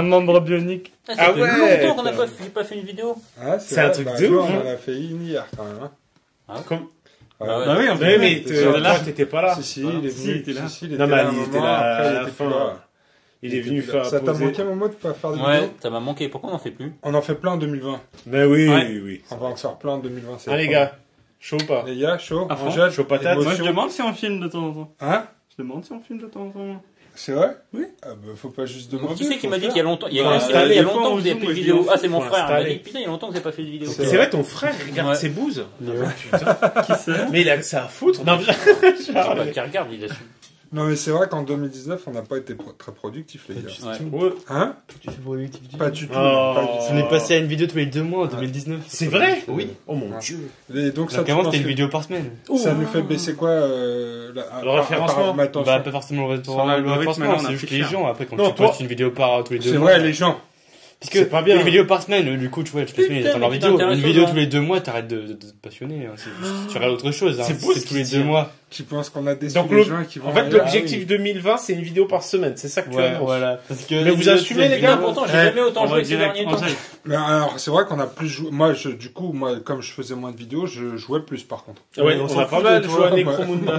membre bionique. Ça fait longtemps qu'on n'a pas fait une vidéo. Ah, c'est un truc de ouf. On en a fait une hier quand même. Ah, Comme... Bah oui, en fait, mais toi, t'étais pas là. Si, il est venu. il était là. Non, mais il était là à la après, fin. Il est venu faire. Ça t'a manqué, Momo, de pas faire des vidéos? Ouais, ça m'a manqué. Pourquoi on en fait plus? On en fait plein en 2020. Mais oui. On va en faire plein en 2020. Ah, les gars, chaud ou pas? Les gars, chaud. À fond. Angèle, Chaud patate. Moi, je demande si on filme de temps en temps. Hein? Je demande si on filme de temps en temps. C'est vrai? Oui. Ah bah, faut pas juste demander. Qui c'est qui faut m'a dit faire. qu'il y a longtemps, il y a installer. longtemps que vous avez fait de vidéo? Ah, c'est mon Faut frère. Il m'a installer. dit, putain, il y a longtemps que vous n'avez pas fait de vidéo. C'est vrai, ton frère regarde Ouais. ses bouses. Qui c'est? Mais il a que ça à foutre. Non, Ah, bah, qui regarde, il a su. Non, mais c'est vrai qu'en 2019, on n'a pas été très productifs, les gars. Ouais. Hein? Tu fais productif. Pas du tout. Oh. Pas du tout. On est passé à une vidéo tous les 2 mois en 2019. C'est vrai? Oui. Oh mon dieu. Et donc, ça, Donc tu avant penses c'était une que vidéo par semaine. ça nous fait baisser quoi, Le référencement? mais attention. Bah pas forcément le Sur l'algorithme, référencement, maintenant, on a c'est juste pris les cher. gens. Après quand Non, tu toi- postes une vidéo par tous les 2 C'est mois. vrai, les gens. Parce que C'est pas bien. une vidéo par semaine, du coup tu vois, toutes les semaines Putain, t'attends leur mais vidéo. putain, Une vidéo intéressant, tous les 2 mois, t'arrêtes de te passionner. Hein. Tu regardes autre chose. Hein. C'est beau ce tous les qu'il 2 dit. mois. Tu penses qu'on a déçu Donc, les gens qui vont En fait, ailleurs. l'objectif 2020, c'est une vidéo par semaine. C'est ça que tu Ouais, annonces. voilà. Parce que Mais vous assumez, les Mais gars? pourtant, j'ai Ouais. jamais autant On va joué ces direct derniers temps. Angèle. Mais alors, c'est vrai qu'on a plus joué. Moi, du coup, comme je faisais moins de vidéos, je jouais plus par contre. Ouais, On on s'en a pas fout mal de joué toi, à ouais. Necromunda.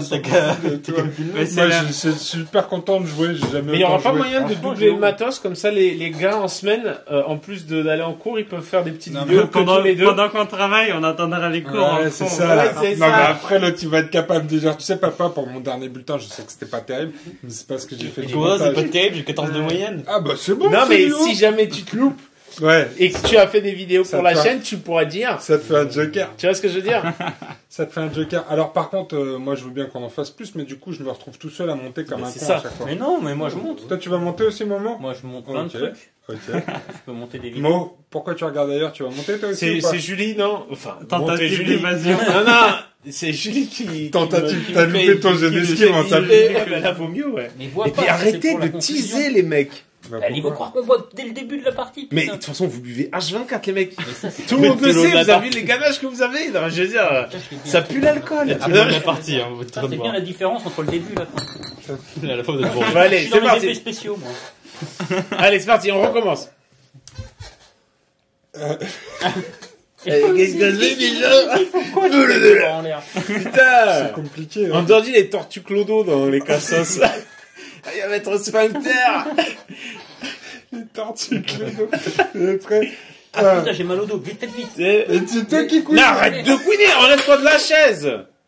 Mais c'est Moi, là. je suis super content de jouer. J'ai jamais. Mais il y aura autant pas joué. moyen de Franchement, doubler je- le matos, comme ça les gars en semaine, en plus d'aller en cours, ils peuvent faire des petites Non, vidéos mais que tous les deux. Pendant qu'on travaille, on attendra les cours. en Ouais, c'est fond. ça. Ouais, c'est non, ça. mais après, l'autre, il va être capable de dire, tu sais, papa, pour mon dernier bulletin, je sais que c'était pas terrible, mais c'est parce que j'ai fait du Toi, c'est montage. pas terrible, j'ai 14 de moyenne. Ah, bah, c'est bon. Non c'est mais mignon. si jamais tu te loupes Ouais. et que tu as fait des vidéos Ça pour la te fait- chaîne, tu pourras dire. Ça te fait un joker. Tu vois ce que je veux dire? Ça te fait un joker. Alors, par contre, moi, je veux bien qu'on en fasse plus, mais du coup, je me retrouve tout seul à monter comme Mais un c'est con ça. à chaque fois. Mais non, mais moi je monte. Toi, tu vas monter aussi, Moment? Moi je monte plein de Ok. trucs. Ok. Je peux monter des vidéos. Mo, pourquoi tu regardes ailleurs? Tu vas monter toi aussi ou pas? C'est Julie, non? Enfin, montez Tentative Julie. d'évasion. Non, c'est Julie qui... Tentative, qui t'as me fait- loupé ton qui jeu me d'esquive fait en tapant. viser. Ouais, bah là, vaut mieux, ouais. Mais bois Et pas, puis ça, arrêtez c'est pour la de confusion. teaser, les mecs. Bah, Ils vont pourquoi croire qu'on boit dès le début de la partie. Mais de putain. toute façon, vous buvez H24, les mecs. Tout Mais le monde le tout le sait, monde vous l'a avez vu les ganaches que vous avez. Non, je veux dire, Putain, je fais bien. ça pue l'alcool. Tout le monde est parti, hein. Votre Ça, train de c'est bien boire. la différence entre le début et la fin. À la fois vous êtes bourré. Bon, Je allez, suis c'est dans les effets parti. spéciaux, moi. Allez, c'est parti, on recommence. Qu'est-ce que c'est déjà? Il faut quoi tu fais en l'air? Putain! C'est compliqué, On hein. leur dit les tortues clodo dans les cassos. Il va mettre au sphincter. Les tortues, Clédo. Et après, Ah putain, j'ai mal au dos. Vite, faites vite. Et- et c'est toi qui couilles. Non, arrête de couiner, enlève-toi de la chaise.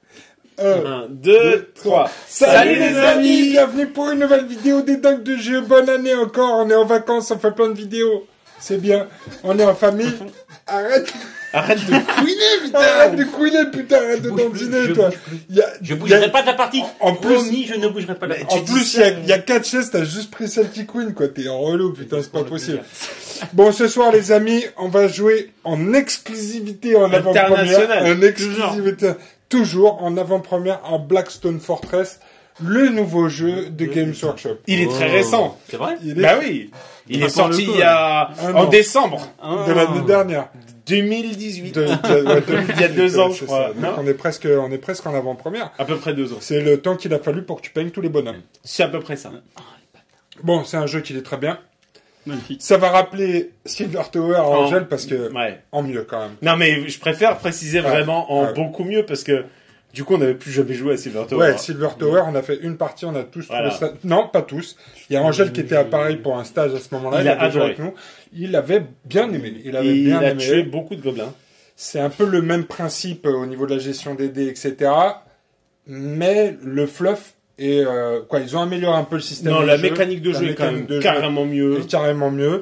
1, 2, 3. Salut les amis, bienvenue pour une nouvelle vidéo des dingues de jeu. Bonne année encore, on est en vacances, on fait plein de vidéos. C'est bien, on est en famille. Arrête, Arrête de couiner, putain. arrête de couiner, putain, arrête de dandiner, toi. Il y a- Je il y bougerai a- pas de la partie. En plus- Promis, je ne bougerai pas de la partie. En plus, il y a 4 chaises, t'as juste pris celle qui couine, quoi. T'es en relou, putain, c'est pas possible. Bon, ce soir, les amis, on va jouer en exclusivité en avant-première. International. En exclusivité. Toujours en avant-première à Blackstone Fortress, le nouveau jeu de Games Workshop. Il est très récent. C'est vrai? Il est Bah oui. Il est Attends, sorti le coup, il y a, Un en an. décembre de l'année dernière. 2018. Il y a 2 ans, je crois. Donc Non on est presque en avant-première. À peu près 2 ans. C'est le temps qu'il a fallu pour que tu peignes tous les bonhommes. C'est à peu près ça. Bon, c'est un jeu qui est très bien. Magnifique. Ça va rappeler Silver Tower à Angèle parce que Ouais. en mieux quand même. Non, mais je préfère préciser vraiment en Ouais. beaucoup mieux parce que du coup, on n'avait plus jamais joué à Silver Tower. Ouais, Silver Tower, on a fait une partie, on a tous Voilà. trouvé ça. Non, pas tous. Il y a Angèle qui était à Paris pour un stage à ce moment-là. Il a avait joué adoré. avec nous. Il avait bien aimé. Il avait Et il bien a aimé. tué beaucoup de gobelins. C'est un peu le même principe au niveau de la gestion des dés, etc. Mais le fluff et quoi, ils ont amélioré un peu le système. Non, de la jeu. mécanique de La jeu est quand mécanique même de jeu carrément mieux. est carrément mieux.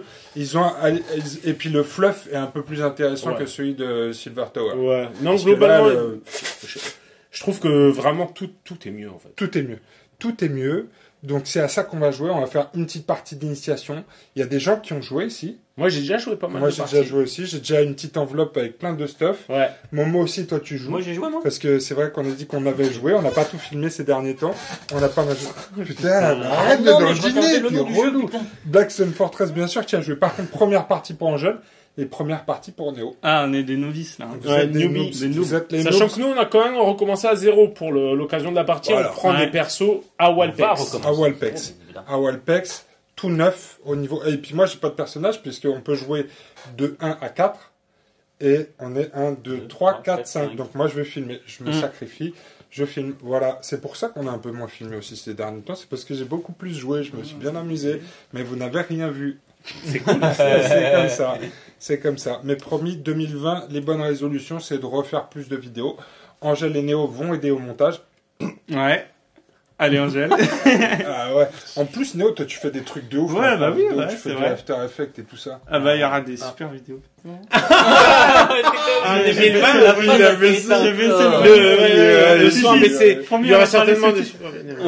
Et puis le fluff est un peu plus intéressant Ouais. que celui de Silver Tower. Ouais. Non, Parce que globalement, là, je trouve que vraiment tout est mieux en fait. tout est mieux. Tout est mieux. Donc c'est à ça qu'on va jouer. On va faire une petite partie d'initiation. Il y a des gens qui ont joué ici. Moi, j'ai déjà joué pas mal Moi de j'ai parties. déjà joué aussi. J'ai déjà une petite enveloppe avec plein de stuff. Ouais. Momo aussi, toi tu joues. Moi, j'ai joué, moi. Parce que c'est vrai qu'on a dit qu'on avait joué, on n'a pas tout filmé ces derniers temps. On n'a pas mal joué. Putain, arrête de Non, mais je regardais dandiner, le t'es nom du jeu, relou. putain. Blackstone Fortress, bien sûr, tu as joué. Par contre, première partie pour Angel et première partie pour Néo. Ah, on est des novices, là. Vous Ouais, êtes des newbies, noobs. des Vous êtes les Sachant noobs que nous, on a quand même recommencé à 0 pour l'occasion de la partie. Voilà. On prend Ouais. des persos à On va Walpex. recommencer. à Walpex. Oh, putain. À Walpex. tout neuf au niveau... Et puis moi, j'ai pas de personnage, puisqu'on peut jouer de 1 à 4. Et on est 1, 2, 3, 4, 5. Donc moi, je vais filmer. Je me sacrifie. Je filme. Voilà. C'est pour ça qu'on a un peu moins filmé aussi ces derniers temps. C'est parce que j'ai beaucoup plus joué. Je me suis bien amusé. Mais vous n'avez rien vu. C'est cool. C'est comme ça. C'est comme ça. Mais promis, 2020, les bonnes résolutions, c'est de refaire plus de vidéos. Angèle et Néo vont aider au montage. Ouais. Allez, Angèle. Ah ouais. En plus, Néo, toi, tu fais des trucs de ouf. Ouais, hein, bah oui, vidéo, ouais, tu fais c'est du vrai. After Effects et tout ça. Ah bah, il y aura des super vidéos. En 2020, j'avais le son a baissé. Il y aura certainement des super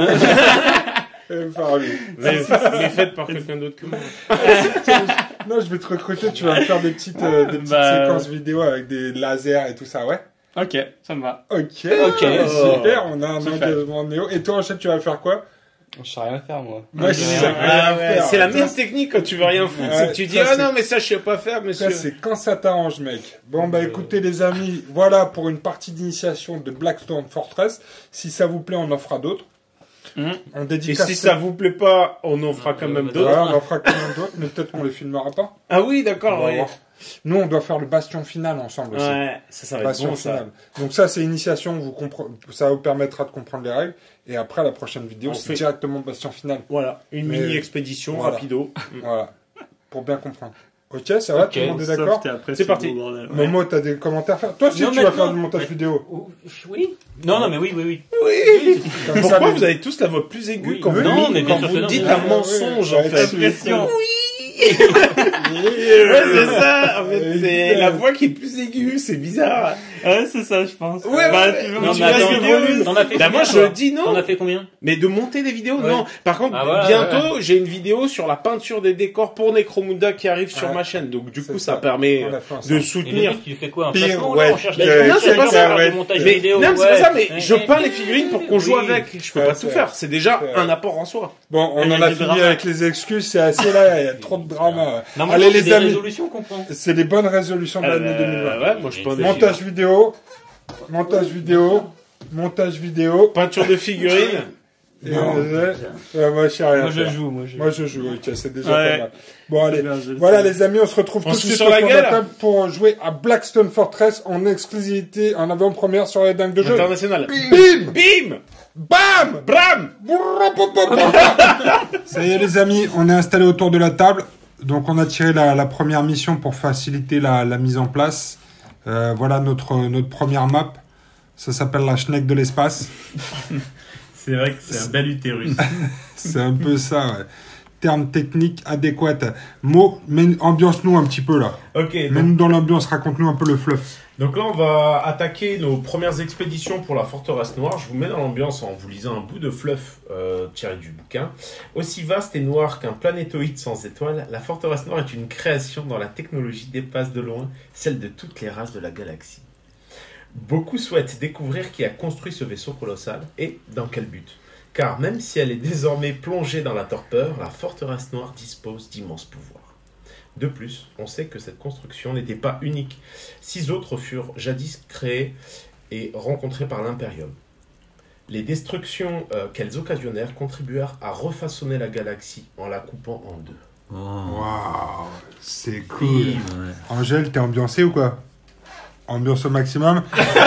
mais faites par quelqu'un d'autre que moi. Non, je vais te recruter, tu vas me faire des petites séquences vidéo avec des lasers et tout ça, ouais. Ok, ça me va. Ok, super, on a un engagement Néo. Et toi, Angèle, tu vas faire quoi? Je sais rien faire, moi. Moi, je sais rien faire. C'est la meilleure technique quand tu veux rien foutre. C'est que tu dis, ah non, mais ça, je sais pas faire, monsieur. Ça, c'est quand ça t'arrange, mec. Bon, bah, écoutez, les amis, voilà pour une partie d'initiation de Blackstone Fortress. Si ça vous plaît, on en fera d'autres. On Et dédicace. si ça vous plaît pas, on en fera quand même d'autres. Voilà, on en fera quand même d'autres, mais peut-être qu'on les filmera pas. Ah oui, d'accord, On va ouais. voir. Nous, on doit faire le bastion final ensemble aussi. Ouais, ça va être Bastion bon, ça. final. Donc ça, c'est initiation, ça vous permettra de comprendre les règles. Et après, la prochaine vidéo, On c'est fait- directement bastion final. Voilà, une Mais- mini-expédition, voilà. rapido. Voilà. Pour bien comprendre. Ok, ça va, tout le monde est Sauf d'accord? qu'après, C'est parti. beau bordel. Momo, t'as des commentaires à faire? Toi aussi, Non, tu vas maintenant. faire du montage Ouais. vidéo. Oh, oui. Non, mais oui. Comme Pourquoi ça, vous avez tous la voix plus aiguë Oui. quand vous, Non, mais bien quand sûr vous que non. dites Ouais, un ouais, mensonge, ouais, en fait? Pression. Ouais, c'est ça. En fait, c'est Putain. la voix qui est plus aiguë, c'est bizarre. Ouais, c'est ça, je pense. Ouais, bah, ouais. tu veux Non, moi, mais tu baisses attends, le volume. T'en as fait Bah, moi, combien, je toi dis non. T'en as fait combien? Mais de monter des vidéos, Ouais. non. Par contre, Ah, voilà, bientôt, j'ai une vidéo sur la peinture des décors pour Necromunda qui arrive sur Ouais. ma chaîne. Donc, du C'est coup, ça. ça permet On l'a fait de ensemble. Et le soutenir. mec, il fait quoi? Un Pire, placement, ouais. là, on cherche Mais des non, c'est pas gens ça, pour ouais. du montage Mais, vidéo, non, mais c'est pas ça, mais ouais. je peins les figurines pour qu'on joue Oui. avec. Je peux Ouais, pas c'est tout vrai. faire. C'est déjà C'est vrai. un apport en soi. Bon, on Et en il y a a du fini drama. avec les excuses, c'est assez là, il y a trop de drama. Non, Allez, les des amis, résolutions qu'on prend. c'est les bonnes résolutions de l'année 2020. Ouais, moi, je peins des Montage vidéo, montage vidéo, peinture de figurines. et moi, je sais rien Moi, je faire. joue. Moi, je joue, ok, c'est déjà Ouais. pas mal. Bon, allez. Bien, je le Voilà, sais. les amis, on se retrouve On tout de se suite fout sur la autour de la gueule. table pour jouer à Blackstone Fortress en exclusivité, en avant-première sur les dingues de jeu. International. Bim! Bim! Bam! Bram! Ça y est, les amis, on est installé autour de la table. Donc, on a tiré la première mission pour faciliter la mise en place. Voilà notre première map. Ça s'appelle la Schneck de l'espace. C'est vrai que c'est un bel utérus. C'est un peu ça, ouais. Terme technique adéquat. Mo, ambiance-nous un petit peu là. Ok, Mets-nous dans l'ambiance, raconte-nous un peu le fluff. donc là, on va attaquer nos premières expéditions pour la forteresse noire. Je vous mets dans l'ambiance en vous lisant un bout de fluff tiré du bouquin. Aussi vaste et noir qu'un planétoïde sans étoiles, la forteresse noire est une création dont la technologie dépasse de loin celle de toutes les races de la galaxie. Beaucoup souhaitent découvrir qui a construit ce vaisseau colossal et dans quel but. Car même si elle est désormais plongée dans la torpeur, la forteresse noire dispose d'immenses pouvoirs. De plus, on sait que cette construction n'était pas unique. 6 autres furent jadis créées et rencontrées par l'Imperium. Les destructions qu'elles occasionnèrent contribuèrent à refaçonner la galaxie en la coupant en deux. Waouh, c'est cool. Angèle, t'es ambiancé ou quoi? Ambiance au maximum.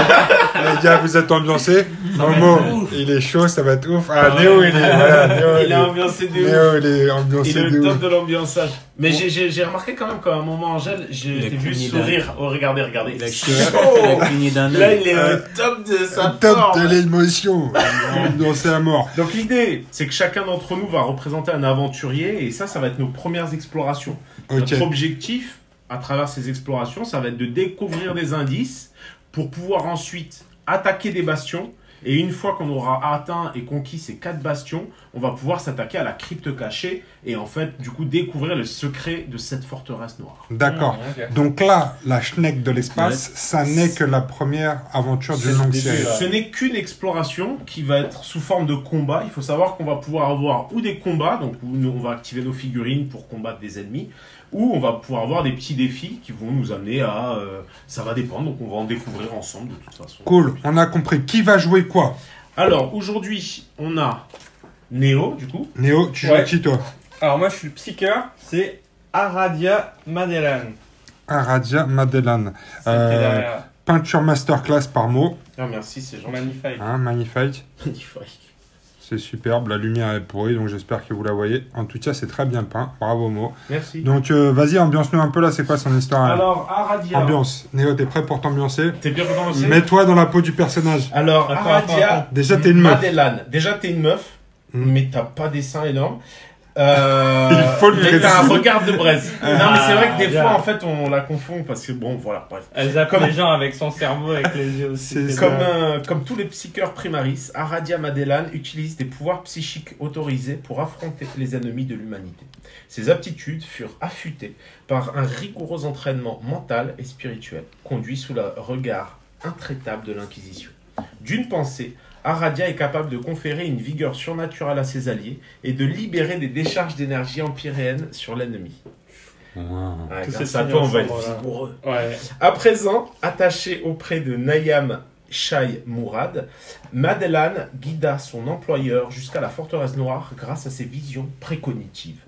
Les gars, vous êtes ambiancés? Momo, il est chaud, ça va être ouf. Ah, Néo, il est... Voilà, Néo, Il est ambiancé de ouf. Néo, il est ambiancé Il est de le top ouf. de l'ambiançage. Mais j'ai remarqué quand même qu'à un moment, Angèle, j'ai Il a vu cligné sourire. Oh, regardez. Il a Oh, cligné d'un là, œil. il est au top de sa Top forme. de l'émotion. Ambiancé à mort. Donc l'idée, c'est que chacun d'entre nous va représenter un aventurier et ça va être nos premières explorations. Ok. Notre objectif, à travers ces explorations, ça va être de découvrir des indices pour pouvoir ensuite attaquer des bastions. Et une fois qu'on aura atteint et conquis ces 4 bastions, on va pouvoir s'attaquer à la crypte cachée et en fait, du coup, découvrir le secret de cette forteresse noire. D'accord. Donc là, la Schneck de l'espace, ça n'est que la première aventure d'une longue série. Ce n'est qu'une exploration qui va être sous forme de combat. Il faut savoir qu'on va pouvoir avoir ou des combats, donc où on va activer nos figurines pour combattre des ennemis, ou on va pouvoir avoir des petits défis qui vont nous amener à... ça va dépendre, donc on va en découvrir ensemble de toute façon. Cool, on a compris. Qui va jouer quoi? Alors, aujourd'hui, on a Néo, du coup. Néo, tu joues Ouais. qui toi? Alors moi je suis le psycheur, c'est Aradia Madelan. Aradia Madelan. C'était derrière. Peinture masterclass par mot. Ah, merci, c'est gentil. Magnifique. Hein, magnifique. Magnifique. C'est superbe. La lumière est pourrie, donc j'espère que vous la voyez. En tout cas, c'est très bien peint. Bravo, Mo. Merci. Donc, vas-y, ambiance-nous un peu là. C'est quoi son histoire hein Alors, Aradia. Ambiance. Néo, t'es prêt pour t'ambiancer? T'es bien content aussi? Mets-toi dans la peau du personnage. Alors, Aradia. Déjà, t'es une meuf. Madelan. Déjà, t'es une meuf, mais t'as pas des seins énormes. Il faut le mais t'as un préciser. regard de braise. Non, mais c'est vrai que des bien. fois, en fait, on la confond parce que bon, voilà, bref. Elle zappe Comme- les gens avec son cerveau, avec les yeux aussi. C'est C'est ça. bien. Comme tous les psycheurs primaris, Aradia Madelan utilise des pouvoirs psychiques autorisés pour affronter les ennemis de l'humanité. Ses aptitudes furent affûtées par un rigoureux entraînement mental et spirituel, conduit sous le regard intraitable de l'Inquisition. D'une pensée, Aradia est capable de conférer une vigueur surnaturelle à ses alliés et de libérer des décharges d'énergie empyréenne sur l'ennemi. Ouais, Tous grâce ces à toi, on va signes être ensemble, vigoureux. Ouais. À présent, attaché auprès de Nayam Shai Mourad, Madelan guida son employeur jusqu'à la forteresse noire grâce à ses visions précognitives.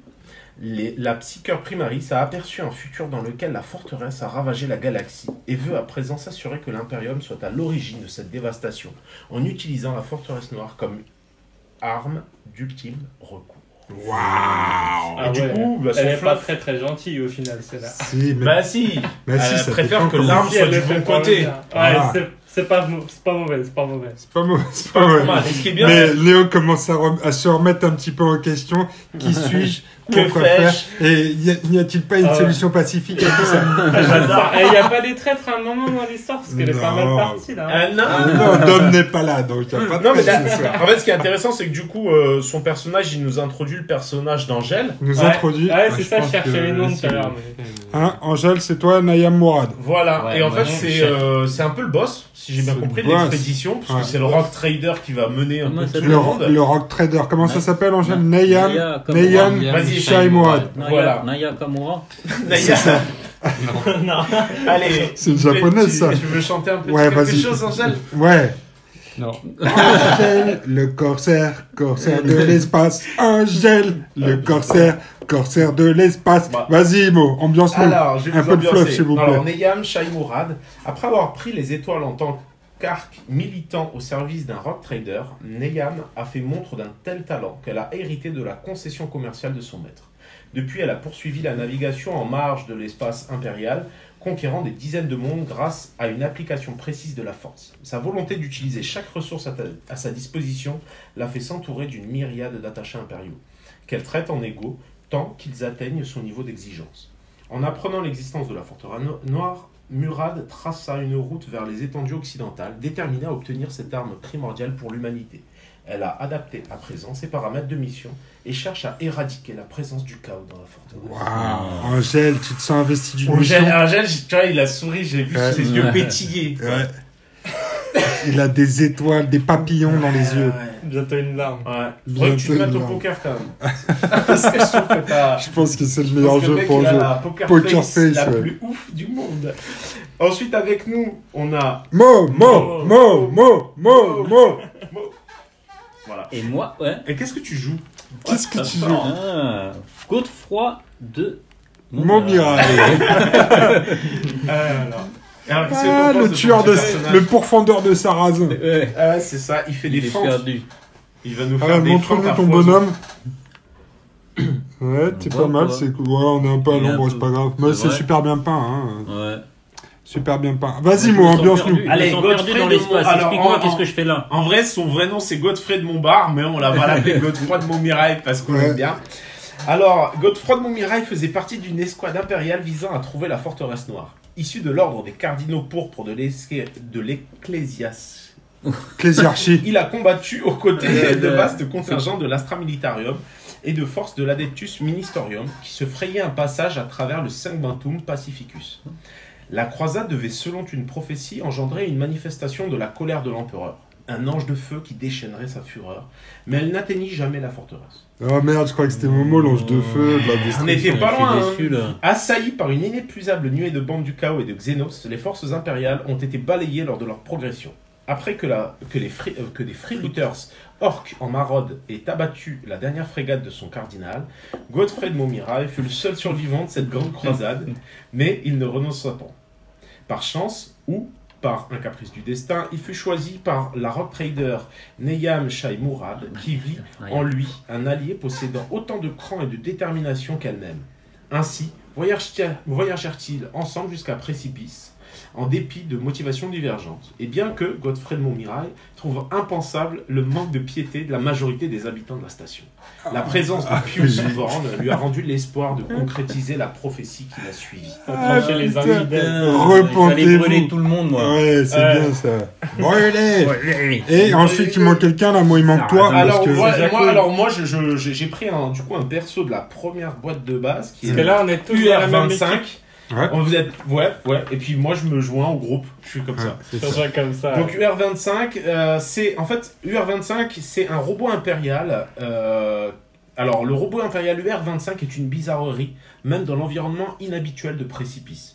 La psycheur primaris a aperçu un futur dans lequel la forteresse a ravagé la galaxie et veut à présent s'assurer que l'Imperium soit à l'origine de cette dévastation en utilisant la forteresse noire comme arme d'ultime recours. Waouh. Ah Et du ouais. coup, bah, son Elle est pas fluff- très très gentille au final, celle-là. Si, mais... Bah si, Bah si, elle ça préfère dépend que comment- l'arme Si, soit elle du le fait bon pour le côté. bien. Ouais, Ah. c'est pas mauvais, c'est pas mauvais. C'est pas mauvais. C'est pas Pas mauvais. mal. Et ce qui est bien, Mais Léo commence à se remettre un petit peu en question. Qui suis-je? Que Pourquoi faire? fais-je? Et n'y a-t-il pas une Ah ouais. solution pacifique à tout ça? J'adore. Et il n'y a pas des traîtres à un moment dans l'histoire, parce qu'elle est pas mal Non. partie là. hein. non. Non, Dom n'est pas là, donc il n'y a pas de Non, mais pression, ça. en fait, ce qui est intéressant, c'est que du coup, son personnage, il nous introduit le personnage d'Angèle. Nous Ouais. introduit. Ouais, c'est ça, je pense cherchais que les noms c'est tout à l'heure. bon. mais- Hein, Angèle, c'est toi, Nayam Mourad. Voilà. Ouais, et en ouais, fait, chef. c'est un peu le boss, si j'ai bien C'est compris, le de boss. l'expédition, parce Ouais. que c'est le rock trader qui va mener un Comment peu ça tout s'appelle le monde. Le rock trader. Comment ça Ouais. s'appelle, Angèle? Ouais. Nayam comme Nayam moi. Vas-y, Shai Mourad. Voilà. Naya Kamura. Naya. Non. Allez. C'est une japonaise, tu- ça. Tu veux chanter un petit Ouais, quelque vas-y. chose, Angèle? Ouais. Non. Angèle, le corsaire de l'espace. Angèle, le corsaire de l'espace. Bah. Vas-y, Mo, ambiance-nous. Alors, je vais Un vous peu de fluff, ambiancer. s'il vous plaît. Alors, Neyam Shai Mourad, après avoir pris les étoiles en tant qu'arc militant au service d'un rock trader, Neyam a fait montre d'un tel talent qu'elle a hérité de la concession commerciale de son maître. Depuis, elle a poursuivi la navigation en marge de l'espace impérial, conquérant des dizaines de mondes grâce à une application précise de la force. Sa volonté d'utiliser chaque ressource à sa disposition l'a fait s'entourer d'une myriade d'attachés impériaux, qu'elle traite en égaux tant qu'ils atteignent son niveau d'exigence. En apprenant l'existence de la forteresse noire, Murad traça une route vers les étendues occidentales, déterminée à obtenir cette arme primordiale pour l'humanité. Elle a adapté à présent ses paramètres de mission et cherche à éradiquer la présence du chaos dans la forteresse. Waouh, Angèle, tu te sens investi d'une mission. Angèle, tu vois, il a souri, j'ai vu Ouais. ses yeux pétiller. Ouais. Il a des étoiles, des papillons dans les yeux. Bientôt une larme. Ouais. Faudrait que tu te Bientôt, mettes au non. poker quand même. Parce que je trouve que t'as... Je pense que c'est le Je meilleur pense que le jeu mec, pour il a jouer. la poker Poker face, face, la ouais. plus ouf du monde. Ensuite, avec nous, on a... Voilà. Et moi, ouais. Et qu'est-ce que tu joues? Qu'est-ce que tu joues? Ah, Godefroy de Montmirail. Alors, qu'est-ce que Ah, t'en penses le tueur ton de... personnage? Le pourfendeur de Sarrazin. Ouais. Ah ouais, c'est ça, il fait des Il est fentes. perdu. Il va nous Ah, faire des montre-nous fentes à ton foison. bonhomme. Ouais, t'es voit pas mal. pas. C'est... Ouais, on est un peu à Il est un l'ombre, peu- c'est pas grave. Mais c'est c'est vrai. super bien peint. Hein. Ouais. Super bien peint. Vas-y, Ils Mo, sont ambiance-nous. perdus. Allez, Ils sont Godfrey perdus dans de l'espace. Mont- alors, Explique-moi, en- qu'est-ce que je fais là? En vrai, son vrai nom, c'est Godfrey de Montbard, mais on va l'appeler Godefroy de Montmirail parce qu'on Ouais. aime bien. Alors, Godefroy de Montmirail faisait partie d'une escouade impériale visant à trouver la forteresse noire. Issu de l'ordre des cardinaux pourpres de l'Ecclésias. Ecclésiarchie. Il a combattu aux côtés Ouais, de ouais. vastes contingents de l'Astra Militarium et de forces de l'Adeptus Ministerium qui se frayaient un passage à travers le Sanctum Pacificus. La croisade devait, selon une prophétie, engendrer une manifestation de la colère de l'empereur, un ange de feu qui déchaînerait sa fureur, mais elle n'atteignit jamais la forteresse. Oh merde, je crois que c'était Momo, l'ange de feu, de la On destruction. était pas Je loin, suis hein. déçu là. Assaillis par une inépuisable nuée de bandes du chaos et de Xénos, les forces impériales ont été balayées lors de leur progression. après que des freebooters orques en maraude aient abattu la dernière frégate de son cardinal, Godfrey de Montmirail fut le seul survivant de cette grande croisade, mais il ne renonça pas. Par chance, ou par un caprice du destin, il fut choisi par la rock trader Neyam Shai Mourad, qui vit en lui un allié possédant autant de cran et de détermination qu'elle-même. Ainsi, voyagèrent-ils ensemble jusqu'à Précipice, en dépit de motivations divergentes. Et bien que Godfrey de Montmirail trouve impensable le manque de piété de la majorité des habitants de la station. La présence de Pius Vorn lui a rendu l'espoir de concrétiser la prophétie qui l'a suivi. Trancher les infidèles. Repentez-vous. J'allais brûler tout le monde, moi. Ouais, c'est bien ça. Brûlez. Et ensuite, il manque quelqu'un, là, moi, il manque toi. Alors, parce que... j'ai pris un perso de la première boîte de base qui Parce est que là, on est tous dans la même équipe. UR25. Ouais. Vous êtes, ouais, et puis moi je me joins au groupe, je suis comme ça. c'est Ça ça. soit comme ça. Donc UR25, c'est en fait UR25, c'est un robot impérial. Alors le robot impérial UR25 est une bizarrerie, même dans l'environnement inhabituel de Précipice.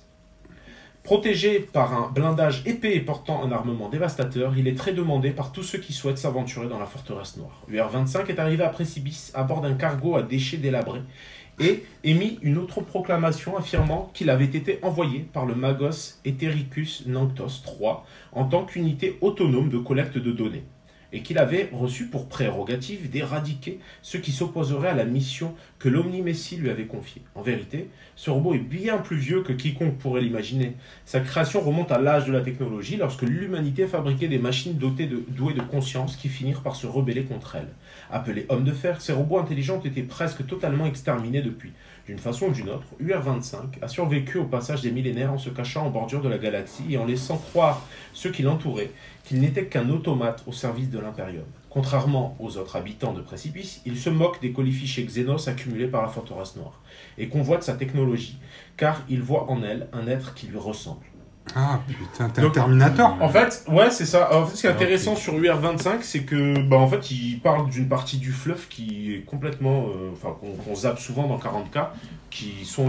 Protégé par un blindage épais et portant un armement dévastateur, il est très demandé par tous ceux qui souhaitent s'aventurer dans la forteresse noire. UR25 est arrivé à Précipice à bord d'un cargo à déchets délabrés et émit une autre proclamation affirmant qu'il avait été envoyé par le Magos Etericus Nanctos III en tant qu'unité autonome de collecte de données, et qu'il avait reçu pour prérogative d'éradiquer ceux qui s'opposeraient à la mission que l'Omni-Messie lui avait confiée. En vérité, ce robot est bien plus vieux que quiconque pourrait l'imaginer. Sa création remonte à l'âge de la technologie, lorsque l'humanité fabriquait des machines douées de conscience qui finirent par se rebeller contre elle. Appelés hommes de fer, ces robots intelligents ont été presque totalement exterminés depuis. D'une façon ou d'une autre, UR25 a survécu au passage des millénaires en se cachant en bordure de la galaxie et en laissant croire ceux qui l'entouraient qu'il n'était qu'un automate au service de l'Imperium. Contrairement aux autres habitants de Précipice, il se moque des colifichets Xenos accumulés par la forteresse noire et convoite sa technologie, car il voit en elle un être qui lui ressemble. Ah putain, t'es un Donc, Terminator. En fait, ouais, c'est ça. En fait, ce qui est intéressant sur UR25, c'est que, en fait, il parle d'une partie du fluff qui est complètement, qu'on zappe souvent dans 40K, qui sont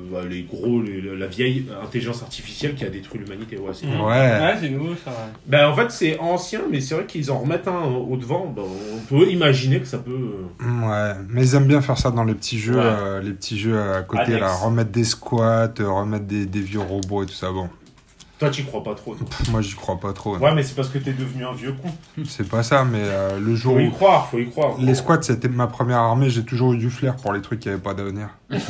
la vieille intelligence artificielle qui a détruit l'humanité. Ouais, c'est Ouais, c'est nouveau ça. en fait, c'est ancien, mais c'est vrai qu'ils en remettent un au devant. On peut imaginer que ça peut. Ouais, mais ils aiment bien faire ça dans les petits jeux, Ouais. les petits jeux à côté, Annexe. là, remettre des squats, remettre des vieux robots et tout ça. Bon, Toi, t'y crois pas trop. Toi. moi j'y crois pas trop. Ouais, mais c'est parce que t'es devenu un vieux con. C'est pas ça, mais le jour Faut y où croire, faut y croire. les squats c'était ma première armée, j'ai toujours eu du flair pour les trucs qui avaient pas d'avenir.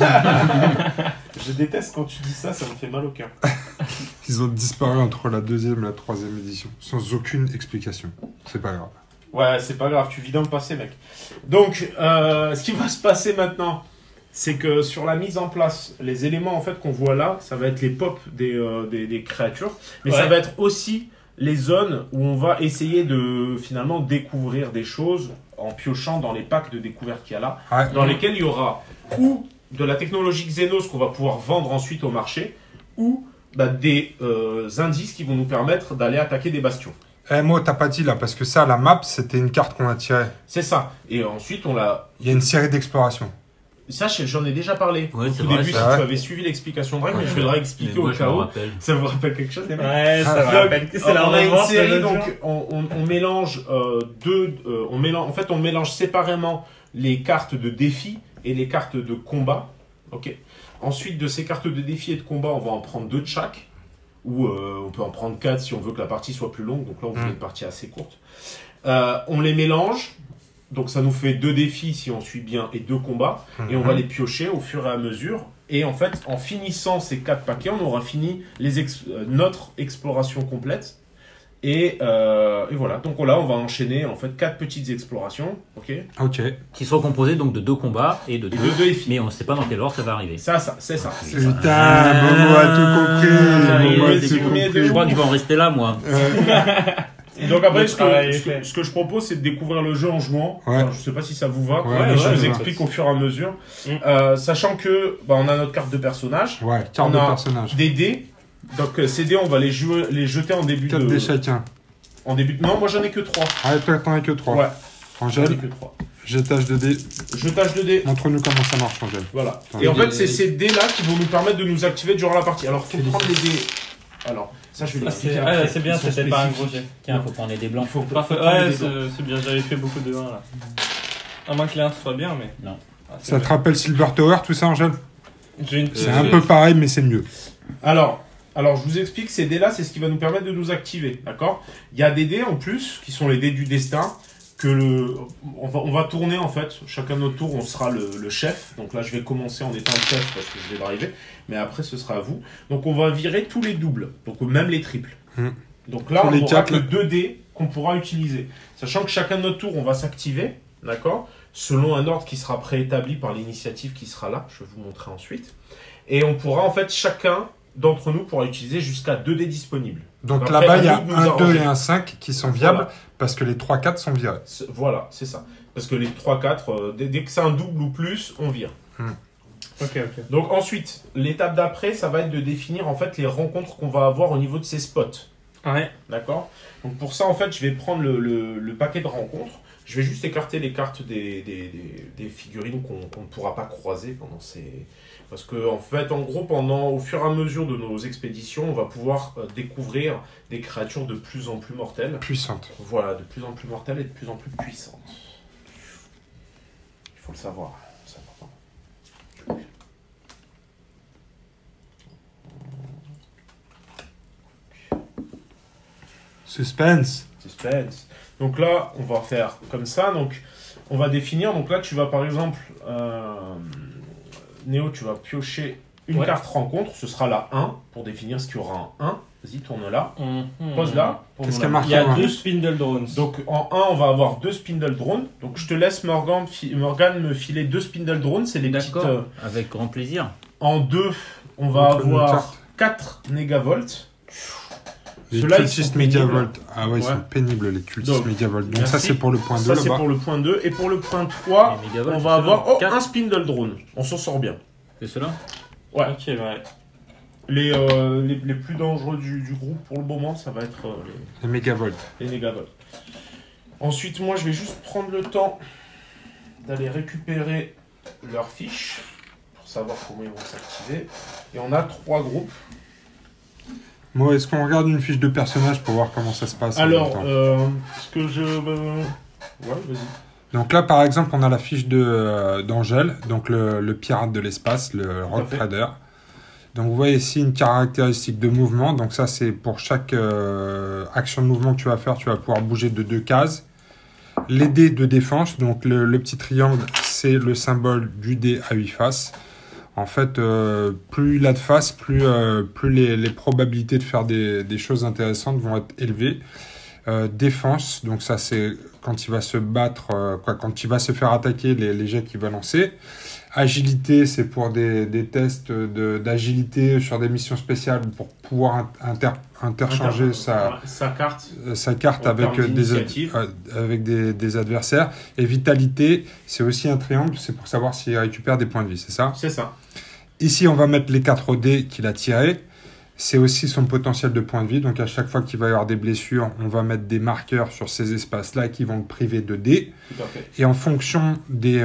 Je déteste quand tu dis ça, ça me fait mal au cœur. Ils ont disparu entre la 2e et la 3e édition, sans aucune explication. C'est pas grave. Ouais, c'est pas grave, tu vis dans le passé, mec. Donc, ce qui va se passer maintenant, c'est que sur la mise en place, les éléments en fait qu'on voit là, ça va être les pops des créatures, mais ça va être aussi les zones où on va essayer de finalement découvrir des choses en piochant dans les packs de découverte qu'il y a là, Ouais. dans lesquels il y aura ou de la technologie Xenos qu'on va pouvoir vendre ensuite au marché, ou des indices qui vont nous permettre d'aller attaquer des bastions. Eh, moi, t'as pas dit là, parce que ça, la map, c'était une carte qu'on a tirée. C'est ça. Et ensuite, on l'a... Il y a une série d'explorations. Ça, j'en ai déjà parlé. Ouais, Au c'est tout vrai, début, c'est si vrai. tu avais suivi l'explication de Drake, mais je vais le réexpliquer Mais moi, au je cas me où. rappelle. Ça vous rappelle quelque chose, les mecs? Ouais, ça me Ah, rappelle que c'est la On a une revanche. série, donc on mélange on mélange séparément les cartes de défi et les cartes de combat. Ok. Ensuite, de ces cartes de défi et de combat, on va en prendre 2 de chaque. Ou on peut en prendre 4 si on veut que la partie soit plus longue. Donc là, on fait une partie assez courte. On les mélange. Donc ça nous fait 2 défis si on suit bien et 2 combats. Et on va les piocher au fur et à mesure. Et en fait, en finissant ces 4 paquets, on aura fini notre exploration complète. Et voilà. Donc là, on va enchaîner en fait 4 petites explorations. Ok. Ok. Qui sont composés donc de 2 combats et de 2 2 défis. Mais on ne sait pas dans quel ordre ça va arriver. C'est ça. Putain, Momo a tout compris. Ça y est, Momo a c'est tout combien de- compris. Je crois que je vais en rester là, moi. Et donc après, Le travail est ce fait. que je propose, c'est de découvrir le jeu en jouant. Ouais. Alors, je sais pas si ça vous va. Ouais, mais je ouais, vous ouais. explique au fur et à mesure. Sachant que on a notre carte de personnage, Ouais, carte de On a personnage. des dés. Donc ces dés, on va les jeter en début 4 de. dés chacun. Non, moi j'en ai que 3. Ah, toi, t'en as que 3. Ouais, j'en ai Angèle, que 3. jetage de dés. Jetage de dés. Montre-nous comment ça marche, Angèle. Voilà. Attends, Et en les fait, dés- c'est ces dés-là qui vont nous permettre de nous activer durant la partie. Alors, faut prendre les dés Alors, ça, je vais Ah, l'expliquer c'est après. c'est bien, Ils sont c'était pas un spécifiques. gros jet. Tiens, faut prendre des blancs. Il faut Parfait. prendre Ouais, des dents. c'est bien, j'avais fait beaucoup de 1 là. À moins que les 1 soit bien, mais. Non. Ah, c'est Ça te bien. rappelle Silver Tower, tout ça, Angèle? J'ai une C'est un peu pareil, mais c'est mieux. Alors, je vous explique, ces dés-là, c'est ce qui va nous permettre de nous activer, d'accord? Il y a des dés en plus, qui sont les dés du destin, on va tourner en fait, chacun notre tour, on sera le chef. Donc là, je vais commencer en étant le chef parce que je vais driver, mais après, ce sera à vous. Donc on va virer tous les doubles, donc même les triples. Donc là, Tous on les aura quatre, que 2 dés qu'on pourra utiliser. Sachant que chacun de notre tour, on va s'activer, d'accord? Selon un ordre qui sera préétabli par l'initiative qui sera là, je vais vous montrer ensuite. Et on pourra en fait, chacun d'entre nous pourra utiliser jusqu'à 2 dés disponibles. Donc Après, là-bas, il y a à nous de nous un 2 arranger. et un 5 qui sont viables Voilà. parce que les 3-4 sont virés. Voilà, c'est ça. Parce que les 3-4, dès que c'est un double ou plus, on vire. Ok. Donc ensuite, l'étape d'après, ça va être de définir en fait les rencontres qu'on va avoir au niveau de ces spots. Ouais. D'accord? Donc pour ça, en fait, je vais prendre le paquet de rencontres. Je vais juste écarter les cartes des figurines qu'on ne pourra pas croiser pendant ces... Parce que, en fait, en gros, au fur et à mesure de nos expéditions, on va pouvoir découvrir des créatures de plus en plus mortelles. Puissante. Voilà, de plus en plus mortelles et de plus en plus puissantes. Il faut le savoir, c'est important. Suspense. Suspense. Donc là, on va faire comme ça. Donc, on va définir. Donc là, tu vas par exemple, Néo, tu vas piocher une Ouais. carte rencontre. Ce sera la 1 pour définir ce qu'il y aura en 1. Vas-y, tourne là. Mhm. Pose là. pour Qu'est-ce nous qu'il y a la- marqué? Il y a Ouais. 2 spindle drones. Donc en 1, on va avoir 2 spindle drones. Donc je te laisse, Morgan me filer 2 spindle drones. C'est les petites. D'accord, avec grand plaisir. En 2, on va Entre nos avoir cartes. 4 négavolts. Les Ceux-là, ils cultistes sont pénibles. Megavolt. Ah ouais, ils Ouais. sont pénibles, les cultistes Donc, Megavolt. Donc merci. ça, c'est pour le point 2 Ça, c'est là-bas. pour le point 2. Et pour le point 3, Les mégavolt, on c'est va avoir ceux-là. un Quatre. spindle drone. On s'en sort bien. C'est cela. Ouais. Ok, ouais. Les plus dangereux du groupe pour le moment, ça va être Les Megavolt. les mégavols. Ensuite, moi, je vais juste prendre le temps d'aller récupérer leurs fiches pour savoir comment ils vont s'activer. Et on a 3 groupes. Moi, est-ce qu'on regarde une fiche de personnage pour voir comment ça se passe en même Alors, temps ce que je... ouais, vas-y. Donc là, par exemple, on a la fiche d'Angèle, donc le pirate de l'espace, le Rock fait. Trader. Donc vous voyez ici une caractéristique de mouvement. Donc ça, c'est pour chaque action de mouvement que tu vas faire, tu vas pouvoir bouger de 2 cases. Les dés de défense, donc le petit triangle, c'est le symbole du dé à 8 faces. En fait, plus il a de faces, plus les probabilités de faire des choses intéressantes vont être élevées. Défense, donc ça c'est quand il va se battre, quand il va se faire attaquer, les jets qu'il va lancer. Agilité, c'est pour des tests d'agilité sur des missions spéciales pour pouvoir interchanger sa carte En avec termes d'initiative. des adversaires. Et vitalité, c'est aussi un triangle, c'est pour savoir s'il récupère des points de vie, c'est ça? C'est ça. Ici, on va mettre les 4 dés qu'il a tirés. C'est aussi son potentiel de points de vie. Donc, à chaque fois qu'il va y avoir des blessures, on va mettre des marqueurs sur ces espaces-là qui vont le priver de dés. Tout à fait. Et en fonction des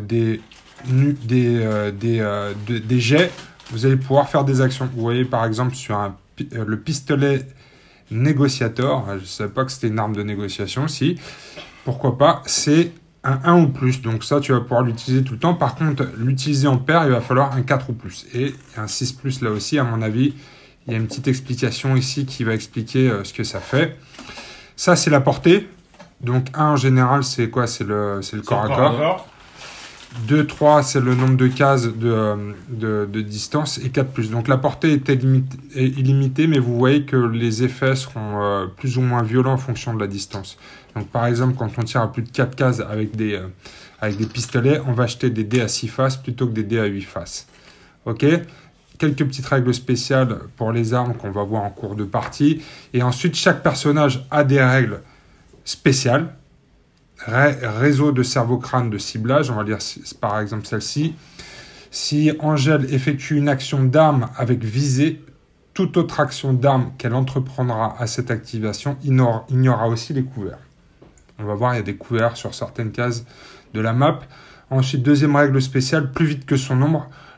jets, vous allez pouvoir faire des actions. Vous voyez, par exemple, sur le pistolet négociator, je ne savais pas que c'était une arme de négociation, si. Pourquoi pas, c'est un 1 ou plus. Donc ça, tu vas pouvoir l'utiliser tout le temps. Par contre, l'utiliser en paire, il va falloir un 4 ou plus. Et il y a un 6 plus là aussi, à mon avis. Il y a une petite explication ici qui va expliquer ce que ça fait. Ça, c'est la portée. Donc 1 en général, c'est quoi? C'est le corps à corps. 2, 3, c'est le nombre de cases de distance. Et 4 plus. Donc la portée est illimitée, mais vous voyez que les effets seront plus ou moins violents en fonction de la distance. Donc par exemple, quand on tire à plus de 4 cases avec des pistolets, on va acheter des dés à 6 faces plutôt que des dés à 8 faces. Ok? Quelques petites règles spéciales pour les armes qu'on va voir en cours de partie. Et ensuite, chaque personnage a des règles spéciales. Réseau de cerveau-crâne de ciblage, on va lire par exemple celle-ci. Si Angèle effectue une action d'arme avec visée, toute autre action d'arme qu'elle entreprendra à cette activation ignorera aussi les couverts. On va voir, il y a des couverts sur certaines cases de la map. Ensuite, deuxième règle spéciale, plus vite que son ombre,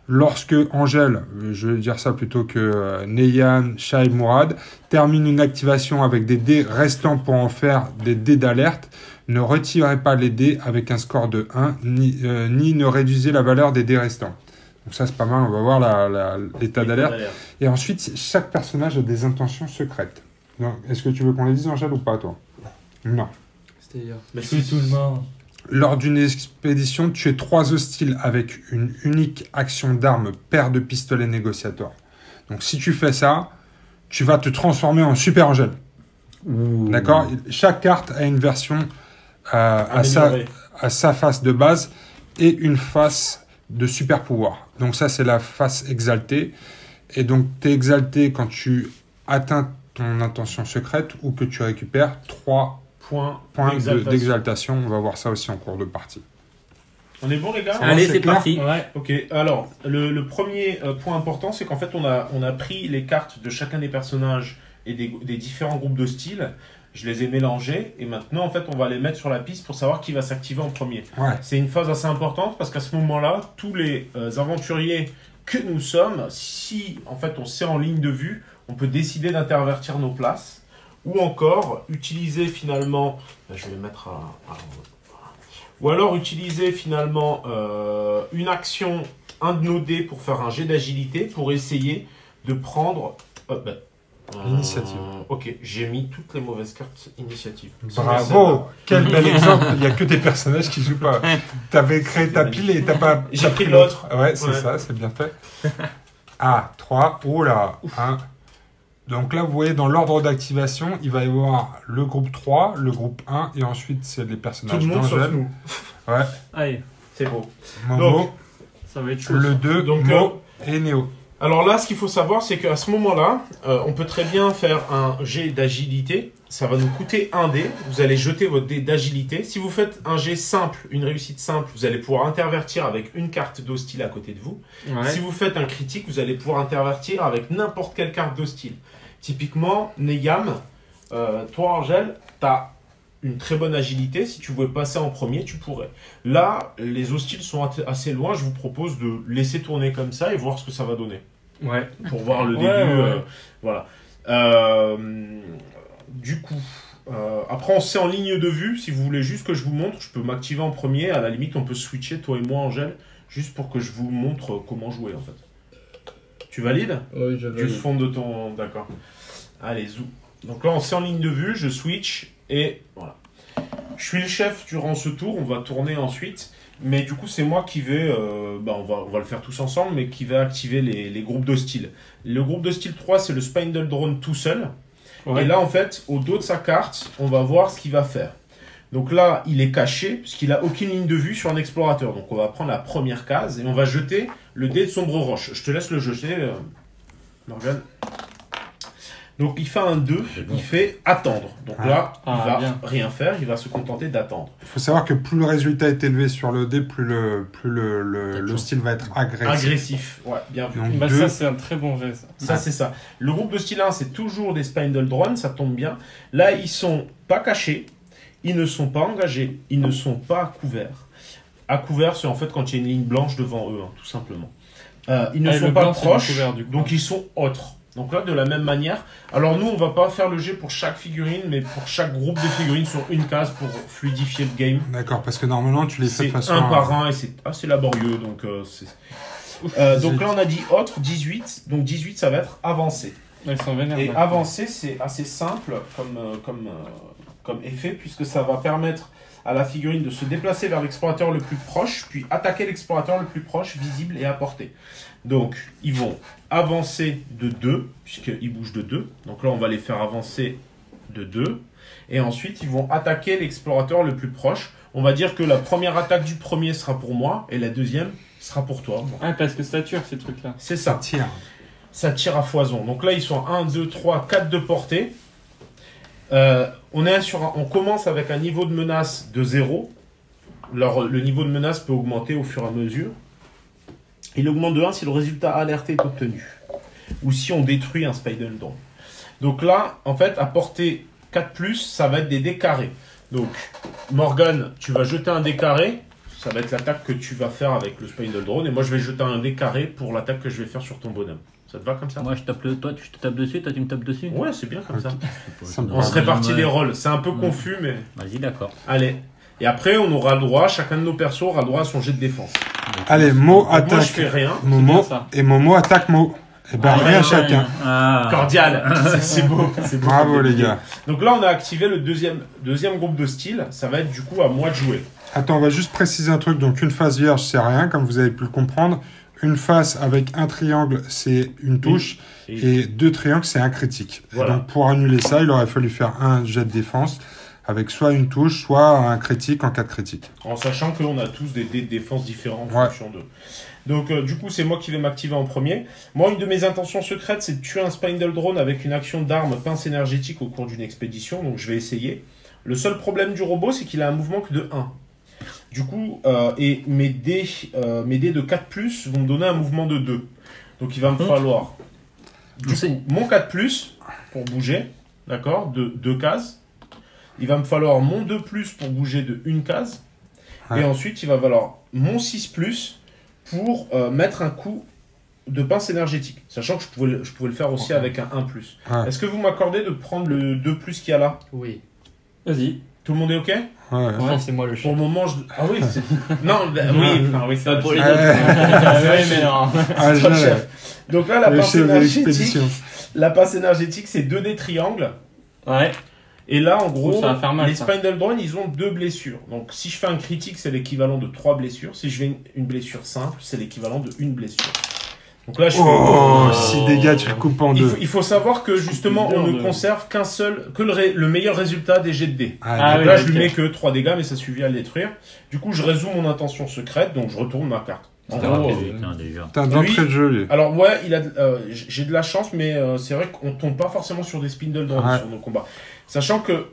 Lorsque Angèle, je vais dire ça plutôt que Neyan, Shai, Mourad, termine une activation avec des dés restants pour en faire des dés d'alerte, ne retirez pas les dés avec un score de 1, ni ne réduisez la valeur des dés restants. Donc ça, c'est pas mal, on va voir l'état d'alerte. Et ensuite, chaque personnage a des intentions secrètes. Donc, est-ce que tu veux qu'on les dise, Angèle, ou pas, toi? Non. C'est-à-dire. Mais Tout le monde. Lors d'une expédition, tuez 3 hostiles avec une unique action d'arme, paire de pistolets négociateurs. Donc si tu fais ça, tu vas te transformer en Super Angèle. D'accord? Chaque carte a une version à sa face de base et une face de super pouvoir. Donc ça, c'est la face exaltée. Et donc, tu es exalté quand tu atteins ton intention secrète ou que tu récupères 3 points d'exaltation. On va voir ça aussi en cours de partie. On est bon, les gars? Allez, c'est c'est clair. parti. Ouais. Ok, alors, le premier point important, c'est qu'en fait, on a pris les cartes de chacun des personnages et des différents groupes de styles. Je les ai mélangés et maintenant, en fait, on va les mettre sur la piste pour savoir qui va s'activer en premier. Ouais. C'est une phase assez importante parce qu'à ce moment-là, tous les aventuriers que nous sommes, si en fait on sait en ligne de vue, on peut décider d'intervertir nos places ou encore utiliser finalement, je vais mettre ou alors utiliser finalement une action, un de nos dés pour faire un jet d'agilité pour essayer de prendre Initiative. Ok, j'ai mis toutes les mauvaises cartes initiative. Bravo! Quel bel exemple! Il n'y a que des personnages qui jouent pas. T'avais créé ta pile et t'as pas J'ai pris l'autre. Ouais, c'est Ouais. ça, c'est bien fait. Ah, 3. Oh là! 1. Donc là, vous voyez, dans l'ordre d'activation, il va y avoir le groupe 3, le groupe 1, et ensuite, c'est les Tout personnages le monde sauf d'Angèle. nous. Ouais. Allez, C'est beau. Momo, Donc, ça va être chaud. le 2, Donc, Mo et Néo. Alors là, ce qu'il faut savoir, c'est qu'à ce moment-là, on peut très bien faire un jet d'agilité. Ça va nous coûter un dé. Vous allez jeter votre dé d'agilité. Si vous faites un jet simple, une réussite simple, vous allez pouvoir intervertir avec une carte d'hostile à côté de vous. Ouais. Si vous faites un critique, vous allez pouvoir intervertir avec n'importe quelle carte d'hostile. Typiquement, Neyam, toi, Angèle, tu as une très bonne agilité. Si tu voulais passer en premier, tu pourrais. Là, les hostiles sont assez loin. Je vous propose de laisser tourner comme ça et voir ce que ça va donner. Ouais. Pour voir le début. Ouais. Voilà. Du coup, après, on sait en ligne de vue. Si vous voulez juste que je vous montre, je peux m'activer en premier. À la limite, on peut switcher, toi et moi, Angèle, juste pour que je vous montre comment jouer, en fait. Tu valides? Oui, je Du fond de ton... D'accord. Allez, zou. Donc là, on sait en ligne de vue. Je switch et voilà. Je suis le chef durant ce tour. On va tourner ensuite. Mais du coup, c'est moi qui vais... on va le faire tous ensemble, mais qui va activer les groupes de style. Le groupe de style 3, c'est le Spindle Drone tout seul. Ouais. Et là, en fait, au dos de sa carte, on va voir ce qu'il va faire. Donc là, il est caché, puisqu'il n'a aucune ligne de vue sur un explorateur. Donc on va prendre la première case et on va jeter le dé de sombre roche. Je te laisse le jeter, Morgane. Donc il fait un 2, il fait attendre. Donc là, il va bien. rien faire, il va se contenter d'attendre. Il faut savoir que plus le résultat est élevé sur le dé, plus le style va être agressif. Agressif, ouais, bien vu. Donc, Bah, 2, ça, c'est un très bon jet, ça. Ça, c'est ça. Le groupe de style 1, c'est toujours des Spindle Drones, ça tombe bien. Là, ils sont pas cachés, ils ne sont pas engagés, ils ne sont pas couverts. À couvert, c'est en fait quand il y a une ligne blanche devant eux, hein, tout simplement. Ils ne Ah, sont le pas blanc, c'est proches, couvert, du coup. donc ils sont autres. Donc là, de la même manière. Alors nous, on va pas faire le jet pour chaque figurine, mais pour chaque groupe de figurines sur une case pour fluidifier le game. D'accord, parce que normalement, tu les fais C'est de façon... un par un et c'est assez laborieux. Donc, donc là, on a dit autre, 18. Donc 18, ça va être avancé. Ils sont vénères. Et là. avancer, c'est assez simple comme effet, puisque ça va permettre à la figurine de se déplacer vers l'explorateur le plus proche, puis attaquer l'explorateur le plus proche, visible et à portée. Donc, ils vont avancer de 2, puisqu'ils bougent de 2. Donc là, on va les faire avancer de 2. Et ensuite, ils vont attaquer l'explorateur le plus proche. On va dire que la première attaque du premier sera pour moi, et la deuxième sera pour toi. Ouais, parce que ça tue, ces trucs-là. C'est Ça ça. tire. Ça tire à foison. Donc là, ils sont 1, 2, 3, 4 de portée. On commence avec un niveau de menace de 0. Le niveau de menace peut augmenter au fur et à mesure. Il augmente de 1 si le résultat alerté est obtenu. Ou si on détruit un Spindle Drone. Donc là, en fait, à portée 4+, ça va être des dés carrés. Donc, Morgane, tu vas jeter un dé carré. Ça va être l'attaque que tu vas faire avec le Spindle Drone. Et moi, je vais jeter un dé carré pour l'attaque que je vais faire sur ton bonhomme. Ça te va comme ça? Moi, toi, tu te tapes dessus, toi, tu me tapes dessus. Ouais, c'est bien comme ça. Ça me On se répartit Ouais. les rôles. C'est un peu confus, mais... Vas-y, d'accord. Allez. Et après, on aura le droit, chacun de nos persos aura le droit à son jet de défense. Allez, Mo Donc, moi, je attaque fais rien. Momo bien, ça. et Momo attaque Mo. Et ben rien chacun. Ah. Cordial. C'est beau. C'est beau. Bravo les gars. Donc là, on a activé le deuxième groupe de style. Ça va être du coup à moi de jouer. Attends, on va juste préciser un truc. Donc une face vierge, c'est rien, comme vous avez pu le comprendre. Une face avec un triangle, c'est une touche. Et- Et 2 triangles, c'est un critique. Et Voilà. donc pour annuler ça, il aurait fallu faire un jet de défense avec soit une touche, soit un critique en cas de critique. En sachant qu'on a tous des dés de défense différents en Ouais. fonction d'eux. Donc du coup, c'est moi qui vais m'activer en premier. Moi, une de mes intentions secrètes, c'est de tuer un Spindle Drone avec une action d'arme pince énergétique au cours d'une expédition. Donc je vais essayer. Le seul problème du robot, c'est qu'il a un mouvement que de 1. Du coup, et mes dés de 4+, vont me donner un mouvement de 2. Donc il va me falloir du C'est- coup, mon 4+, pour bouger, d'accord, de 2 cases. Il va me falloir mon 2+, pour bouger de 1 case. Ouais. Et ensuite, il va falloir mon 6+, pour mettre un coup de pince énergétique. Sachant que je pouvais le faire aussi avec un 1+. Ouais. Est-ce que vous m'accordez de prendre le 2+ qu'il y a là? Oui. Vas-y. Tout le monde est OK? Ouais. Ouais, c'est moi le Pour chef. le moment, je... Ah oui, c'est... Non, bah, oui, enfin, oui, c'est Pas pour les Ouais. autres. Ouais, mais non. Ah, toi le je- chef. Donc là, la le pince chef de énergétique, l'expédition. la pince énergétique, c'est 2 triangles. Ouais. Et là, en gros, Ça va faire mal, les ça. Spindle Drones, ils ont 2 blessures. Donc, si je fais un critique, c'est l'équivalent de 3 blessures. Si je fais une blessure simple, c'est l'équivalent de 1 blessure. Donc là, je fais... Oh, 6 dégâts, tu le coupes en deux. Il faut savoir que justement, C'est dur on ne de- conserve qu'un seul, que le meilleur résultat des jets de dés. Ah, Donc oui, là, je lui ok. mets que 3 dégâts, mais ça suffit à le détruire. Du coup, je résous mon intention secrète, donc je retourne ma carte. En Ça gros, va euh, plus vite, hein, déjà. T'as d'entrée lui- de jeu, lui. alors ouais, j'ai de la chance, mais c'est vrai qu'on tombe pas forcément sur des Spindle Drones Ouais. sur nos combats. Sachant que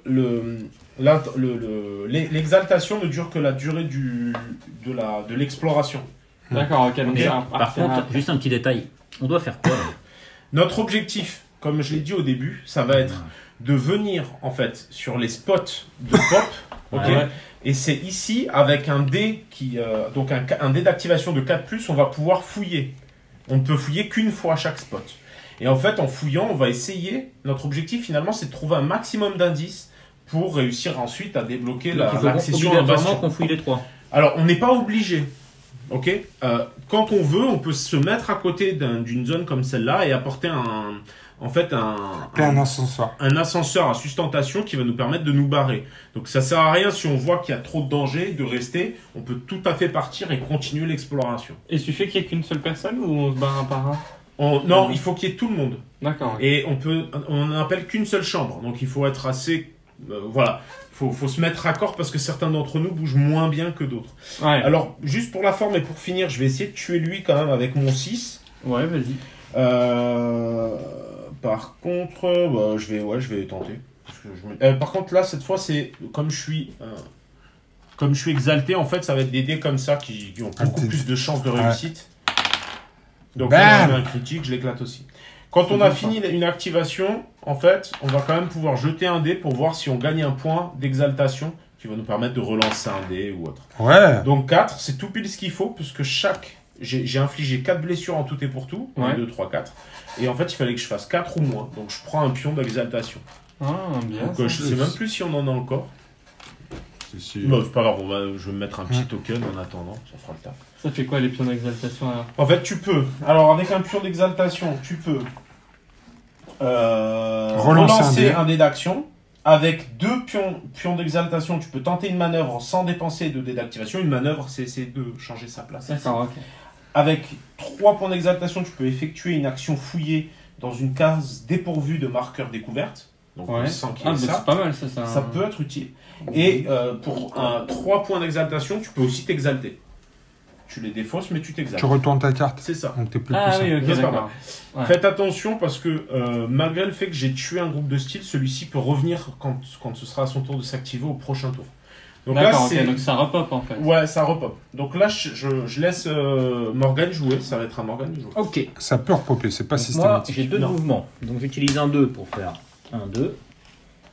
l'exaltation ne dure que la durée de l'exploration. D'accord, ok. Donc Ok. ça, Par contre, juste un petit détail. On doit faire quoi là? Notre objectif, comme je l'ai dit au début, ça va être de venir en fait sur les spots de pop, ok. Ouais. Et c'est ici avec un dé donc un dé d'activation de 4+, on va pouvoir fouiller. On ne peut fouiller qu'une fois à chaque spot. Et en fait, en fouillant, on va essayer. Notre objectif finalement, c'est de trouver un maximum d'indices pour réussir ensuite à débloquer Donc, il faut l'accession à obligatoirement bastion. qu'on fouille les 3. Alors, on n'est pas obligé. Ok. Quand on veut, on peut se mettre à côté d'une zone comme celle-là et apporter un ascenseur. un ascenseur à sustentation qui va nous permettre de nous barrer. Donc ça sert à rien si on voit qu'il y a trop de danger de rester. On peut tout à fait partir et continuer l'exploration. Et il suffit qu'il n'y ait qu'une seule personne ou on se barre un par un? Non, il faut qu'il y ait tout le monde. D'accord. Et on n'appelle qu'une seule chambre. Donc il faut être assez... voilà. Faut se mettre à corps parce que certains d'entre nous bougent moins bien que d'autres. Ouais. Alors, juste pour la forme et pour finir, je vais essayer de tuer lui quand même avec mon 6. Ouais, vas-y. Par contre, bah, je vais tenter. Parce que par contre, là, cette fois, c'est comme je suis exalté, en fait, ça va être des dés comme ça qui ont beaucoup t'es- plus de chances de Ouais. réussite. Donc, Bam là, on a un critique, je l'éclate aussi. Quand on a bon, fini une activation, en fait, on va quand même pouvoir jeter un dé pour voir si on gagne un point d'exaltation qui va nous permettre de relancer un dé ou autre. Ouais. Donc 4, c'est tout pile ce qu'il faut, puisque j'ai infligé 4 blessures en tout et pour tout. 1, Ouais. 2, 3, 4. Et en fait, il fallait que je fasse 4 ou moins. Donc je prends un pion d'exaltation. Ah, bien. Donc ça. je sais même plus si on en a encore. Bon, c'est pas grave, je vais me mettre un petit token en attendant, ça fera le taf. Ça fait quoi les pions d'exaltation alors? En fait, tu peux. Alors, avec un pion d'exaltation, tu peux relancer un dé d'action. Avec 2 pions d'exaltation, tu peux tenter une manœuvre sans dépenser de dé d'activation. Une manœuvre, c'est de changer sa place. D'accord, ok. Avec 3 points d'exaltation, tu peux effectuer une action fouillée dans une case dépourvue de marqueurs découvertes. Donc, Ouais. sans qu'il y Ah, ait bah, ça. c'est pas mal ça. Ça peut être utile. Et pour 3 points d'exaltation, tu peux aussi t'exalter. Tu les défausses, mais tu t'exaltes. Tu retournes ta carte. C'est ça. Donc t'es plus Ah puissant. oui, ok, C'est pas d'accord. Ouais. Faites attention parce que malgré le fait que j'ai tué un groupe de style, celui-ci peut revenir quand ce sera à son tour de s'activer au prochain tour. Donc là, D'accord, c'est... ok, donc ça repop en fait. Ouais, ça repop. Donc là, je laisse Morgane jouer. Ça va être à Morgane de jouer. Ok. Ça peut repopper, c'est pas Donc moi, systématique. j'ai 2 Non. mouvements. Donc j'utilise un 2 pour faire 1, 2.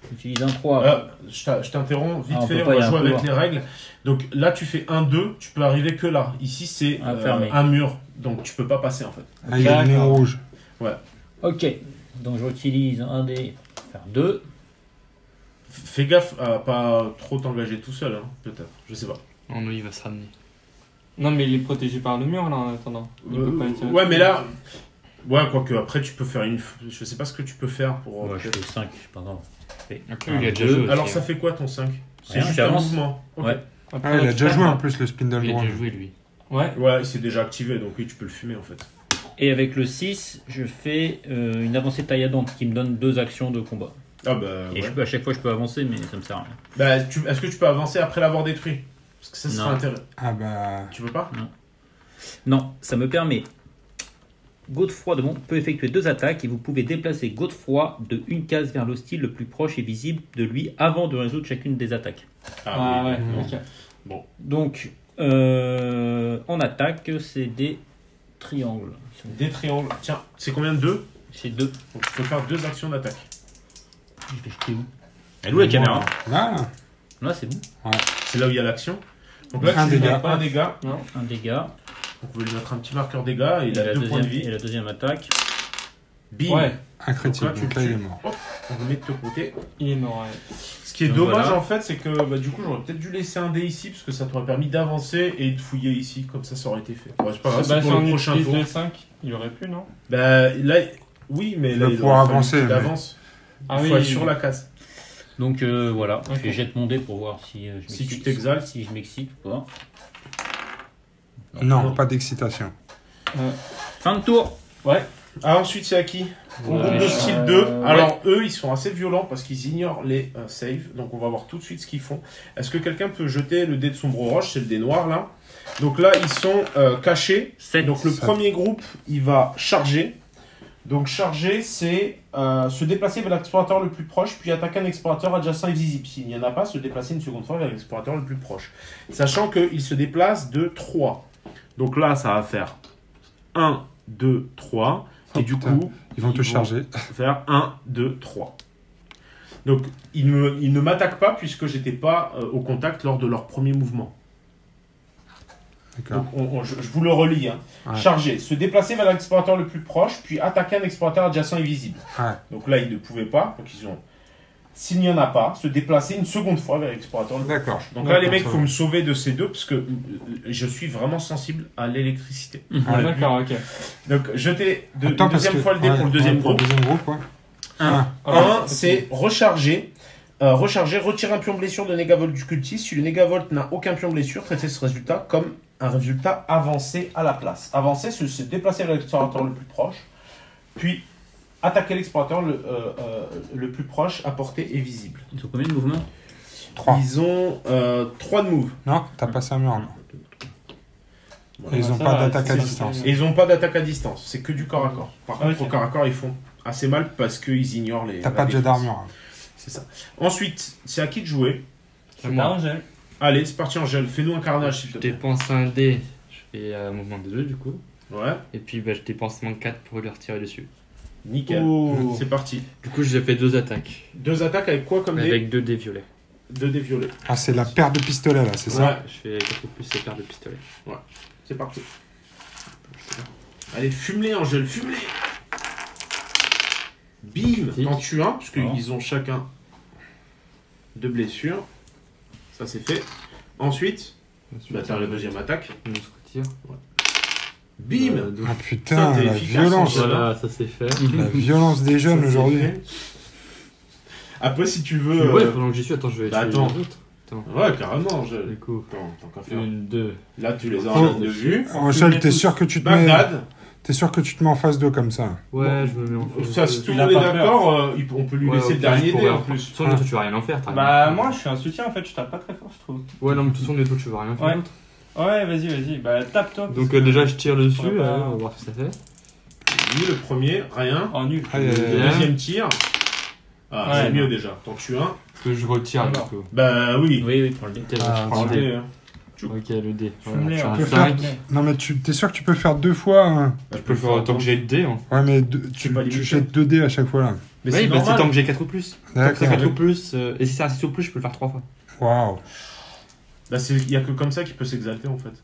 Utilise un 3. Je t'interromps vite Ah, on fait, peut on pas, y va a un jouer avec couloir. les règles. Donc là, tu fais 1-2, tu peux arriver que là. Ici, c'est Fermé. un mur, donc tu peux pas passer en fait. Ah, il y a une ligne D'accord. rouge. Ok. Donc j'utilise un dé pour faire 2. Fais gaffe à pas trop t'engager tout seul, hein, peut-être. Je sais pas. Oh non, il va se ramener. Non, mais il est protégé par le mur là en attendant. Il peut pas être- Ouais, mais là. Ouais, quoique après, tu peux faire une. Je sais pas ce que tu peux faire pour. Moi je fais 5, je sais pas grave. Après, Un, il a déjà deux. joué. Alors, aussi, ça hein. fait quoi ton 5? C'est Rien, juste tu un avances. mouvement. Ok. Ouais. Après, Ah, il a tu déjà tapes, joué hein. en plus le spindle Il a drone. déjà joué, lui. Ouais. Ouais, c'est déjà activé, donc oui, tu peux le fumer en fait. Et avec le 6, je fais une avancée tailladante qui me donne 2 actions de combat. Ah bah. Et Ouais. à chaque fois je peux avancer, mais ça me sert à rien. Bah, est-ce que tu peux avancer après l'avoir détruit? Parce que ça sera Non. intéressant. Ah bah. Tu peux pas? Non, ça me permet. Godefroy de Mont peut effectuer 2 attaques et vous pouvez déplacer Godefroy de une case vers l'hostile le plus proche et visible de lui avant de résoudre chacune des attaques. Ah oui. ouais, Mhm. ok. Donc, en attaque, c'est des triangles. Des triangles. Tiens, c'est combien de 2? C'est 2. Donc tu peux faire 2 actions d'attaque. Je vais jeter où? Elle est où la caméra? Là, Là, c'est bon. C'est là où il y a l'action. Donc là, Un tu lui dégât. mets un dégât. Un dégât. Donc on va lui mettre un petit marqueur dégâts et il Et a la 2 points de deuxième, vie. et la deuxième attaque. Bim. Ouais, un critique, Donc là, tu donc là il tues. est mort. Hop, on le met de côté. il est mort. Ouais. Ce qui est Donc dommage voilà. en fait, c'est que bah, du coup j'aurais peut-être dû laisser un dé ici parce que ça t'aurait permis d'avancer et de fouiller ici, comme ça aurait été fait. Ouais, c'est pas grave, Bah, c'est si pour on le prochain utilise tour. le 5, il aurait pu, non? Bah là, oui, mais Il là va il pouvoir aurait fallu avancer, qu'il mais- avance. Ah Il oui, faut être oui, sur oui. la case. Donc voilà, Ok. je jette mon dé pour voir si je Si m'excite. tu t'exaltes. Si je m'excite ou pas. Non, pas d'excitation. Fin de tour. Ouais. Ah, ensuite c'est à qui? On Ouais. groupe de style Euh, 2. ouais. Alors eux ils sont assez violents parce qu'ils ignorent les saves. Donc on va voir tout de suite ce qu'ils font. Est-ce que quelqu'un peut jeter le dé de sombre roche? C'est le dé noir là. Donc là ils sont cachés. 7. Donc le premier groupe il va charger. Donc charger c'est se déplacer vers l'explorateur le plus proche puis attaquer un explorateur adjacent et visible. S'il n'y en a pas, se déplacer une seconde fois vers l'explorateur le plus proche. Sachant qu'il se déplace de 3. Donc là ça va faire 1, 2, 3. Et Oh, du putain. coup, Ils vont te charger. faire 1, 2, 3. Donc, ils ne m'attaquent pas puisque j'étais pas au contact lors de leur premier mouvement. D'accord. Donc, je vous le relis. Hein. Ouais. Charger, se déplacer vers l'explorateur le plus proche, puis attaquer un explorateur adjacent et visible. Ouais. Donc là, ils ne pouvaient pas. Donc, ils ont, s'il n'y en a pas, se déplacer une seconde fois vers l'explorateur le plus D'accord. proche. Donc là, les D'accord, mecs, il ça faut va. me sauver de ces deux parce que je suis vraiment sensible à l'électricité. Ouais. D'accord, ok. Donc, jetez Attends, parce deuxième que- fois le dé ouais, pour le deuxième ouais, pour groupe. le deuxième groupe, ouais. Un. Un, c'est recharger. Recharger, retirer un pion blessure de Négavolt du cultiste. Si le Négavolt n'a aucun pion blessure, traitez ce résultat comme un résultat avancé à la place. Avancer, c'est se déplacer vers l'explorateur le plus proche, puis attaquer l'explorateur le plus proche, à portée et visible. Ils ont combien de mouvements? 3. Ils ont 3 de move. Non, t'as passé un mur encore. Voilà. Et ils Ouais, ont ça pas va, d'attaque à c'est- distance. Et ils n'ont pas d'attaque à distance, c'est que du corps à corps. Par contre, Ok. au corps à corps, ils font assez mal parce qu'ils ignorent les. T'as la pas de jet défense. d'armure. C'est ça. Ensuite, c'est à qui de jouer? C'est moi, Angèle. Allez, c'est parti, Angèle. Fais-nous un carnage, s'il te Je plaît. dépense un dé, je fais un mouvement de 2 du coup. Ouais, Et puis bah, je dépense moins 4 pour lui retirer dessus. nickel. Oh. C'est parti. Du coup, j'ai fait 2 attaques. 2 attaques avec quoi comme dé? Avec 2 dés violets. 2 dés violets. Ah, c'est la paire de pistolets là, c'est ça? Ouais, Je fais 4 plus ces paires de pistolets. c'est parti. Allez, fume-les, Angèle, fume-les. Bim, Critique. t'en tues un, parce Alors. qu'ils ont chacun 2 blessures. Ça, c'est fait. Ensuite, tu vas faire la deuxième attaque. On se retire. Bim. Donc, Ah putain, Putain, t'es la efficace, violence. Angèle. voilà, ça c'est fait. La violence des Ça, jeunes c'est aujourd'hui. fait. Après, si tu veux... Ouais, pendant que j'y suis, attends, je vais bah, tuer attends. les autres. Ouais, carrément, Angèle. Du coup, Tant qu'à faire. 1, 2. Là, tu les as Oh. en ligne de vue. Rochelle, t'es sûr que tu te mets... Bagdad. T'es sûr que tu te mets en face d'eux comme ça? Ouais, je me mets en face. Ça, si tout le Il a monde est pas peur. d'accord, on peut lui Ouais, laisser au le pire, dernier je dé pourrais en en- plus. De toute façon, toi, tu vas rien en faire. t'as Bah, rien. moi, je suis un soutien en fait, je tape pas très fort, je trouve. Ouais, non, mais de toute façon, les autres, tu vas rien faire Ouais. d'autre. Ouais, vas-y. Bah, tape-toi. parce Donc, que- déjà, je tire dessus, pourrais pas- on va voir ce que ça fait. Lui, le premier, rien. Oh, nul. Aïe, aïe, Le aïe. Bien. deuxième tir. Ah, Ouais, c'est non. mieux déjà. T'en tues un. Que je retire, du Alors. coup. Bah oui. Oui, oui, prends le dé. Ok, Ah, je Prends prends le le dé. dé, hein. Ok, le dé. Fume-les, Voilà, on c'est peut un faire- 5. Non mais t'es sûr que tu peux faire 2 fois hein? Je peux le faire autant que j'ai de dés. Hein. Ouais mais C'est pas tu limité. jettes 2 dés à chaque fois là. Mais Oui, c'est bah, c'est normal. tant que j'ai 4 ou plus. Tant que c'est D'accord. 4 ou plus. Et si c'est un 6 ou plus, je peux le faire 3 fois. Waouh. Bah, il y a que comme ça qu'il peut s'exalter en fait.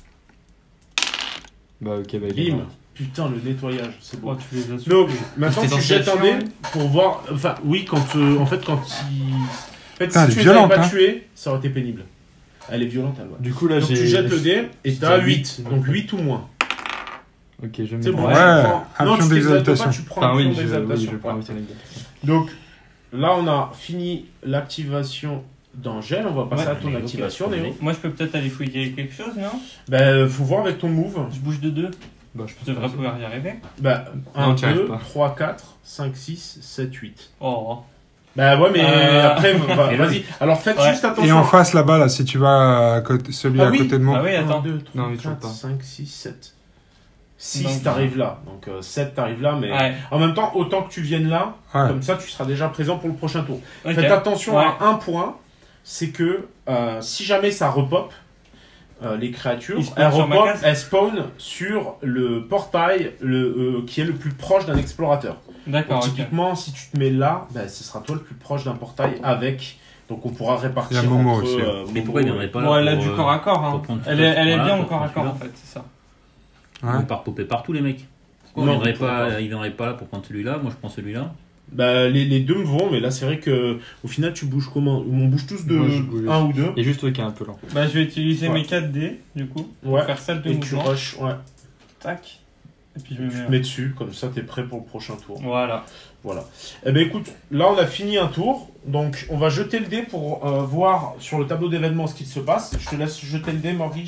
Bah, ok, bah, Bim. Putain, le nettoyage, c'est beau. Oh, tu les as su. Donc, maintenant C'est tu dans jettes un cette dé action, pour voir. Enfin, oui, quand en fait, quand il. En fait, Putain, elle si est tu les avais violente, pas hein. tués, ça aurait été pénible. Elle est violente, elle, ouais. Du coup, là, Donc j'ai. tu jettes le dé et j'ai t'as 8. 8. Donc 8 ou moins. Ok, je mets. C'est bon, Ouais, tu un prends. Non, pion tu t'exaltes pas, d'exaltation. tu prends Enfin, un pion oui, je d'exaltation. prends Ouais. un pion d'exaltation. Donc là, on a fini l'activation d'Angèle. On va passer Ouais, à ton mais activation, ok, Néo. Moi, je peux peut-être aller fouiller quelque chose, non? Ben, faut voir avec ton move. Je bouge de 2. Bah, je pense Je devrais pouvoir y arriver. Bah, Non, 1, t'y arrives 2, pas. 3, 4, 5, 6, 7, 8. Oh. Bah ouais, mais après, Et là- vas-y. Alors faites Ouais. juste Et attention. en face là-bas, là, si tu vas à côté, celui Ah à oui. côté de moi. Ah oui, 1, attends. 2, Non, 3, mais toujours 4, pas. 5, 6, 7. 6, Donc, t'arrives là. Donc 7, t'arrives là. Mais Ouais. en même temps, autant que tu viennes là, Ouais. comme ça, tu seras déjà présent pour le prochain tour. Ok. Faites attention Ouais. à un point, c'est que si jamais ça repop, les créatures, Ils spawnent elles sur ma repop, case elles spawnent sur le portail qui est le plus proche d'un explorateur. D'accord, Donc, ok. typiquement, si tu te mets là, bah, ce sera toi le plus proche d'un portail avec. Donc on pourra répartir Il y a Momo entre, aussi. Mais pourquoi il Momo viendrait et- pas là Bon, elle a pour, du corps à corps, hein. pour prendre Elle est voilà, bien au pour corps à prendre corps, en celui-là. fait, c'est ça. Ouais. Ils partent popper partout, les mecs. Pourquoi Non, il viendrait ils pourraient pas, pas. il viendrait pas là pour prendre celui-là. Moi, je prends celui-là. Bah, les deux me vont, mais là c'est vrai que au final tu bouges comment? On bouge tous de Moi, je bouge 1 ou 2. Et juste toi qui est un peu lent. Bah, je vais utiliser Ouais. mes 4 dés, du coup, pour Ouais. faire celle de Et tu mouvement. rushes, ouais. Tac. Et puis je me Tu mets. te mets dessus, comme ça t'es prêt pour le prochain tour. Voilà. Voilà. Eh ben écoute, là on a fini un tour, donc on va jeter le dé pour voir sur le tableau d'événements ce qu'il se passe. Je te laisse jeter le dé, Morgan.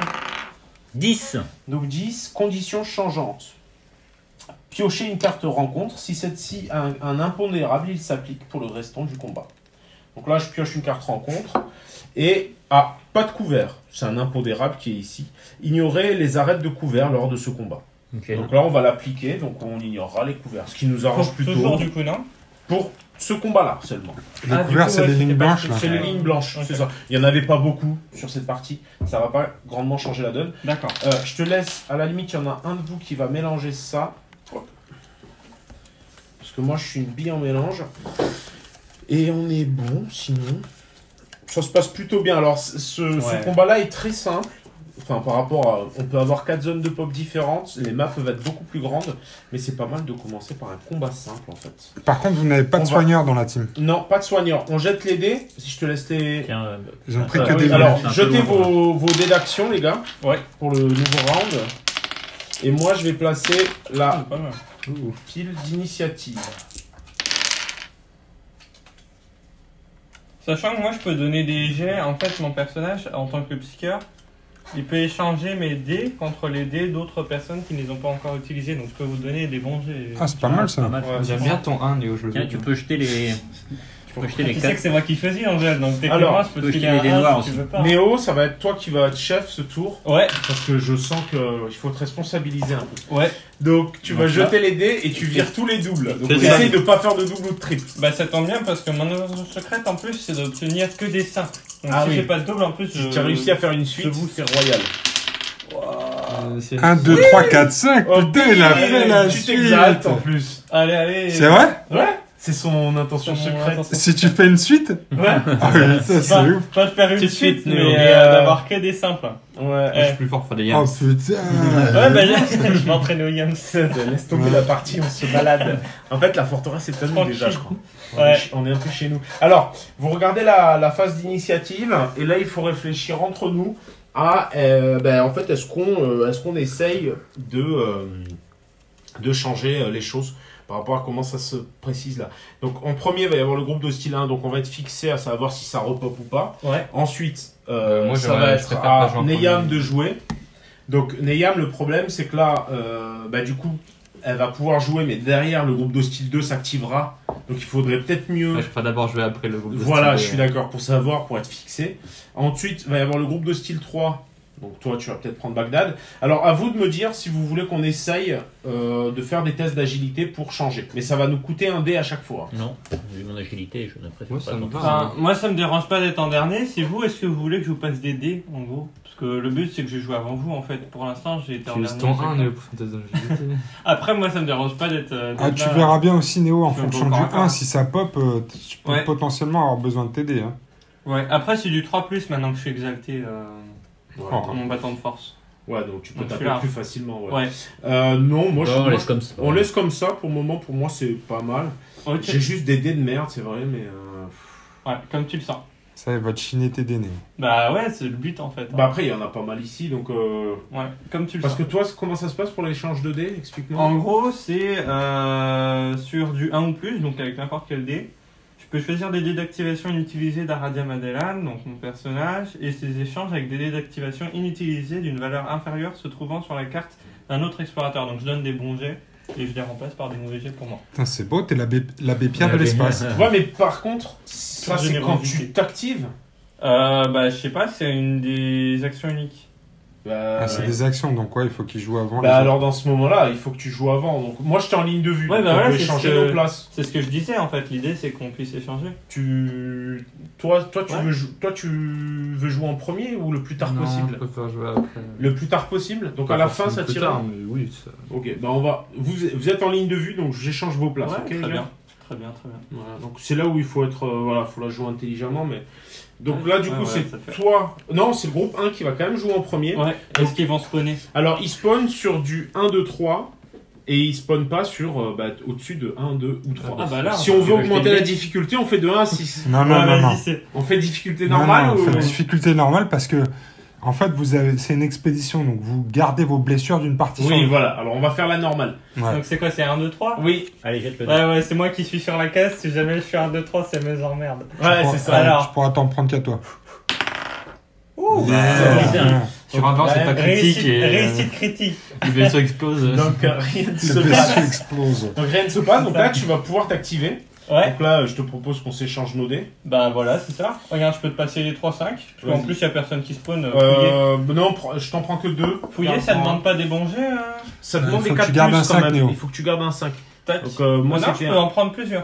10. Donc 10, conditions changeantes. Piochez une carte rencontre. Si celle-ci a un impondérable, il s'applique pour le restant du combat. Donc là, je pioche une carte rencontre. Et, pas de couvert. C'est un impondérable qui est ici. Ignorez les arêtes de couvert lors de ce combat. Ok. Donc là, on va l'appliquer. Donc on ignorera les couverts. Ce qui nous arrange Pour plutôt toujours, du coup, non? pour ce combat-là seulement. Les Ah, du couverts, coup, c'est ouais, les c'était lignes pas blanches le- là. C'est les lignes blanches, Ok. c'est ça. Il n'y en avait pas beaucoup sur cette partie. Ça va pas grandement changer la donne. D'accord. Je te laisse, à la limite, il y en a un de vous qui va mélanger ça. Parce que moi, je suis une bille en mélange. Et on est bon, sinon. Ça se passe plutôt bien. Alors, ce Ouais. combat-là est très simple. Enfin, par rapport à. On peut avoir 4 zones de pop différentes. Les maps peuvent être beaucoup plus grandes. Mais c'est pas mal de commencer par un combat simple, en fait. Par contre, vous n'avez pas de On va- soigneur dans la team. Non, pas de soigneur. On jette les dés. Si je te laisse les. Tiens, Ils ont pris Ah, que oui, des alors, bleus. c'est un peu jetez loin, vos dés d'action, les gars. Ouais. Pour le nouveau round. Et moi, je vais placer la Ah, pas mal. pile d'initiative. Sachant que moi, je peux donner des jets. En fait, mon personnage, en tant que psycheur, il peut échanger mes dés contre les dés d'autres personnes qui ne les ont pas encore utilisés. Donc, je peux vous donner des bons jets. Ah, c'est pas mal ça. Ouais, J'aime bien ton 1, Néo, je le Tiens, veux tu bien. peux jeter les. Tu peux jeter les Tu sais 4. que c'est moi qui choisis, Angèle. Donc, techniquement, Alors, je peux tu te peux filer jeter un les 1 noirs si tu aussi. veux pas. Néo, ça va être toi qui vas être chef ce tour. Ouais, Parce que je sens qu'il faut te responsabiliser un peu. ouais. Donc, tu vas Donc là- jeter les dés et tu vires tous les doubles. Donc, C'est ça. essaye de pas faire de double ou de triple. Bah, ça tombe bien parce que mon ordre secrète, en plus, c'est d'obtenir que des 5. Donc, Ah si oui. j'ai pas de double, en plus, Si tu as réussi à faire une suite, c'est royal. C'est- 1, 2, 3, 4, 5. Oh, Putain, il a fait la tu suite. t'exaltes en plus. Allez, allez. C'est vrai? Ouais. C'est son intention secrète. Si tu fais une suite? Ouais. Ah oui, ça c'est ouf. Pas de faire une Tout de suite, suite, mais Néo. d'avoir que des simples. Ouais. Je suis plus fort pour des Oh yams. putain. Ouais, bah, je m'entraîne au Yams. Laisse tomber la partie, on se balade. En fait, la forteresse est à nous Tranquille. déjà, je crois. Ouais. On est un peu chez nous. Alors, vous regardez la phase d'initiative, et là, il faut réfléchir entre nous à, en fait, est-ce qu'on essaye de changer les choses par rapport à comment ça se précise là. Donc, en premier, il va y avoir le groupe de style 1, donc on va être fixé à savoir si ça repop ou pas. Ouais. Ensuite, Moi, ça j'aurais- va je être préfère pas à jouer en Neyam premier. de jouer. Donc Neyam, le problème c'est que là, du coup, elle va pouvoir jouer, mais derrière le groupe d'Hostile 2 s'activera. Donc il faudrait peut-être mieux. Ouais, je ferai d'abord jouer après le groupe de Voilà, style, je suis d'accord, pour savoir, pour être fixé. Ensuite, il va y avoir le groupe d'Hostile 3 Donc toi, tu vas peut-être prendre Bagdad. Alors, à vous de me dire si vous voulez qu'on essaye de faire des tests d'agilité pour changer. Mais ça va nous coûter un dé à chaque fois. Non, vu mon agilité, je ne préfère Moi, pas. ça me tenter va. Enfin, moi, ça me dérange pas d'être en dernier. C'est vous, est-ce que vous voulez que je vous passe des dés, en gros? Parce que le but, c'est que je joue avant vous, en fait. Pour l'instant, j'ai été en Tu dernier. es ton 1 Néo pour faire tes agilités. Après, moi, ça me dérange pas d'être. Ah, d'être tu là. verras bien aussi, Néo, en Je suis fonction un peu du encore 1, encore. si ça pop, tu peux Ouais. potentiellement avoir besoin de t'aider. Hein. Ouais, après, c'est du 3+, maintenant que je suis exalté Ouais, Oh. mon bâton de force. Ouais, donc tu peux Donc, taper je suis là. plus facilement. Ouais. Ouais. Non, moi, Bon, on laisse comme ça. on laisse comme ça. Pour le moment, pour moi, c'est pas mal. Ok. J'ai juste des dés de merde, c'est vrai, mais... Ouais, comme tu le sens. Ça va te chiner tes Néo. Bah ouais, c'est le but, en fait. Bah après, il y en a pas mal ici, donc... Ouais, comme tu le Parce sens. que toi, comment ça se passe pour l'échange de dés? Explique-moi. En gros, c'est sur du 1 ou plus, donc avec n'importe quel dé. Je peux choisir des dés d'activation inutilisés d'Aradia Madellan, donc mon personnage, et ces échanges avec des dés d'activation inutilisés d'une valeur inférieure se trouvant sur la carte d'un autre explorateur. Donc je donne des bons jets et je les remplace par des mauvais jets pour moi. Putain, c'est beau, t'es l'abbé Pierre de L'abbé- l'espace. Ouais, mais par contre, ça, Pure c'est quand générosité. tu t'actives. Bah je sais pas, c'est une des actions uniques. Bah, Ah, c'est des actions, donc ouais, il faut qu'il joue avant. bah les alors dans ce moment-là, il faut que tu joues avant. Donc moi, j'étais en ligne de vue. Ouais, bah on voilà, peut c'est échanger ce que- nos places. C'est ce que je disais en fait, l'idée c'est qu'on puisse échanger. Toi, tu Ouais. veux jouer en premier ou le plus tard Non, possible? Je préfère jouer après. Le plus tard possible. Donc Pas à la fin, forcément ça plus tire. tard, mais oui, ça... Ok, bah on va. Vous êtes en ligne de vue, donc j'échange vos places. Ouais, ok, très les gars bien. Très bien, très bien. Voilà, donc c'est là où il faut être, voilà, faut la jouer intelligemment, mais donc Ouais, là du ouais, coup ouais, c'est ça fait. toi, non c'est le groupe 1 qui va quand même jouer en premier. Ouais, est-ce qu'ils vont spawner? Alors il spawn sur du 1, 2, 3 et il spawn pas sur au-dessus de 1, 2 ou 3. Ah bah là, Si on veut tu veux augmenter jeter la le difficulté, on fait de 1 à 6. Non, non, Ouais, non, non. vas-y, c'est- On fait difficulté Non, normale non, ou faites difficulté normale parce que, en fait, c'est une expédition, donc vous gardez vos blessures d'une partie sur Oui, l'autre. voilà. Alors on va faire la normale. Ouais. Donc c'est quoi, c'est 1, 2, 3? Oui, Allez, jette le dé. Ouais, ouais, c'est moi qui suis sur la caisse. Si jamais je fais 1, 2, 3, c'est mes emmerdes. ouais, c'est ça. Alors. Je pourrais t'en prendre qu'à toi. Ouh, Putain. Tu vas voir, c'est pas critique réussite, et réussite critique. les blessures explosent. Donc rien ne se Le passe. vaisseau explose. Donc rien ne se passe. Donc là tu vas pouvoir t'activer. Ouais, Donc là je te propose qu'on s'échange nos dés. bah voilà, c'est ça. Regarde, je peux te passer les 3, 5. Parce qu'en Vas-y. plus, il y a personne qui spawn. Fouiller, Non, je t'en prends que 2. Fouiller, ça demande pas des bons jets. Ça demande Il des faut que 4 tu gardes plus un quand 5, même. Néo. Il faut que tu gardes un 5. Tac. Donc moi Maintenant, je c'était peux en prendre plusieurs.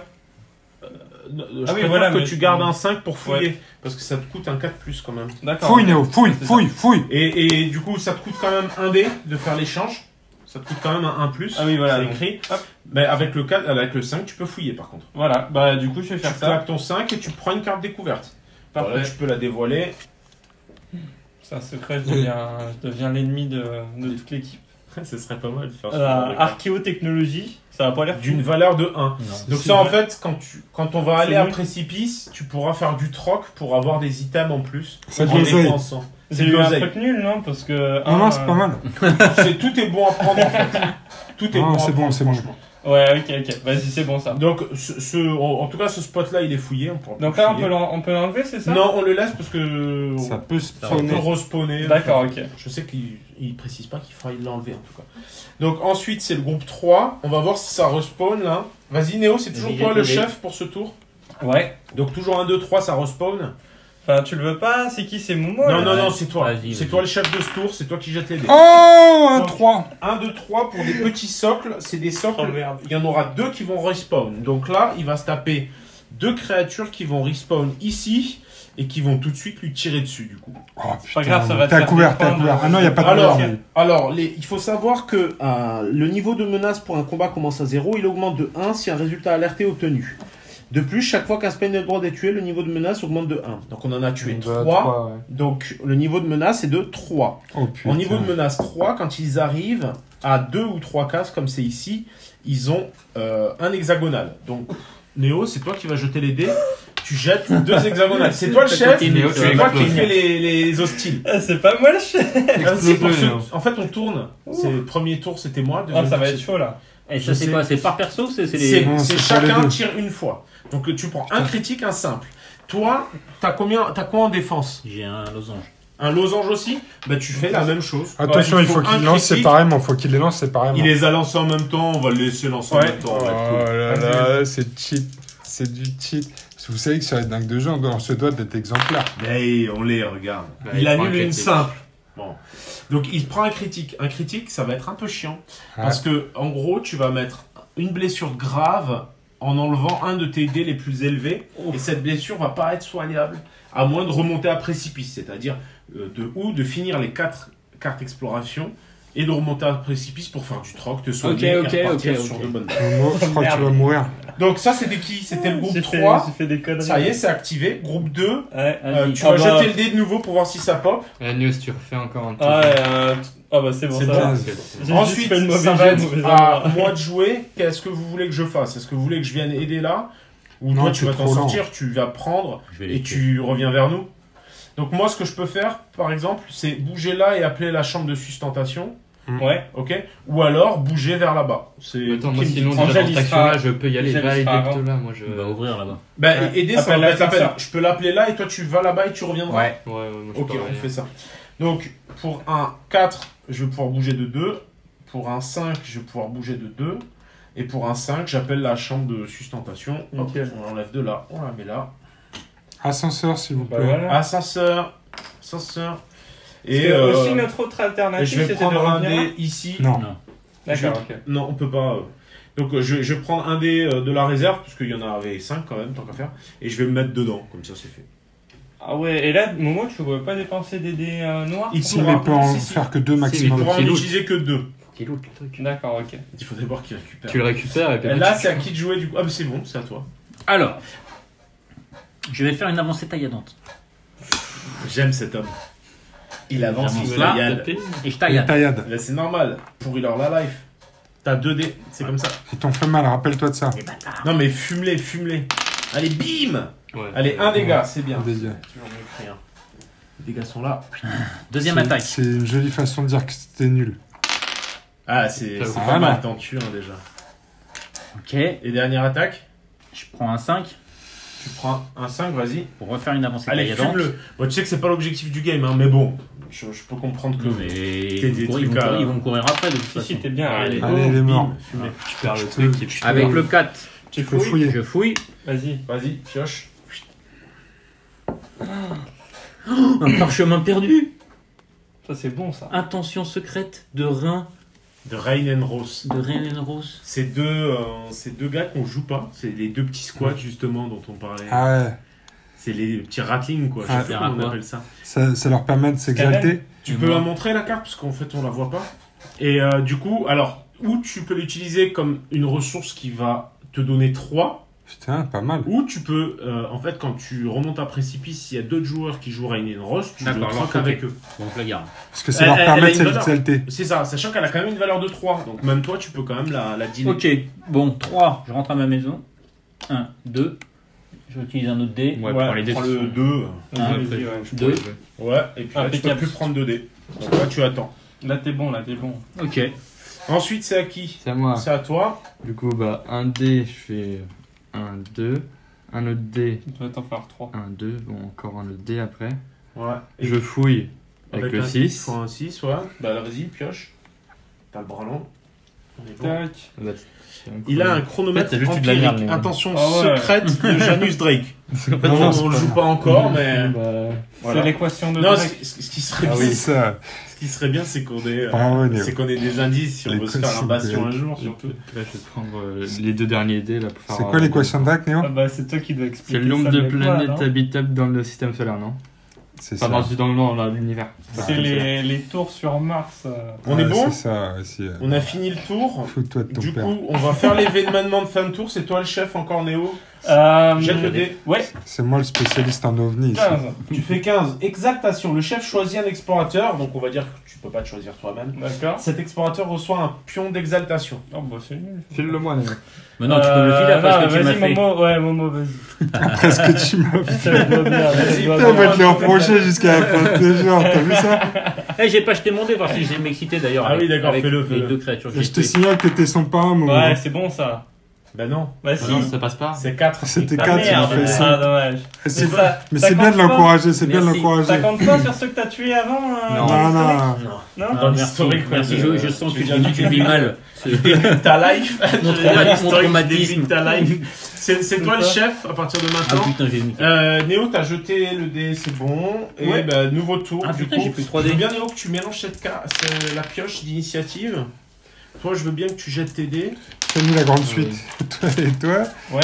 je oui, préfère voilà, que mais- tu gardes un 5 pour fouiller. Parce que ça te coûte un 4 plus quand même. D'accord. Fouille, Néo, fouille, C'est ça. fouille, fouille. Et du coup ça te coûte quand même un dé de faire l'échange. Ça te coûte quand même un 1 plus. Ah oui, voilà, C'est donc, écrit. hop. Mais avec le 4, avec le 5 tu peux fouiller par contre. Voilà, bah du coup, je vais Tu faire ça. claques ton 5 et tu prends une carte découverte. Parfait. Voilà, tu peux la dévoiler. C'est un secret, je deviens l'ennemi de toute l'équipe. Ce serait pas mal de faire ça. Archéotechnologie, ça va pas l'air D'une valeur de 1. Non. Donc C'est ça en vrai. fait, quand on va aller C'est à vrai. précipice, tu pourras faire du troc pour avoir des items en plus. C'est de en l'oseille. dépensant. C'est J'ai de eu un l'oseille. truc nul, non? Parce que. Non, non, c'est pas mal. Tout est bon à prendre en fait. Tout est Non, bon à c'est bon, prendre c'est bon. franchement. Ouais, ok. Vas-y, c'est bon ça. Donc en tout cas ce spot là il est fouillé. On pourra Donc plus là, fouiller. on peut l'enlever, c'est ça? Non, on le laisse parce que Ça peut ça spawner. peut respawner. D'accord, ok. Je sais qu'il précise pas qu'il faille l'enlever en tout cas. Donc ensuite c'est le groupe 3. On va voir si ça respawn là. Vas-y Néo, c'est toujours Vas-y, toi le jette le dé. chef pour ce tour. Ouais. Donc toujours 1, 2, 3 ça respawn. Enfin, tu le veux pas? C'est qui? C'est Momo? Non, là non, non, c'est toi. Vas-y, C'est vas-y. toi le chef de ce tour, c'est toi qui jettes les dés. Oh, un 3. 1, 2, 3 pour des petits socles. C'est des Oh socles. merde. Il y en aura 2 qui vont respawn. Donc là, il va se taper 2 créatures qui vont respawn ici et qui vont tout de suite lui tirer dessus du coup. Oh, pas grave, ça va te T'as faire couvert, t'as défendre. couvert. Ah non, y a pas de Alors, couvert. alors il faut savoir que le niveau de menace pour un combat commence à 0. Il augmente de 1 si un résultat alerté est obtenu. De plus, chaque fois qu'un spell a le droit d'être tué, le niveau de menace augmente de 1. Donc on en a tué 3. Donc le niveau de menace est de 3. Oh putain. Au niveau de menace 3, quand ils arrivent à 2 ou 3 cases, comme c'est ici, ils ont un hexagonal. Donc, Néo, c'est toi qui vas jeter les dés. Tu jettes 2 hexagonales. C'est toi le chef, Néo, c'est tu toi vas qui fais les hostiles. Ah, c'est pas moi le chef. En fait, on tourne. C'est le premier tour, c'était moi. Ah, Deuxième ça va tour, être chaud là. Et Je ça, c'est sais. quoi? C'est par perso? C'est c'est les. Non, c'est c'est pas les chacun deux. tire une fois. Donc tu prends un critique, un simple. Toi, t'as quoi en défense? J'ai un losange. Un losange aussi? Bah tu fais la même chose. Attention, Ouais, il faut un qu'il lance critique. séparément. Faut qu'il les lance séparément. Il les a lancés en même temps, on va le laisser lancer en Ouais. même temps. Oh ça va être cool. là là, c'est cheat. C'est du cheat. Parce que vous savez que sur les dingues de gens, on se doit d'être exemplaire. Mais on les regarde. Bah, il il prend annule un une critique. simple. Bon. Donc il prend un critique. Un critique, ça va être un peu chiant. Ouais. Parce que, en gros, tu vas mettre une blessure grave en enlevant un de tes dés les plus élevés. Et cette blessure va pas être soignable, à moins de remonter à précipice. C'est-à-dire de finir les 4 cartes exploration et de remonter à précipice pour faire du troc, te soigner Ok, et repartir ok. sur de bonnes bases. Je crois que tu vas mourir. Donc ça, c'était qui? C'était le groupe J'ai 3. J'ai fait des conneries. Ça y est, c'est activé. Groupe 2. Ouais. Vas-y. Tu vas jeter le dé de nouveau pour voir si ça pop. News, tu refais encore un petit Ah, ah bah c'est bon, C'est ça bon. va. 15. J'ai juste Ensuite, fait le mauvais ça va jeu, être mauvais à endroit. moi de jouer. Qu'est-ce que vous voulez que je fasse? Est-ce que vous voulez que je vienne aider là? Ou Non, toi, tu c'est vas t'en trop lent. sortir, tu vas prendre Je vais et les tu reviens vers nous? Donc moi, ce que je peux faire, par exemple, c'est bouger là et appeler la chambre de sustentation. Ouais. Ok? Ou alors bouger vers là-bas. C'est Attends, moi qui me dit. sinon, Angèle, déjà dans il cette sera- action-là, je peux y aller. Angèle, Va il aider sera avant. là, moi je. On va ouvrir là-bas. Bah, Ouais. aider, ça Appelle va pas être la peine. l'ascenseur. Je peux l'appeler là et toi, tu vas là-bas et tu reviendras. Ouais. Ouais, moi je Ok, peux on rien. fait ça. Donc, pour un 4, je vais pouvoir bouger de 2. Pour un 5, je vais pouvoir bouger de 2. Et pour un 5, j'appelle la chambre de sustentation. Hop, Nickel. on l'enlève de là, on la met là. Ascenseur, s'il vous Bah plaît. voilà. Ascenseur. Et Et aussi notre autre et alternative, je vais c'était de prendre un revenir. dé ici. Non. D'accord, ok. Non, on peut pas. Donc, je vais prendre un dé de la réserve, parce qu'il y en avait 5 quand même, tant qu'à faire. Et je vais me mettre dedans, comme ça c'est fait. Ah ouais, et là, Momo, tu ne pouvais pas dépenser des dés noirs Il Si, pourra- mais peut en si, si. faire que 2 Il maximum. pourra en Qu'il loot. utiliser que 2. Qu'il loot le truc. D'accord, ok. Il faut d'abord qu'il récupère. Tu le récupères et puis. Et là, c'est à qui de jouer du coup? Ah, mais c'est bon, c'est à toi. Alors, je vais faire une avancée tailladante. J'aime cet homme. Il avance, J'avance il là. taillade. Et je Et taillade. taillade. Là, c'est normal. Pourri leur la life. T'as 2 dés, c'est comme ça. Ils t'ont fait mal, rappelle-toi de ça. Non, mais fume-les, fume-les. Allez, bim! Ouais. Allez, un dégât, c'est bien. Un dégât. Toujours mieux que rien. Les dégâts sont là. Deuxième C'est- attaque. C'est une jolie façon de dire que c'était nul. Ah, c'est Ça, pas voilà. mal, t'en tues un déjà. Ok. Et dernière attaque, Je prends un 5 tu prends un 5, vas-y. pour refaire une avancée Allez, tailladante. fume-le. Bon, tu sais que c'est pas l'objectif du game, hein, mais bon, je peux comprendre que. Mais T'es des ils vont trucs courir- à- ils vont me courir après de toute Si, façon. si, t'es bien. Allez, Allez, il est mort. bim, fume-les. Tu perds le truc et puis. Avec le 4, Tu Faut fouilles. fouiller. je fouille. Vas-y. Vas-y, pioche. Un parchemin perdu. Ça, c'est bon, ça. Intention secrète de Rhin, De Rain and Rose. de Rhin-en-Rose. C'est deux gars qu'on joue pas. C'est les 2 petits squats, justement, dont on parlait. Ah ouais. C'est les petits ratlings, quoi. Je Ah, sais pas faire comment on quoi appelle ça. Ça leur permet de s'exalter. Tu Et peux moi la montrer, la carte, parce qu'en fait, on la voit pas. Et du coup, alors, ou tu peux l'utiliser comme une ressource qui va te donner 3, Putain, pas mal. ou tu peux, en fait, quand tu remontes à précipice, s'il y a d'autres joueurs qui jouent Rain and Rose, tu le D'accord, troques ok. avec eux. Bon, je la garde. Parce que ça Elle- leur elle permet a de une valeur. s'exalter. C'est ça, sachant qu'elle a quand même une valeur de 3. Donc même toi, tu peux quand même la dealer. Ok, bon, 3, je rentre à ma maison. 1, 2, j'utilise un autre dé. Ouais, prends les dés. prends de toute le façon. 2. Un, Vas-y, Après, ouais. je deux. pourrais jouer. Ouais, et puis là, tu peux Impeccable. plus prendre 2 dés. Donc là, tu attends. Là, t'es bon, là, t'es bon. Ok. Ensuite, c'est à qui? C'est à moi. C'est à toi. Du coup, bah, un dé, je fais 1, 2. Un autre dé, Tu dois t'en faire 3. 1, 2. Bon, encore un autre dé après. Ouais. Et Je fouille avec le un 6. Faut un 6, ouais. Bah là, vas-y, pioche. T'as le bras long. On est bon. Tac. Bah, Il a un chronomètre En fait, t'as juste eu de la merde, empirique. mais- Intention Ah ouais. secrète de Janus Drake. Non, Non, c'est on le pas- joue pas encore, mais... Bah, Voilà. C'est l'équation de Non, Drake. ce qui serait Ah bien, oui, ça. ce qui serait bien, c'est qu'on ait, Bravo, Néo. c'est qu'on ait des indices si on veut se faire un L'équation bastion de un Drake. jour, surtout. là, je vais te prendre les 2 derniers dés là pour faire. C'est quoi l'équation de Drake, Néo? Ah bah, c'est toi qui dois C'est expliquer le nombre ça de mieux que moi, planètes non habitables dans le système solaire, non? C'est Enfin, ça. dans l'univers. C'est les tours sur Mars. On est Ouais, bon? C'est ça aussi. On a fini le tour. Fous-toi de ton Du père. coup, on va faire l'événement de fin de tour. C'est toi le chef encore, Néo. Jette le dé. Ouais, C'est moi le spécialiste en ovni ici. 15. Tu fais 15. Exactation. Le chef choisit un explorateur. Donc, on va dire que tu peux pas te choisir toi-même. D'accord. Cet explorateur reçoit un pion d'exaltation. Oh bah, c'est nul. File-le-moi, Néo. Maintenant, tu peux me le filer après ce que tu m'as Vas-y, fait. Momo, ouais, Momo, vas-y. Après ce que tu m'as fait. Ça va bien, Vas-y, ça va Putain, on bien. va te les reprocher jusqu'à la fin de tes jours. T'as vu ça? Eh, j'ai pas jeté mon dé, voir si j'ai m'excité d'ailleurs. Ah oui, d'accord, avec fais-le, les fais-le. 2 créatures que Je j'ai te tuées. signale que t'es son parrain, mon Ouais, c'est bon ça. Bah non, Bah Ah si. non, ça passe pas. c'est 4. C'était Ah 4, il a merde, fait ça. ah dommage. Mais c'est bien de l'encourager, c'est bien de Merci. l'encourager. Ça compte pas sur ceux que t'as tués avant Non. Non, non. Non Dans l'historique, Merci, ouais, je sens tu que viens du tu vis mal. ta life, Mon traumatisme. ta life. C'est toi le chef à partir de Ah maintenant. putain, j'ai mis. Néo, t'as jeté le dé, c'est bon. Et Ouais. bah, nouveau tour. Ah du putain, coup, j'ai plus 3 je veux dés. bien, Néo, que tu mélanges la pioche d'initiative. Toi, je veux bien que tu jettes tes dés. Fais-nous la grande suite. Toi et toi. Ouais.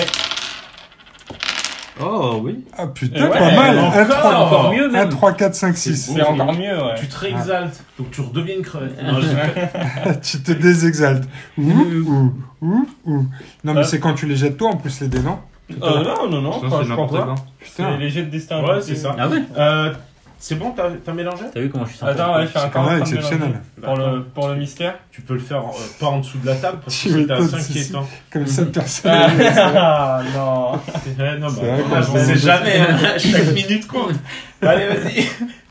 Oh oui. Ah putain, Ouais, pas mal. encore. 1, 3, Encore mieux 1, même. 3, 4, 5, 6. C'est encore mieux, ouais. Tu te réexaltes. Donc, tu redeviens une crevette. Non, je- Tu te désexaltes. Ouh. Non, mais Ouais. c'est quand tu les jettes toi en plus les dés, non? Non, Sinon, enfin, c'est je n'importe crois quoi. pas. Putain. C'est les jets de destin. Ouais, c'est ça. Ah ouais. C'est bon, t'as mélangé? T'as vu comment je suis sympa. Attends, ouais, je suis C'est encore quand en même train de exceptionnel. mélanger. Pour le mystère. Tu peux le faire pas en dessous de la table parce que Tu c'est m'étonnes, assez si, si. inquiétant. Comme ça, personne. Ah non. Ouais, non, C'est bah, vrai qu'on on se sait demande- jamais, hein, chaque minute compte. Allez, vas-y.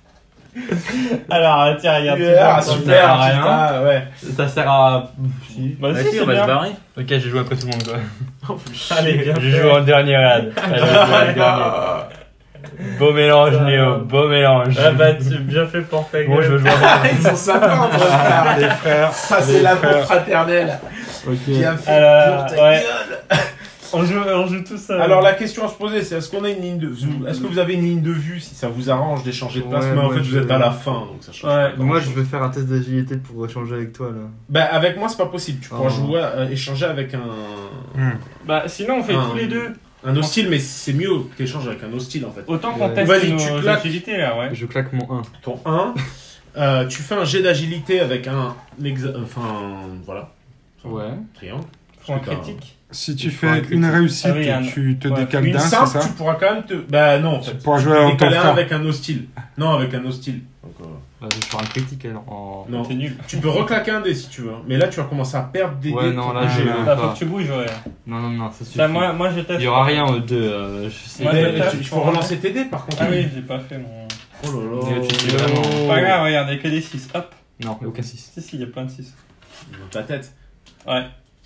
Alors, tiens, regarde. Ah, ça super, sert à rien. putain, ouais. Ça sert à. Si. Bah, Vas-y, si, c'est on va se bien. barrer. Ok, j'ai joué après tout le monde quoi. Allez, bien Je fait. joue en dernier rad. Allez, je joue en dernier. Beau mélange, Néo, beau mélange. Ah bah, tu bien fait pour ta gueule. Bon, je veux jouer en Ils sont sympas entre frères. Les frères. Ça, c'est Les l'amour frères. fraternel qui a fait Alors, pour ta ouais. gueule. On joue tous. Alors, la question à se poser, c'est est-ce qu'on a une ligne de est-ce que vous avez une ligne de vue si ça vous arrange d'échanger de place, Ouais, mais en moi, fait, vous je- êtes à la fin, donc ça change. Ouais. pas Moi, grand-chose. je veux faire un test d'agilité pour échanger avec toi là. Bah, avec moi, c'est pas possible. Tu pourras Oh. jouer, échanger avec Bah, sinon, on fait Un- tous les deux. un hostile, mais c'est mieux que t'échanges avec un hostile en fait. Autant qu'on Ouais. teste Vas-y, nos tu claques. agilités là, ouais. Je claque mon 1. Ton 1, tu fais un jet d'agilité avec enfin, voilà. Ouais. Triangle. Point Parce que t'as critique. Si tu Il faut un fais critique. une réussite, Ah oui, un- tu te ouais. décales Une d'un, c'est simple, ça? tu pourras quand même te. Bah non, en fait. Tu pourras Tu jouer peux en ton décaler un frère. avec un hostile. Non, avec un hostile. Donc, Bah, je vais faire un critique alors. non. T'es nul. Tu peux reclaquer un dé si tu veux. Mais là, tu vas commencer à perdre des Ouais, dés. non, là, Ah, j'ai non. même Bah, faut pas. que tu bouges, ouais. Non, ça suffit. Bah, moi, je teste. Il y aura rien aux deux. Je sais. Moi, Mais je tape il faut pour relancer tes dés par contre. Ah oui, j'ai pas fait mon. Oh là là. Tu sais vraiment. Pas grave, regarde, il y a que des 6. Hop. Non, aucun 6. Si, il y a plein de 6. Dans ta tête. Ouais.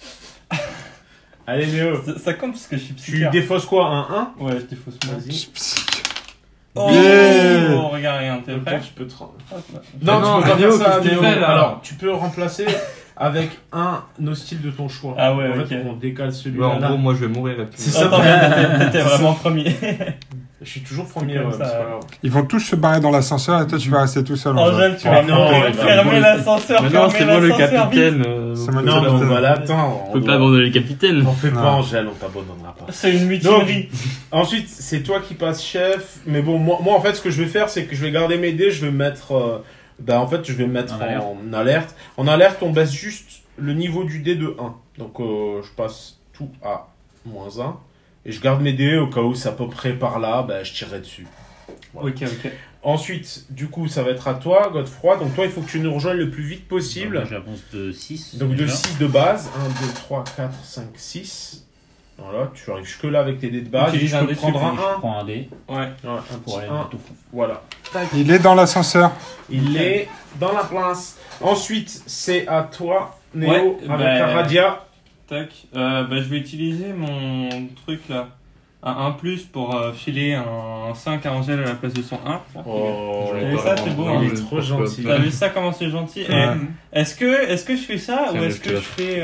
Allez, Léo. Ça compte parce que je suis Tu psychiatre. défausses quoi? Un 1? Ouais, je défausse moi. Vas-y. Oh, Bien. regarde, regarde, t'es prêt? Tu peux te. Hop, là. Non, non, tu peux pas Néo, faire ça, qu'est-ce que tu Néo. fais, là Alors, tu peux remplacer avec un hostile de ton choix. Ah ouais, en fait, ok. on décale Ouais, celui-là. en gros, moi je vais mourir avec C'est tout. ça. Attends, t'étais vraiment premier. Je suis toujours premier. comme Ouais, ça. c'est pas grave. Ils vont tous se barrer dans l'ascenseur et toi tu vas rester tout seul. en Angèle, tu Oh vas non, fermer l'ascenseur, Maintenant, c'est moi le l'ascenseur, vite. capitaine. C'est moi le Non, mais on capitaine. va l'attendre. On peut pas abandonner le capitaine. T'en fais pas, Non. Angèle, on t'abandonnera pas. C'est une mutinerie. Ensuite, c'est toi qui passes chef. Mais bon, moi, en fait, ce que je vais faire, c'est que je vais garder mes dés. Je vais me mettre. En fait, je vais me mettre En alerte. en alerte. En alerte, on baisse juste le niveau du dé de 1. Donc, je passe tout à -1. Et je garde mes dés au cas où c'est à peu près par là. Je tirerai dessus. Voilà. Ok. Ensuite, du coup, ça va être à toi, Godefroy. Donc, toi, il faut que tu nous rejoignes le plus vite possible. J'avance de 6. Donc, de 6 de base. 1, 2, 3, 4, 5, 6. Voilà, tu arrives jusque là avec tes dés de base. Utilise Tu un peux dé prendre supplé. un 1. Je prends un dé Ouais. Ouais, un pour petit aller 1. mettre au fond. Voilà. Tac. Il est dans l'ascenseur. Il est dans la place. Ensuite, c'est à toi, Néo, Ouais, avec bah, Aradia. Tac. Je vais utiliser mon truc là. Un 1+ pour filer un 5 à Angèle à la place de son 1. Oh, T'as vu ça, c'est beau, hein. il est trop gentil. T'as vu ça, comment c'est gentil? Et Ouais. est-ce que je fais ça C'est ou un est-ce que je fais.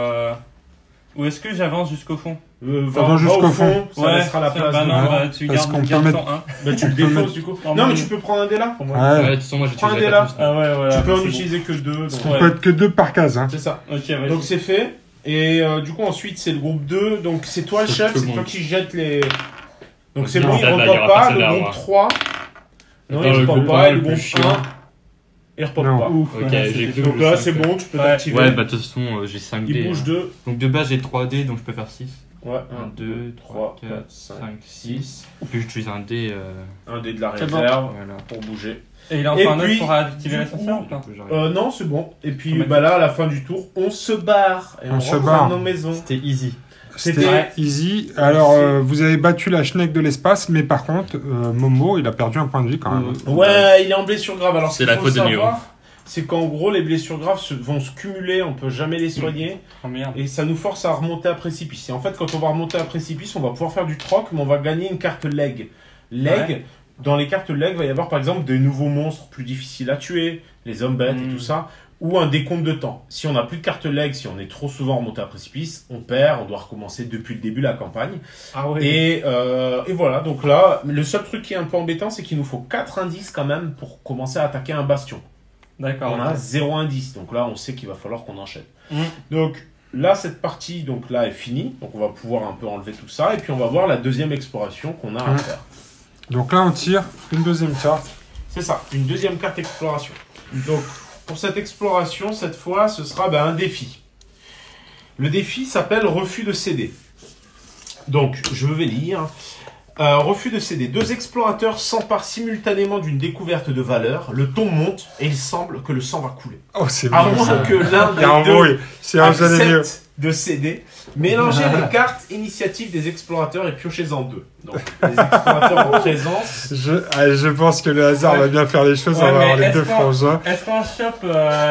Ou est-ce que j'avance jusqu'au fond? Va jusqu'au au fond, ça Ouais, laissera la tiens, place. bah de- non, Ouais. bah, tu Parce gardes, qu'on peut garde mettre- ton 1. Bah, tu le défausses du coup. Non, Non, mais mais- tu peux prendre un dé là. Ouais. Ouais, de toute façon, moi Prends un dé j'utiliserai là. pas tous. Ah ouais, voilà. Tu peux en c'est utiliser que 2. On Ouais. peut être que 2 par case. Hein. C'est ça. bon. Ok, vas-y. Donc c'est fait. Et du coup, ensuite, c'est le groupe 2. Donc c'est toi le C'est chef, tout le c'est toi monde. qui jette les. Donc c'est Non, bon, il ça, là, il y repop aura pas. personne Le derrière groupe moi. 3. Non, Attends, il le repop groupe pas. un, Et le le groupe plus chiant. 1, il repop Non. pas. Ouf, Ok, ouais, j'ai c'était cru. Donc là, c'est bon, tu peux Ouais. t'activer. Ouais, bah de toute façon, j'ai 5 Il dés. bouge hein. 2. Donc de base, j'ai 3 dés, donc je peux faire 6. Ouais, 1, 2, 3, 4, 5, 6. Puis j'utilise un dé. Un dé de la C'est bon. réserve Voilà. pour bouger. Et il en Et faut un autre puis, pour activer du l'ascenseur coup, ou pas? J'arrive. Non, c'est bon. Et puis Comment bah là, à la fin du tour, on se barre. Et On on se rentre barre. dans nos maisons. C'était easy. C'était C'était- easy. Alors, vous avez battu la schneck de l'espace, mais par contre, Momo, il a perdu un point de vie quand même. Ouais, il est en blessure grave. Alors, C'est ce qu'il la faut faute de Néo. savoir- c'est qu'en gros, les blessures graves vont se cumuler, on peut jamais les soigner, Oh merde. et ça nous force à remonter à précipice. Et en fait, quand on va remonter à précipice, on va pouvoir faire du troc, mais on va gagner une carte leg. Leg, dans les cartes leg, il va y avoir par exemple des nouveaux monstres plus difficiles à tuer, les hommes bêtes et tout ça, ou un décompte de temps. Si on n'a plus de carte leg, si on est trop souvent remonté à précipice, on perd, on doit recommencer depuis le début de la campagne. Ah ouais. Et voilà, donc là, le seul truc qui est un peu embêtant, c'est qu'il nous faut 4 indices quand même pour commencer à attaquer un bastion. D'accord. On a 0 indice, donc là on sait qu'il va falloir qu'on enchaîne. Mm. Donc là cette partie donc là est finie, donc on va pouvoir un peu enlever tout ça, et puis on va voir la deuxième exploration qu'on a à faire. Donc là, on tire une deuxième carte. C'est ça, une deuxième carte exploration. Donc pour cette exploration, cette fois, ce sera un défi. Le défi s'appelle refus de céder. Donc je vais lire. Refus de céder. 2 explorateurs s'emparent simultanément d'une découverte de valeur. Le ton monte et il semble que le sang va couler. Oh, c'est À bon, moins ça. que l'un Il y a un des deux bruit. C'est un jeu mieux. accepte de céder. Mélangez les cartes initiatives des explorateurs et piochez-en 2. Donc les explorateurs en présence. Je pense que le hasard va bien faire les choses. Ouais, On va mais avoir les est-ce deux qu'on- frangins. Est-ce qu'on chope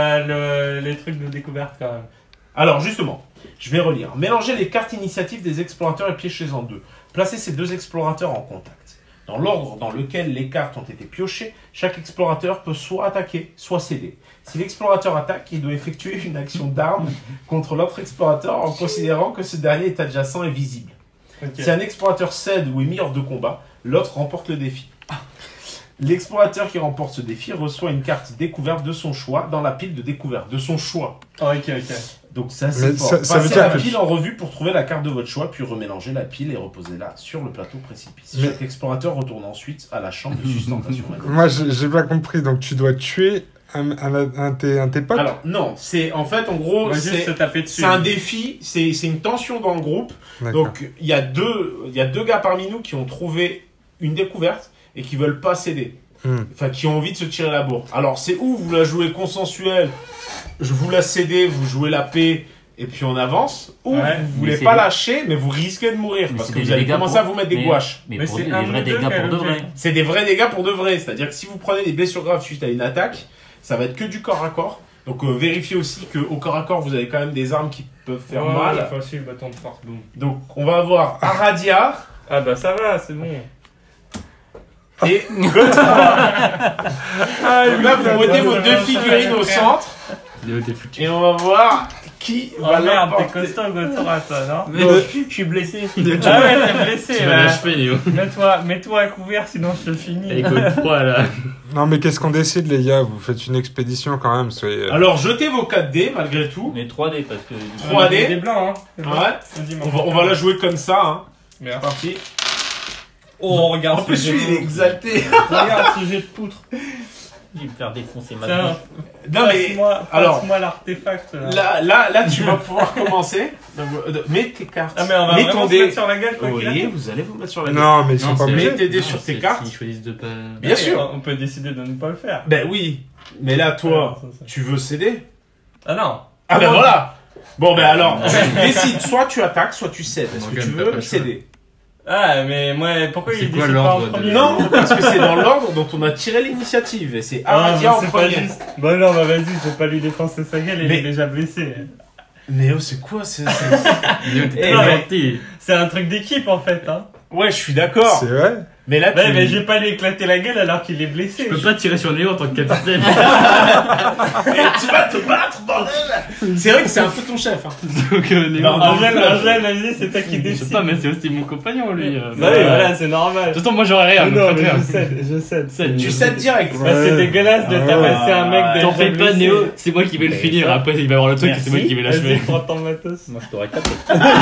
les trucs de découverte quand même? Alors justement, je vais relire. Mélangez les cartes initiatives des explorateurs et piochez-en 2. Placez ces 2 explorateurs en contact. Dans l'ordre dans lequel les cartes ont été piochées, chaque explorateur peut soit attaquer, soit céder. Si l'explorateur attaque, il doit effectuer une action d'arme contre l'autre explorateur en considérant que ce dernier est adjacent et visible. Ok. Si un explorateur cède ou est mis hors de combat, l'autre remporte le défi. L'explorateur qui remporte ce défi reçoit une carte découverte de son choix dans la pile de découverte de son choix. Oh, ok. Donc ça, Mais c'est fort. ça veut Passez dire la que- pile en revue pour trouver la carte de votre choix, puis remélanger la pile et reposez-la sur le plateau précipice. Mais- Chaque explorateur retourne ensuite à la chambre de sustentation. Moi, j'ai pas compris. Donc, tu dois tuer un de tes potes. Alors non, c'est en fait en gros On va juste se taper dessus. c'est un défi, c'est une tension dans le groupe. D'accord. Donc il y a deux gars parmi nous qui ont trouvé une découverte et qui veulent pas céder. Enfin, qui ont envie de se tirer la bourre. Alors, c'est où vous la jouez consensuelle, je vous la cédez, vous jouez la paix, et puis on avance, ou Ouais, vous voulez mais pas c'est- lâcher, mais vous risquez de mourir, Mais parce c'est que des vous allez dégâts commencer pour- à vous mettre des mais- gouaches. Mais Mais pour c'est des un vrais ou deux dégâts qui a pour de l'objet. vrai. C'est des vrais dégâts pour de vrai, c'est-à-dire que si vous prenez des blessures graves suite à une attaque, ça va être que du corps à corps. Donc vérifiez aussi qu'au corps à corps, vous avez quand même des armes qui peuvent faire mal. Faut aussi le bâton de force, boum. Donc on va avoir Aradia Ah bah ça va, c'est bon. et Godfrey. Donc là, vous mettez vos 2 figurines au centre, Léo, t'es foutu. et on va voir qui Oh va merde, t'es l'emporter. costaud, Gotora, toi, non? Mais je suis blessé. Ah ouais, t'es blessé, Tu vas là. l'achever, Léo. Mets-toi à couvert, sinon je te finis. Avec le froid, là. Non, mais qu'est-ce qu'on décide, les gars? Vous faites une expédition quand même. Soyez... Alors jetez vos 4 dés malgré tout. Mais 3D parce que. 3D. Des blancs, hein. C'est bon. Ouais. Vas-y, On va la jouer comme ça, hein. Merde. C'est parti. Oh, regarde En plus, ce jet lui, il est de- exalté. Regarde ce jet de poutre. Je vais me faire défoncer ma Tiens, bouche. Non mais alors, passe-moi l'artefact. Là. là, tu vas pouvoir commencer. Donc, mets tes cartes. Ah mais on va mets vraiment ton se mettre dé. sur la gueule quoi qu'il Oui, arrive. vous allez vous mettre sur la gueule. Non, mais ils sont Non, pas c'est- obligés. Mets tes dés Non, sur tes c'est- cartes. S'ils choisissent de pas. Bien sûr. On peut décider de ne pas le faire. Ben oui. Mais là, toi, Ah, ça. tu veux céder? Ah non. Ah ben voilà. Bon ben alors, tu décides. Soit tu attaques, soit tu cèdes. Est-ce que Morgane, tu t'as pas veux le choix. céder? Ah mais moi pourquoi C'est il quoi décide pas en l'ordre de- premier? Non, parce que c'est dans l'ordre dont on a tiré l'initiative. Et c'est Ah, Aradia mais en c'est pas premier. juste. Bon non bah vas-y, je vais pas lui défoncer sa gueule, il Mais- est déjà blessé. Néo, c'est quoi c'est... Léo, t'es Eh, trop ouais. gentil. C'est un truc d'équipe en fait hein. Ouais, je suis d'accord. C'est vrai? Mais là, Ouais tu... mais je vais pas lui éclater la gueule alors qu'il est blessé. Tu peux pas tirer sur Léo en tant que capitaine. Eh, tu vas te battre, bordel. C'est vrai que c'est un peu ton chef. Hein. Donc, Léo. Non, Angèle, vas-y, c'est toi qui Je décide. sais pas, mais c'est aussi mon compagnon, lui. Bah oui, voilà, c'est normal. De toute façon, moi j'aurais rien. Mais donc non, pas mais de rien. je cède. Cède. Tu cèdes direct. Bah, c'est dégueulasse de tabasser un mec déjà T'en fais pas, blessé. Néo, c'est moi qui vais le finir. ça. Après, il va y avoir le truc et c'est moi Merci. qui vais Vas-y, l'achever. prends ton matos. Moi je t'aurais tapé.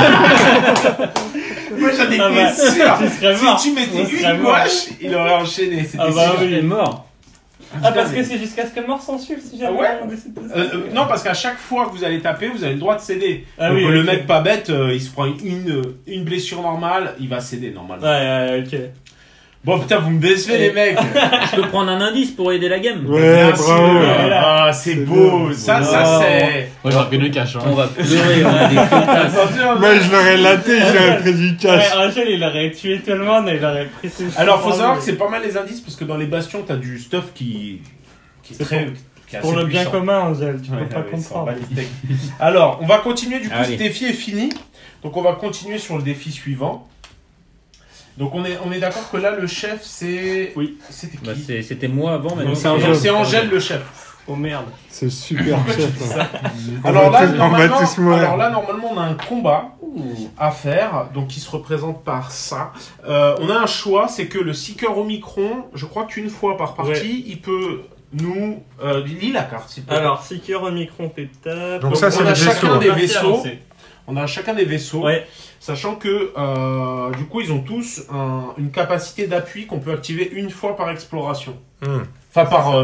Moi j'en étais Ah bah, sûr. tu serais mort. Si tu mettais On serait une mort. gouache, il aurait enchaîné. C'était Ah bah sûr. oui. Il est mort. Ah, parce que c'est jusqu'à ce que mort s'en suive si jamais Ouais. on décide de ça. Non, parce qu'à chaque fois que vous allez taper, vous avez le droit de céder. Ah Donc oui, le ok. mec pas bête, il se prend une blessure normale, il va céder normalement. Ouais, ok. Bon putain, vous me décevez les mecs. Je peux prendre un indice pour aider la game. Ouais, Bien bravo. sûr. Ouais. Ah, c'est beau. Ça beau. c'est. Moi j'aurais pris le cash. On va pleurer, on a des fritas. Attention. Moi, je l'aurais laté, j'aurais pris du Ouais, cash. Angèle, il aurait tué tout le monde et il aurait pris ses Alors faut cheveux. savoir que c'est pas mal les indices parce que dans les bastions t'as du stuff qui est C'est très qui est Pour assez le bien puissant. commun, Angèle, tu Ouais, peux pas ouais, ça en comprendre. bat les steaks. Alors, on va continuer, du coup, Allez. ce défi est fini. Donc, on va continuer sur le défi suivant. Donc, on est d'accord que là, le chef, c'est... Oui. C'était qui Bah, c'était moi avant, mais Donc, c'est Angèle. c'est Angèle, le chef. Oh merde. C'est le super chef. là. Alors là, on va tous mourir. normalement, on a un combat à faire, donc qui se représente par ça. On a un choix, c'est que le Seeker Omicron, je crois qu'une fois par partie, il peut nous... lis la carte, s'il te plaît. Alors, Seeker Omicron pétable. Donc ça, c'est on a les chacun vaisseaux. des Partie vaisseaux. avancée. On a chacun des vaisseaux, Ouais. sachant que du coup ils ont tous une capacité d'appui qu'on peut activer une fois par exploration. Enfin par...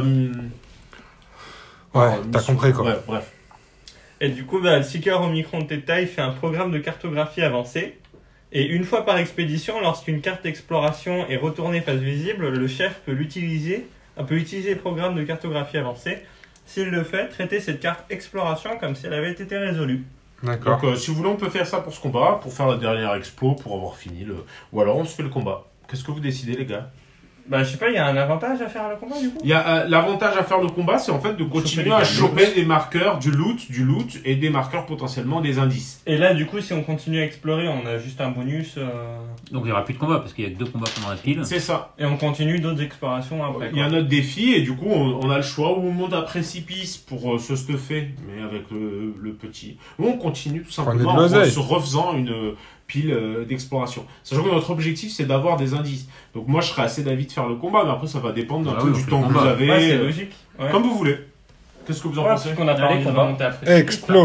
Ouais, t'as mission. compris quoi. Ouais, bref. Et du coup, le Seeker Omicron Theta, il fait un programme de cartographie avancé. Et une fois par expédition, lorsqu'une carte d'exploration est retournée face visible, le chef peut utiliser le programme de cartographie avancé. S'il le fait, traiter cette carte exploration comme si elle avait été résolue. D'accord. Donc si vous voulez on peut faire ça pour ce combat, pour faire la dernière explo, pour avoir fini le... Ou alors on se fait le combat. Qu'est-ce que vous décidez les gars? Bah, je sais pas, il y a un avantage à faire le combat du coup. Il y a l'avantage à faire le combat, c'est en fait de continuer à choper des marqueurs, du loot et des marqueurs potentiellement des indices. Et là, du coup, si on continue à explorer, on a juste un bonus. Donc il n'y aura plus de combat parce qu'il y a que 2 combats pendant la pile. C'est ça. Et on continue d'autres explorations après. Il y a notre défi et du coup on a le choix, ou on monte à précipice pour se stuffer, mais avec le petit, ou on continue tout simplement Prenez de en l'oseille. se refaisant une pile d'exploration. Sachant que notre objectif c'est d'avoir des indices. Donc moi je serais assez d'avis de faire le combat, mais après ça va dépendre d'un Ah peu oui, on du fait temps le que vous combat. avez, Ouais, c'est logique. Ouais. comme vous voulez. Qu'est-ce que vous en Ouais, pensez? parce qu'on a pas Allez, envie de combat. remonter à précipice.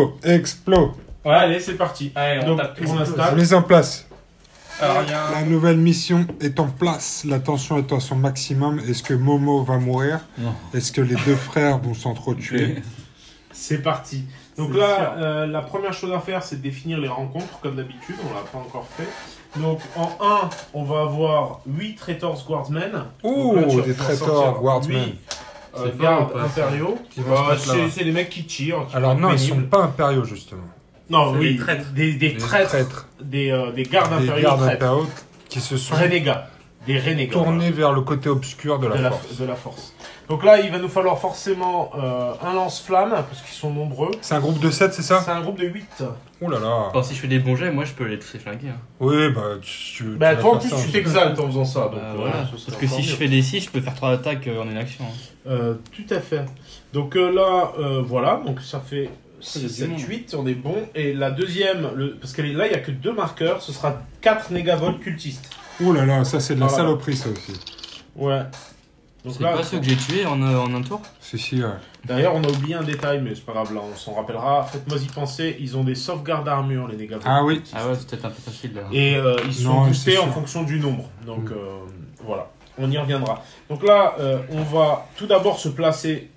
Explo. Ouais, allez c'est parti. Allez, on Donc tape on tout. installe. Mise en place. Alors, il y a un... La nouvelle mission est en place. La tension est à son maximum. Est-ce que Momo va mourir? Non. Est-ce que les deux frères vont s'entretuer? C'est parti. Donc C'est là, la première chose à faire, c'est de définir les rencontres, comme d'habitude, on l'a pas encore fait. Donc en 1, on va avoir 8 Traitors Guardsmen. Ouh, Donc là, tu vas des pouvoir Traitors sortir Guardsmen. 8, C'est fort gardes ou pas, ça impériaux. Qui vont se mettre là-bas. C'est les mecs qui tirent. Qui Alors sont non, ils sont pénibles. pas impériaux justement. Non, C'est oui, des traîtres. des traîtres. Des gardes Des impériaux gardes traîtres. impériaux qui se sont Renégats. Des renégats. tournés vers le côté obscur de la force. de la force. Donc là, il va nous falloir forcément un lance-flamme, parce qu'ils sont nombreux. C'est un groupe de 7, c'est ça? C'est un groupe de 8. Oh là là. Bon, si je fais des bons jets, moi je peux les tous les flinguer. Hein. Oui, bah tu Bah vas toi en faire plus ça. tu t'exaltes en faisant ça. Donc, Bah, voilà. ce serait Parce que si encore je mieux. fais des 6, je peux faire 3 attaques en une action. Hein. Tout à fait. Donc là, voilà, donc ça fait il y a 6, du 7, monde. 8, on est bon. Et la deuxième, parce que là il n'y a que 2 marqueurs, ce sera 4 négavols cultistes. Oh là là, ça c'est de la Voilà. saloperie ça aussi. Ouais. Donc C'est là, pas ceux que j'ai tués en un tour? Si, ouais. d'ailleurs on a oublié un détail, mais c'est pas grave, là on s'en rappellera. Faites-moi y penser, ils ont des sauvegardes armure les négavols. Ah oui. Ah ouais, c'est peut-être un peu facile là. Et ils sont Non, boostés c'est en sûr. fonction du nombre. Donc voilà, on y reviendra. Donc là, on va tout d'abord se placer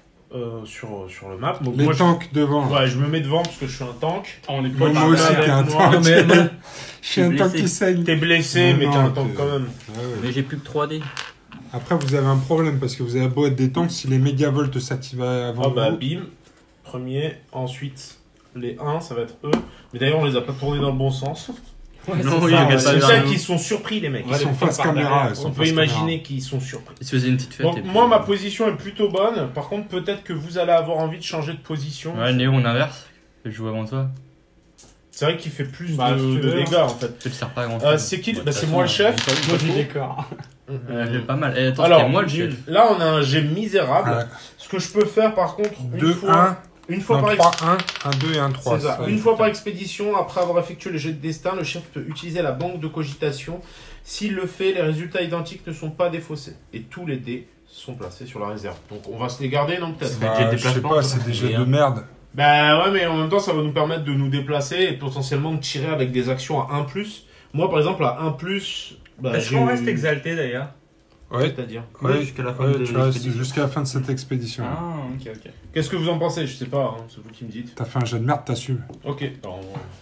sur le map. Donc Les moi, tanks devant. ouais, je me mets devant parce que je suis un tank. On est Moi, pas moi aussi, avec t'es un moi. tank. mais- Je suis un Je suis tank blessé. qui saigne. T'es blessé, mais Non, t'es un non, tank t'es- quand même. Ouais, ouais. Mais j'ai plus que 3D. Après, vous avez un problème parce que vous avez beau être des tanks, si les mégavolts s'activent avant Ah bah vous, bim, premier, ensuite les 1, ça va être eux. Mais d'ailleurs, on les a pas tournés dans le bon sens. Non, c'est oui, ça, je ouais, regarde C'est pas ça vers nous. qu'ils sont surpris, les mecs. ils sont face caméra. Ils sont On peut face imaginer qu'ils sont surpris. Ils se faisaient une petite fête. Donc et puis- moi, ma position est plutôt bonne. Par contre, peut-être que vous allez avoir envie de changer de position. Ouais, Néo, on inverse. Je joue avant toi. C'est vrai qu'il fait plus Bah, de si tu veux, dégâts, en fait. Je te sers pas à grand chose. C'est qui Bah, Bah, de c'est toute moi le façon, chef. Moi j'ai des corps. J'ai pas mal. Et attends, Alors, c'était moi le chef. Là, on a un jet misérable. Ouais. Ce que je peux faire, par contre, 2, 1, une fois non, par 3, 1, 2 et 1, 3. C'est ça. Une fois par expédition, après avoir effectué le jet de destin, le chef peut utiliser la banque de cogitation. S'il le fait, les résultats identiques ne sont pas défaussés. Et tous les dés sont placés sur la réserve. Donc on va se les garder, non peut-être Bah, jet de Je sais déplacement, pas, ça, c'est des c'est jets de bien. merde. Bah ouais, mais en même temps, ça va nous permettre de nous déplacer et potentiellement de tirer avec des actions à 1+. Moi, par exemple, à 1+, bah, Est-ce j'ai qu'on eu- reste exalté d'ailleurs? Ouais, C'est-à-dire ouais, jusqu'à la fin ouais, de tu restes l'expédition. jusqu'à la fin de cette expédition. Ah, ok. Qu'est-ce que vous en pensez? Je sais pas, hein, c'est vous qui me dites. T'as fait un jet de merde, t'assumes. Ok. Alors,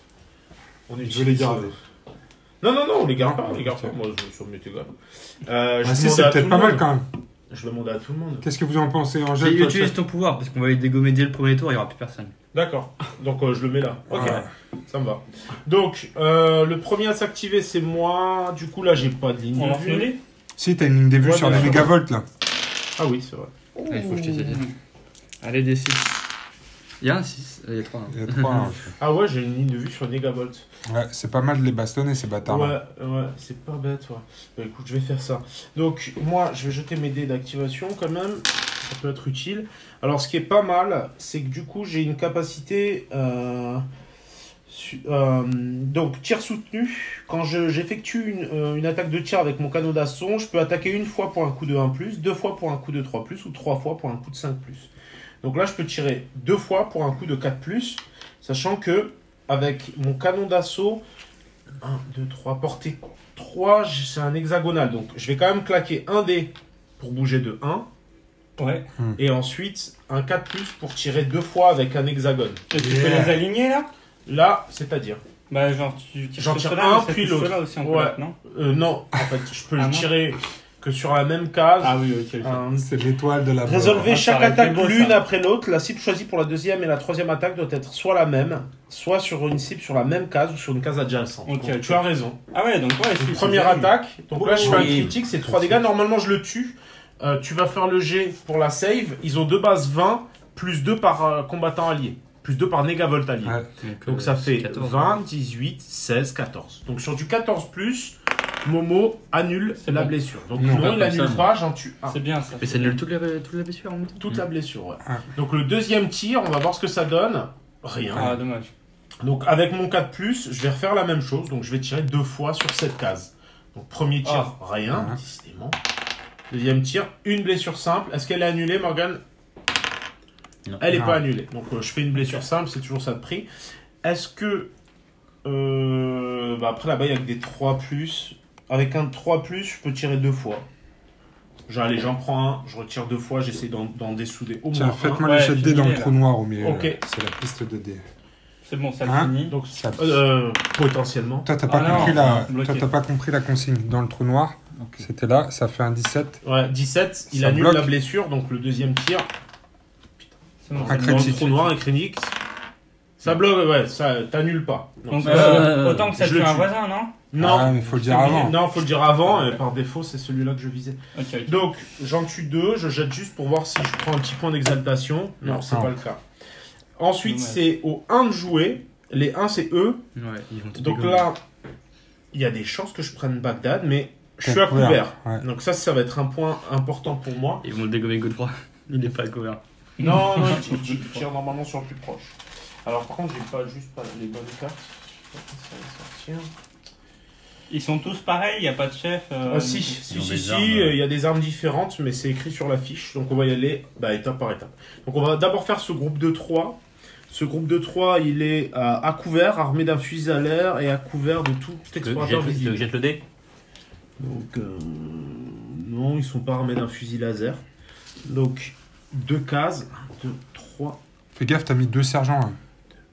on Je utilise, vais les garder. Non, on les garde Ah, pas, on les garde ok. pas. Moi, ça m'est égal. Ah Je si, demandais c'est à tout peut-être le pas mal monde. quand même. Je demandais à tout le monde. Qu'est-ce que vous en pensez, J'ai Angèle toi, utilisé chef ton pouvoir parce qu'on va les dégommer dès le premier tour, il y aura plus personne. D'accord. Donc je le mets là. Ok. Ouais. Ça me va. Donc le premier à s'activer c'est moi. Du coup là j'ai pas de ligne On de lance le vue. lit? Si, t'as une ligne des vues Ouais, sur bien les sûr. mégavolts là. Ah oui c'est vrai. Ah, il faut jeter cette Allez, des 6. Il y a un 6, il y a 3. Il y a 3. Hein. Ah ouais, j'ai une ligne de vue sur Negavolt. Ouais, c'est pas mal de les bastonner, ces bâtards-là. Ouais, c'est pas bête, ouais. Bah écoute, je vais faire ça. Donc, moi, je vais jeter mes dés d'activation quand même. Ça peut être utile. Alors, ce qui est pas mal, c'est que du coup, j'ai une capacité... donc, tir soutenu. Quand j'effectue une attaque de tir avec mon canon d'assaut, je peux attaquer une fois pour un coup de 1+, 2 fois pour un coup de 3+, ou 3 fois pour un coup de 5+. Donc là, je peux tirer 2 fois pour un coup de 4+, sachant que avec mon canon d'assaut, 1, 2, 3, portée 3, c'est un hexagonal. Donc, je vais quand même claquer un dé pour bouger de 1. Ouais. Et ensuite, un 4+, pour tirer 2 fois avec un hexagone. Et tu peux les aligner là? Là, c'est-à-dire Bah, genre, tu tires j'en sur tire ceux-là, un, mais ça puis touche l'autre. ceux-là aussi en Ouais. coloc, non? Non, en fait, je peux Ah le non tirer que sur la même case. Ah oui, ok. C'est l'étoile de la mort. Résolvez Ah, chaque ça aurait été attaque beau, l'une ça. après l'autre. La cible choisie pour la deuxième et la troisième attaque doit être soit la même, soit sur une cible sur la même case ou sur une case adjacente. Ok, Donc, ok. tu as raison. Ah ouais, donc ouais, si. Première attaque. Donc là, je fais un Oui. critique, c'est 3 dégâts. Normalement, je le tue. Tu vas faire le jet pour la save. Ils ont 2 bases 20, plus 2 par combattant allié. Plus 2 par négavolt allié. Ouais. Donc ça fait 14. 20, 18, 16, 14. Donc sur du 14+, Momo annule C'est la bon. blessure. Donc Non, non, il comme annule ça, pas, j'en tue un. C'est bien ça. Mais ça annule toute la blessure en même temps. Toute la blessure, ouais. Ah. Donc le deuxième tir, on va voir ce que ça donne. Rien. Ah, dommage. Donc avec mon 4+, je vais refaire la même chose. Donc je vais tirer 2 fois sur cette case. Donc premier tir, rien, Ah. décidément. Deuxième tir, une blessure simple. Est-ce qu'elle est annulée, Morgane? Non. Elle n'est Non. pas annulée. Donc je fais une blessure simple, c'est toujours ça de prix. Est-ce que... après là-bas, il y a que des 3+. Avec un 3+, je peux tirer 2 fois. Allez, j'en prends un, je retire 2 fois, j'essaie d'en dessouder au Tiens, moins un. faites-moi Ouais, les jets de dés dans le finis, trou noir au milieu. Ok. là. C'est la piste de dés. C'est bon, ça Hein finit. Donc, Ça- potentiellement. Toi, t'as pas, Ah non, compris bloqué. toi, t'as pas compris la consigne. Dans le trou noir, c'était là, ça fait un 17. Ouais, 17, il Ça annule bloque. la blessure, donc le deuxième tir. C'est bon, Un c'est Dans bon. le critique. trou noir, un critique. Ça bloque, ouais, ça t'annule pas. Donc, ça- autant que ça je le tue un tue. voisin, non? non, Ah, mais faut le dire avant. Non, faut le dire avant, et par défaut, c'est celui-là que je visais. Ok, ok. Donc, j'en tue 2, je jette juste pour voir si je prends un petit point d'exaltation. Non, c'est Non. pas le cas. Ensuite, Dommage. c'est au 1 de jouer. Les 1, c'est eux. Ouais, ils vont te Donc dégommer. là, il y a des chances que je prenne Bagdad, mais je suis à Couvert, couvert. ouais. Donc ça va être un point important pour moi. Ils vont le dégommer Godefroy. Il n'est pas couvert. Non, non, il tire normalement sur le plus proche. Alors par contre, j'ai pas juste pas les bonnes cartes. Je sais pas si ça va sortir. Ils sont tous pareils, il n'y a pas de chef. Ah, si, Ils ont si, des si, armes. il y a des armes différentes, mais c'est écrit sur la fiche. Donc on va y aller étape par étape. Donc on va d'abord faire ce groupe de 3. Ce groupe de 3, il est à couvert, armé d'un fusil à l'air et à couvert de tout explorateur visible. Jette le dé. Donc, non, ils sont pas armés d'un fusil laser. Donc, 2 cases. 1, 2, 3. Fais gaffe, t'as mis 2 sergents. Hein.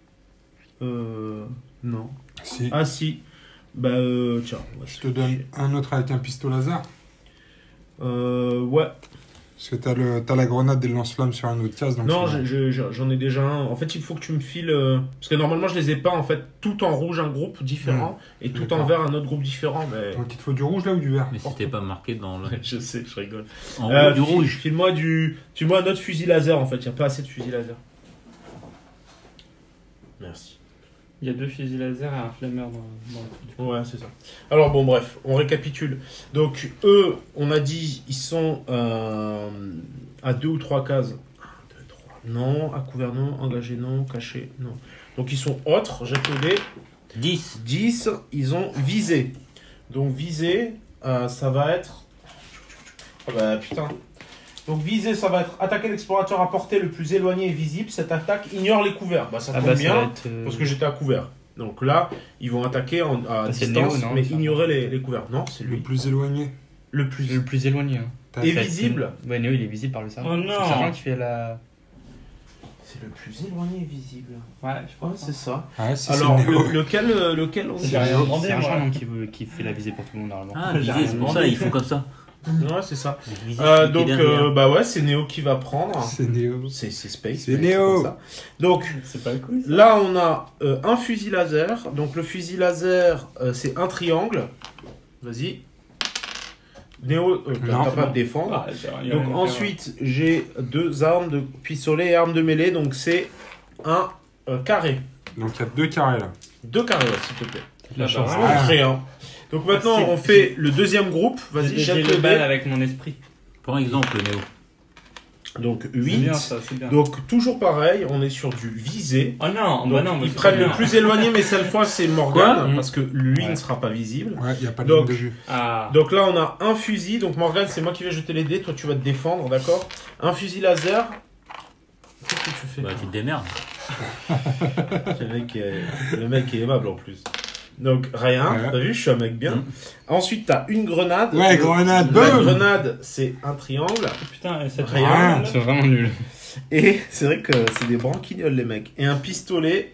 Non. Si. Ah, si. Bah, tiens. on va Je se te donne ficher. un autre avec un pistolet laser. Ouais. Parce que t'as la grenade et le lance-flamme sur un autre case. Donc Non, c'est bon. j'en ai déjà un. En fait, il faut que tu me files. Parce que normalement, je les ai pas. En fait, tout en rouge, un groupe différent. Et tout en D'accord. vert, un autre groupe différent. Mais... Donc il te faut du rouge là ou du vert? Mais c'était pas marqué dans le. je sais, je rigole. En haut du File- rouge. File-moi File-moi un autre fusil laser, en fait. Il n'y a pas assez de fusil laser. Merci. Il y a 2 fusils laser et un flemmeur dans le truc. Ouais, c'est ça. Alors bon, bref, on récapitule. Donc, eux, on a dit, ils sont à 2 ou 3 cases. 1, 2, 3. Non, à couvert non, engagé non, caché non. Donc, ils sont autres, jette le dé. 10. 10, ils ont visé. Donc, visé, ça va être... Oh bah putain. Donc, visé, ça va être attaquer l'explorateur à portée le plus éloigné et visible. Cette attaque ignore les couverts. Bah, ça tombe bien. Parce que j'étais à couvert. Donc là, ils vont attaquer à c'est distance, Néo, non, mais ça. ignorer les couverts. Non, c'est Le lui. plus éloigné. Le plus. Le plus éloigné. Hein. T'as- Et t'as- visible. Ouais, Néo, il est visible par le sergent. Oh non. C'est le sergent qui fait la. C'est le plus éloigné et visible. Ouais, je Ouais, pense. c'est ça. Ouais, si Alors, c'est Néo. lequel on C'est dit rien C'est le demandé, sergent moi. non, qui fait la visée pour tout le monde normalement. Ah, J'ai visé, rien c'est pour ça, demandé. ils font comme ça. Ouais, c'est ça. Visé, celui qui Donc, est derrière. bah ouais, c'est Néo qui va prendre. C'est Néo. C'est Space. C'est mais Néo. comme ça. Donc, C'est pas cool. Ça. là, on a un fusil laser. Donc, le fusil laser, c'est un triangle. Vas-y. Néo, Non, t'as c'est pas bon. de défendre. Ah, il y a Donc rien à faire. ensuite, j'ai 2 armes de pistolet et armes de mêlée, donc c'est un carré. Donc il y a 2 carrés là. 2 carrés, ouais, s'il te plaît. La chance. Ah. Très bien. Donc maintenant, on fait le deuxième groupe. Vas-y, J'ai jette le le bal dé. avec mon esprit. Par exemple, Néo. Donc C'est 8. bien ça, c'est bien. Donc toujours pareil, on est sur du visé. Oh non, Donc, bah non, ils c'est prennent pas le bien. plus éloigné, mais cette fois c'est Morgane, Quoi parce que lui Ouais. ne sera pas visible. Ouais, il n'y a pas de Donc- ligne de vue. Ah. Donc là, on a un fusil. Donc Morgane, c'est moi qui vais jeter les dés. Toi, tu vas te défendre, d'accord? Un fusil laser. Qu'est-ce que tu fais? Bah, tu te démerdes. Le mec est aimable en plus. Donc rien, Ouais. t'as vu, je suis un mec bien. Ensuite, t'as une grenade. Ouais, grenade, La boum. grenade, c'est un triangle. Putain, cette Rien. Ils sont vraiment nuls. Et c'est vrai que c'est des branquignoles, les mecs. Et un pistolet,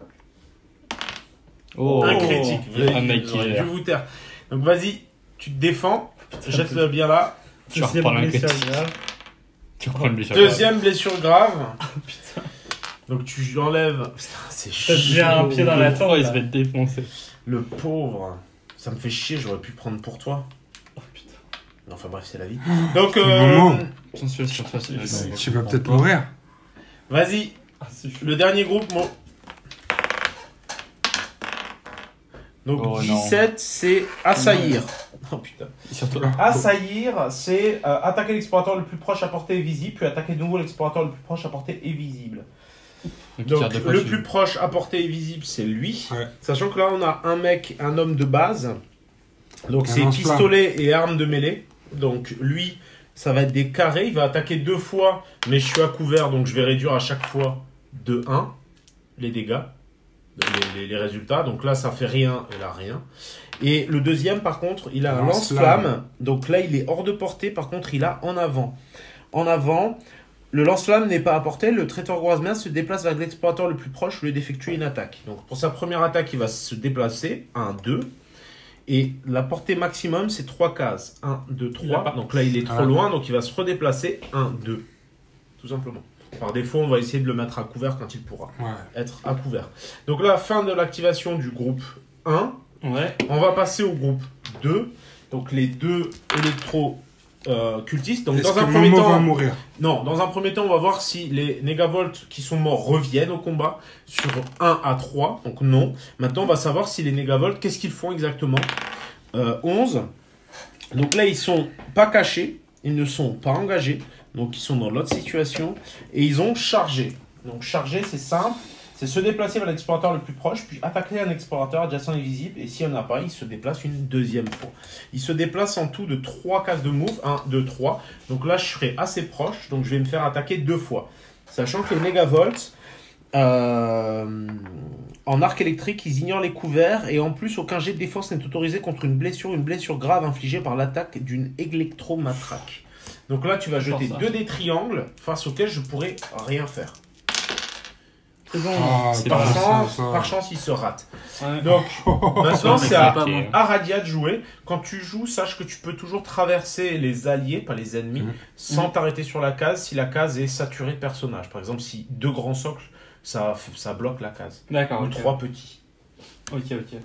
Oh. un critique. Vous Un mec vous qui auriez gère. dû vous taire. Donc vas-y, tu te défends. Jette-le bien là. Tu reprends un blessure critique. grave. Tu reprends le blessure. Deuxième blessure grave. Donc tu enlèves. Putain, c'est T'as chaud. déjà un pied dans la tombe. Oh, il se là. fait défoncer. Le pauvre. Ça me fait chier, j'aurais pu prendre pour toi. Oh putain. Enfin bref, c'est la vie. Donc, Moment. Attention sur toi, c'est Tu vas peut-être mourir. vas-y, Ah, c'est chaud. le dernier groupe, Mo. Donc Oh, non. 17, c'est assaillir. Oh putain. Surtout. Assaillir, c'est attaquer l'explorateur le plus proche à portée et visible, puis attaquer de nouveau l'explorateur le plus proche à portée et visible. Donc le plus proche à portée et visible, c'est lui. Ouais. Sachant que là, on a un mec, un homme de base. Donc Un c'est lance-flamme. pistolet et arme de mêlée. Donc lui, ça va être des carrés. Il va attaquer 2 fois, mais je suis à couvert, donc je vais réduire à chaque fois de 1 les dégâts, les résultats. Donc là, ça fait rien et là, rien. Et le deuxième, par contre, il a un Lance-flamme. lance-flamme. Donc là, il est hors de portée. Par contre, il a en avant. En avant, le lance-flamme n'est pas à portée. Le traiteur Groismin se déplace vers l'explorateur le plus proche au lieu d'effectuer une attaque. Donc pour sa première attaque, il va se déplacer. 1, 2. Et la portée maximum, c'est 3 cases. 1, 2, Il a 3. pas- Donc là, il est trop Ah. loin. Donc il va se redéplacer. 1, 2. Tout simplement. Par défaut, on va essayer de le mettre à couvert quand il pourra Ouais. être à couvert. Donc là, fin de l'activation du groupe 1. Ouais. On va passer au groupe 2. Donc les deux électro cultistes. Donc Est-ce dans que un premier Momo va temps, mourir? non, dans un premier temps, on va voir si les négavolt qui sont morts reviennent au combat sur 1 à 3. Donc non. Maintenant, on va savoir si les négavolt, qu'est-ce qu'ils font exactement. 11. Donc là, ils sont pas cachés, ils ne sont pas engagés. Donc ils sont dans l'autre situation et ils ont chargé. Donc charger, c'est simple. C'est se déplacer vers l'explorateur le plus proche, puis attaquer un explorateur adjacent et visible. Et s'il n'y en a pas, il se déplace une deuxième fois. Il se déplace en tout de 3 cases de move. 1, 2, 3. Donc là, je serai assez proche. Donc je vais me faire attaquer 2 fois. Sachant que les négavolt, en arc électrique, ils ignorent les couverts. Et en plus, aucun jet de défense n'est autorisé contre une blessure grave infligée par l'attaque d'une électromatraque. Donc là, tu vas jeter ça. 2 des triangles face auxquels je pourrais rien faire. C'est bon. Ah, C'est Par pas chance, ça. par chance, il se rate. Ouais. Donc, maintenant, mais c'est à pas moi. Aradia de jouer. Quand tu joues, sache que tu peux toujours traverser les alliés, pas les ennemis, Mhm. sans t'arrêter sur la case si la case est saturée de personnages. Par exemple, si 2 grands socles, ça bloque la case. D'accord. Ou ok. 3 petits. Ok.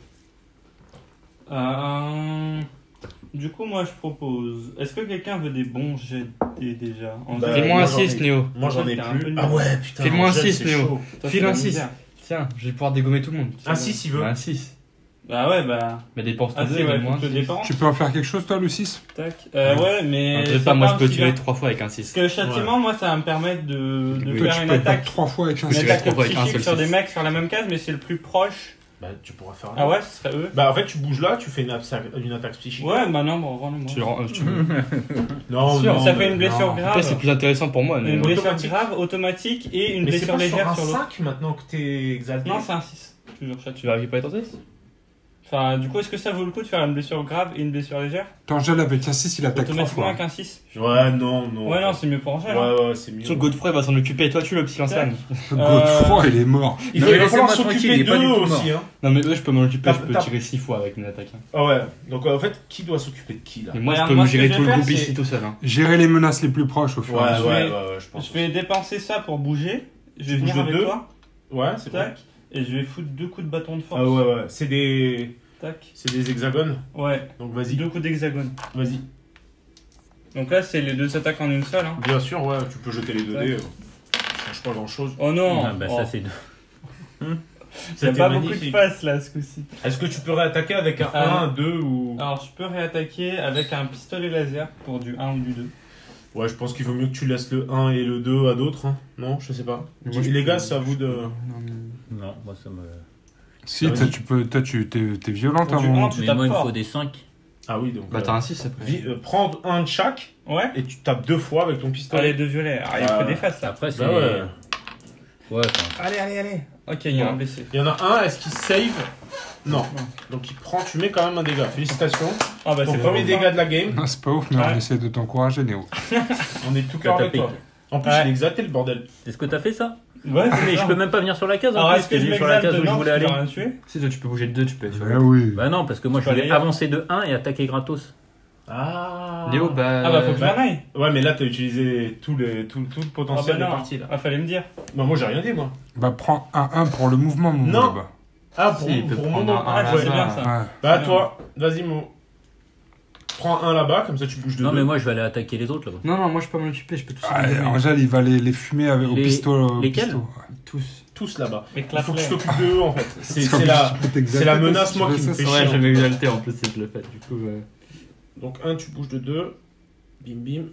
Du coup, moi, je propose. Est-ce que quelqu'un veut des bons jets de dés déjà en Bah, Fais-moi moi, un j'en 6, ai- Néo. Moi, j'en ai T'es un peu plus. nul. Ah ouais, putain. File-moi un Angèle, 6, c'est Néo. chaud. Toi, File c'est un la 6. misère. Tiens, je vais pouvoir dégommer tout le monde. Un 6, il veut. Bah, un 6. Bah ouais, bah. Mais dépense Ah ton si, 2 ouais, et faut moins. que je dépense. Tu peux en faire quelque chose, toi, le 6? Tac. Ouais, mais. Peut-être c'est pas, moi je peux aussi tuer bien. 3 fois avec un Parce 6. que le châtiment, moi, ça va me permettre de Oui. Toi, faire tu une peux pas attaque. 3 fois avec un Une Je 6. vais attaque trois fois avec un psychique seul sur des six. mecs sur la même case, mais c'est le plus proche. Bah, tu pourras faire Ah ouais, ce serait eux. Bah, en fait, tu bouges là, tu fais une attaque psychique. Ouais, bah non, bon, rends-le-moi. Tu le rends- tu- Non, Sûr, non, ça mais- fait une blessure non. Après, grave. c'est plus intéressant pour moi. Une Néo. blessure Automatique. grave, automatique et une Mais c'est blessure pas sur légère un sur l'autre. 5 maintenant que t'es exalté. Non, c'est un 6. Toujours chat. Tu vas récupérer ton 6? Enfin, du coup, est-ce que ça vaut le coup de faire une blessure grave et une blessure légère Angèle, avec un 6, il attaque 3 automatiquement fois. avec un 6? Ouais, non. Ouais, non, c'est mieux pour Angèle. Ouais, ouais, c'est mieux. Sur Godfrey va s'en occuper. Toi, tu le petit lance-flamme. Godefroy, il est mort. Il Non, va mais falloir laissez-moi tranquille, s'occuper il est pas d'eux du tout aussi. Hein. Non, mais eux, je peux m'en occuper. T'as- Je peux t'as- tirer 6 fois avec une attaque. hein. Ah ouais, donc en fait, qui doit s'occuper de qui là? Et moi, je Regarde, peux moi, me ce que gérer je tout vais le faire, groupe c'est- ici tout seul. hein. Gérer les menaces les plus proches au fur et à Ouais, mesure. ouais, vais- ouais, je pense. Je vais dépenser ça pour bouger. Je vais Tu venir bouges de avec deux toi. Ouais, c'est bon. Tac. Et je vais foutre 2 coups de bâton de force. Ah ouais, ouais, c'est des Tac. hexagones. Ouais. Donc vas-y, 2 coups d'hexagone. vas-y. Donc là, c'est les 2 attaques en une seule. Hein. Bien sûr, ouais, tu peux jeter les 2 dés. Ça change pas grand chose. Oh non. Ah, bah, Oh. ça, c'est. Il y a pas beaucoup de magnifique. face là ce coup-ci. Est-ce que tu peux réattaquer avec un 1, 2 ou. Alors, je peux réattaquer avec un pistolet laser pour du 1 ou du 2. Ouais, je pense qu'il vaut mieux que tu laisses le 1 et le 2 à d'autres. Hein. Non, je sais pas. Les gars, c'est à vous de. Non, moi, ça me. Si, Vas-y. t'es violent, Pour hein, du mon. un, tu Mais tapes moi, il me fort. faut des 5. Ah oui, donc. Bah, t'as un 6 après. Prends un de chaque Ouais. et tu tapes 2 fois avec ton pistolet. Allez, 2 violets. Ah, il faut des faces là. Après, c'est. Bah ouais. Ouais, enfin. Allez. Ok, il y a un blessé. Il y en a un, est-ce qu'il save? Non. Donc il prend, tu mets quand même un dégât. Félicitations. Ah bah Ton c'est pas premier ouf, dégât de la game. Non, c'est pas ouf, mais Ouais. on essaie de t'encourager, Néo. On est tout cœur T'as avec tapé. toi. En plus, Ouais. il est exalté le bordel. Est-ce que t'as fait ça? Ouais, Mais je peux même pas venir sur la case en Alors plus, est-ce que je j'ai sur la m'exalte case où je dedans voulais parce aller. qu'il a rien tué? Si toi tu peux bouger de 2, tu peux aller sur Ah oui. Bah non, parce que moi je Tu peux voulais aller avancer de 1 et attaquer gratos. Ah. Léo, bah. Ah bah faut que je m'en aille. Ouais, mais là, t'as utilisé tout le potentiel Ah bah de non. partie là. Ah fallait me dire. Bah, moi, j'ai rien dit, moi. Bah, prends un 1 pour le mouvement, mon Non. là-bas. Ah, pour, Si, il peut pour mon prendre nom. un Ah, Ouais. c'est bien ça. Ouais. Bah, toi, vas-y, Mo. Prends un là-bas, comme ça tu bouges de Non, deux. mais moi je vais aller attaquer les autres là-bas. Non, moi je peux m'en occuper, je peux tous Ah, les Angèle, il va les fumer avec, au Les- pistolet. au lesquels pistolet. Tous. Tous là-bas. Mais Il faut que clap-les. tu t'occupes de eux, en fait. C'est Parce qu'en c'est plus, la... tu peux t'exalter, c'est la toi, menace, si tu moi, veux qui me ça, fait ça. Ouais, chier. j'avais exalté en plus si je le fais, du coup. Donc, un, tu bouges de 2. Bim, bim.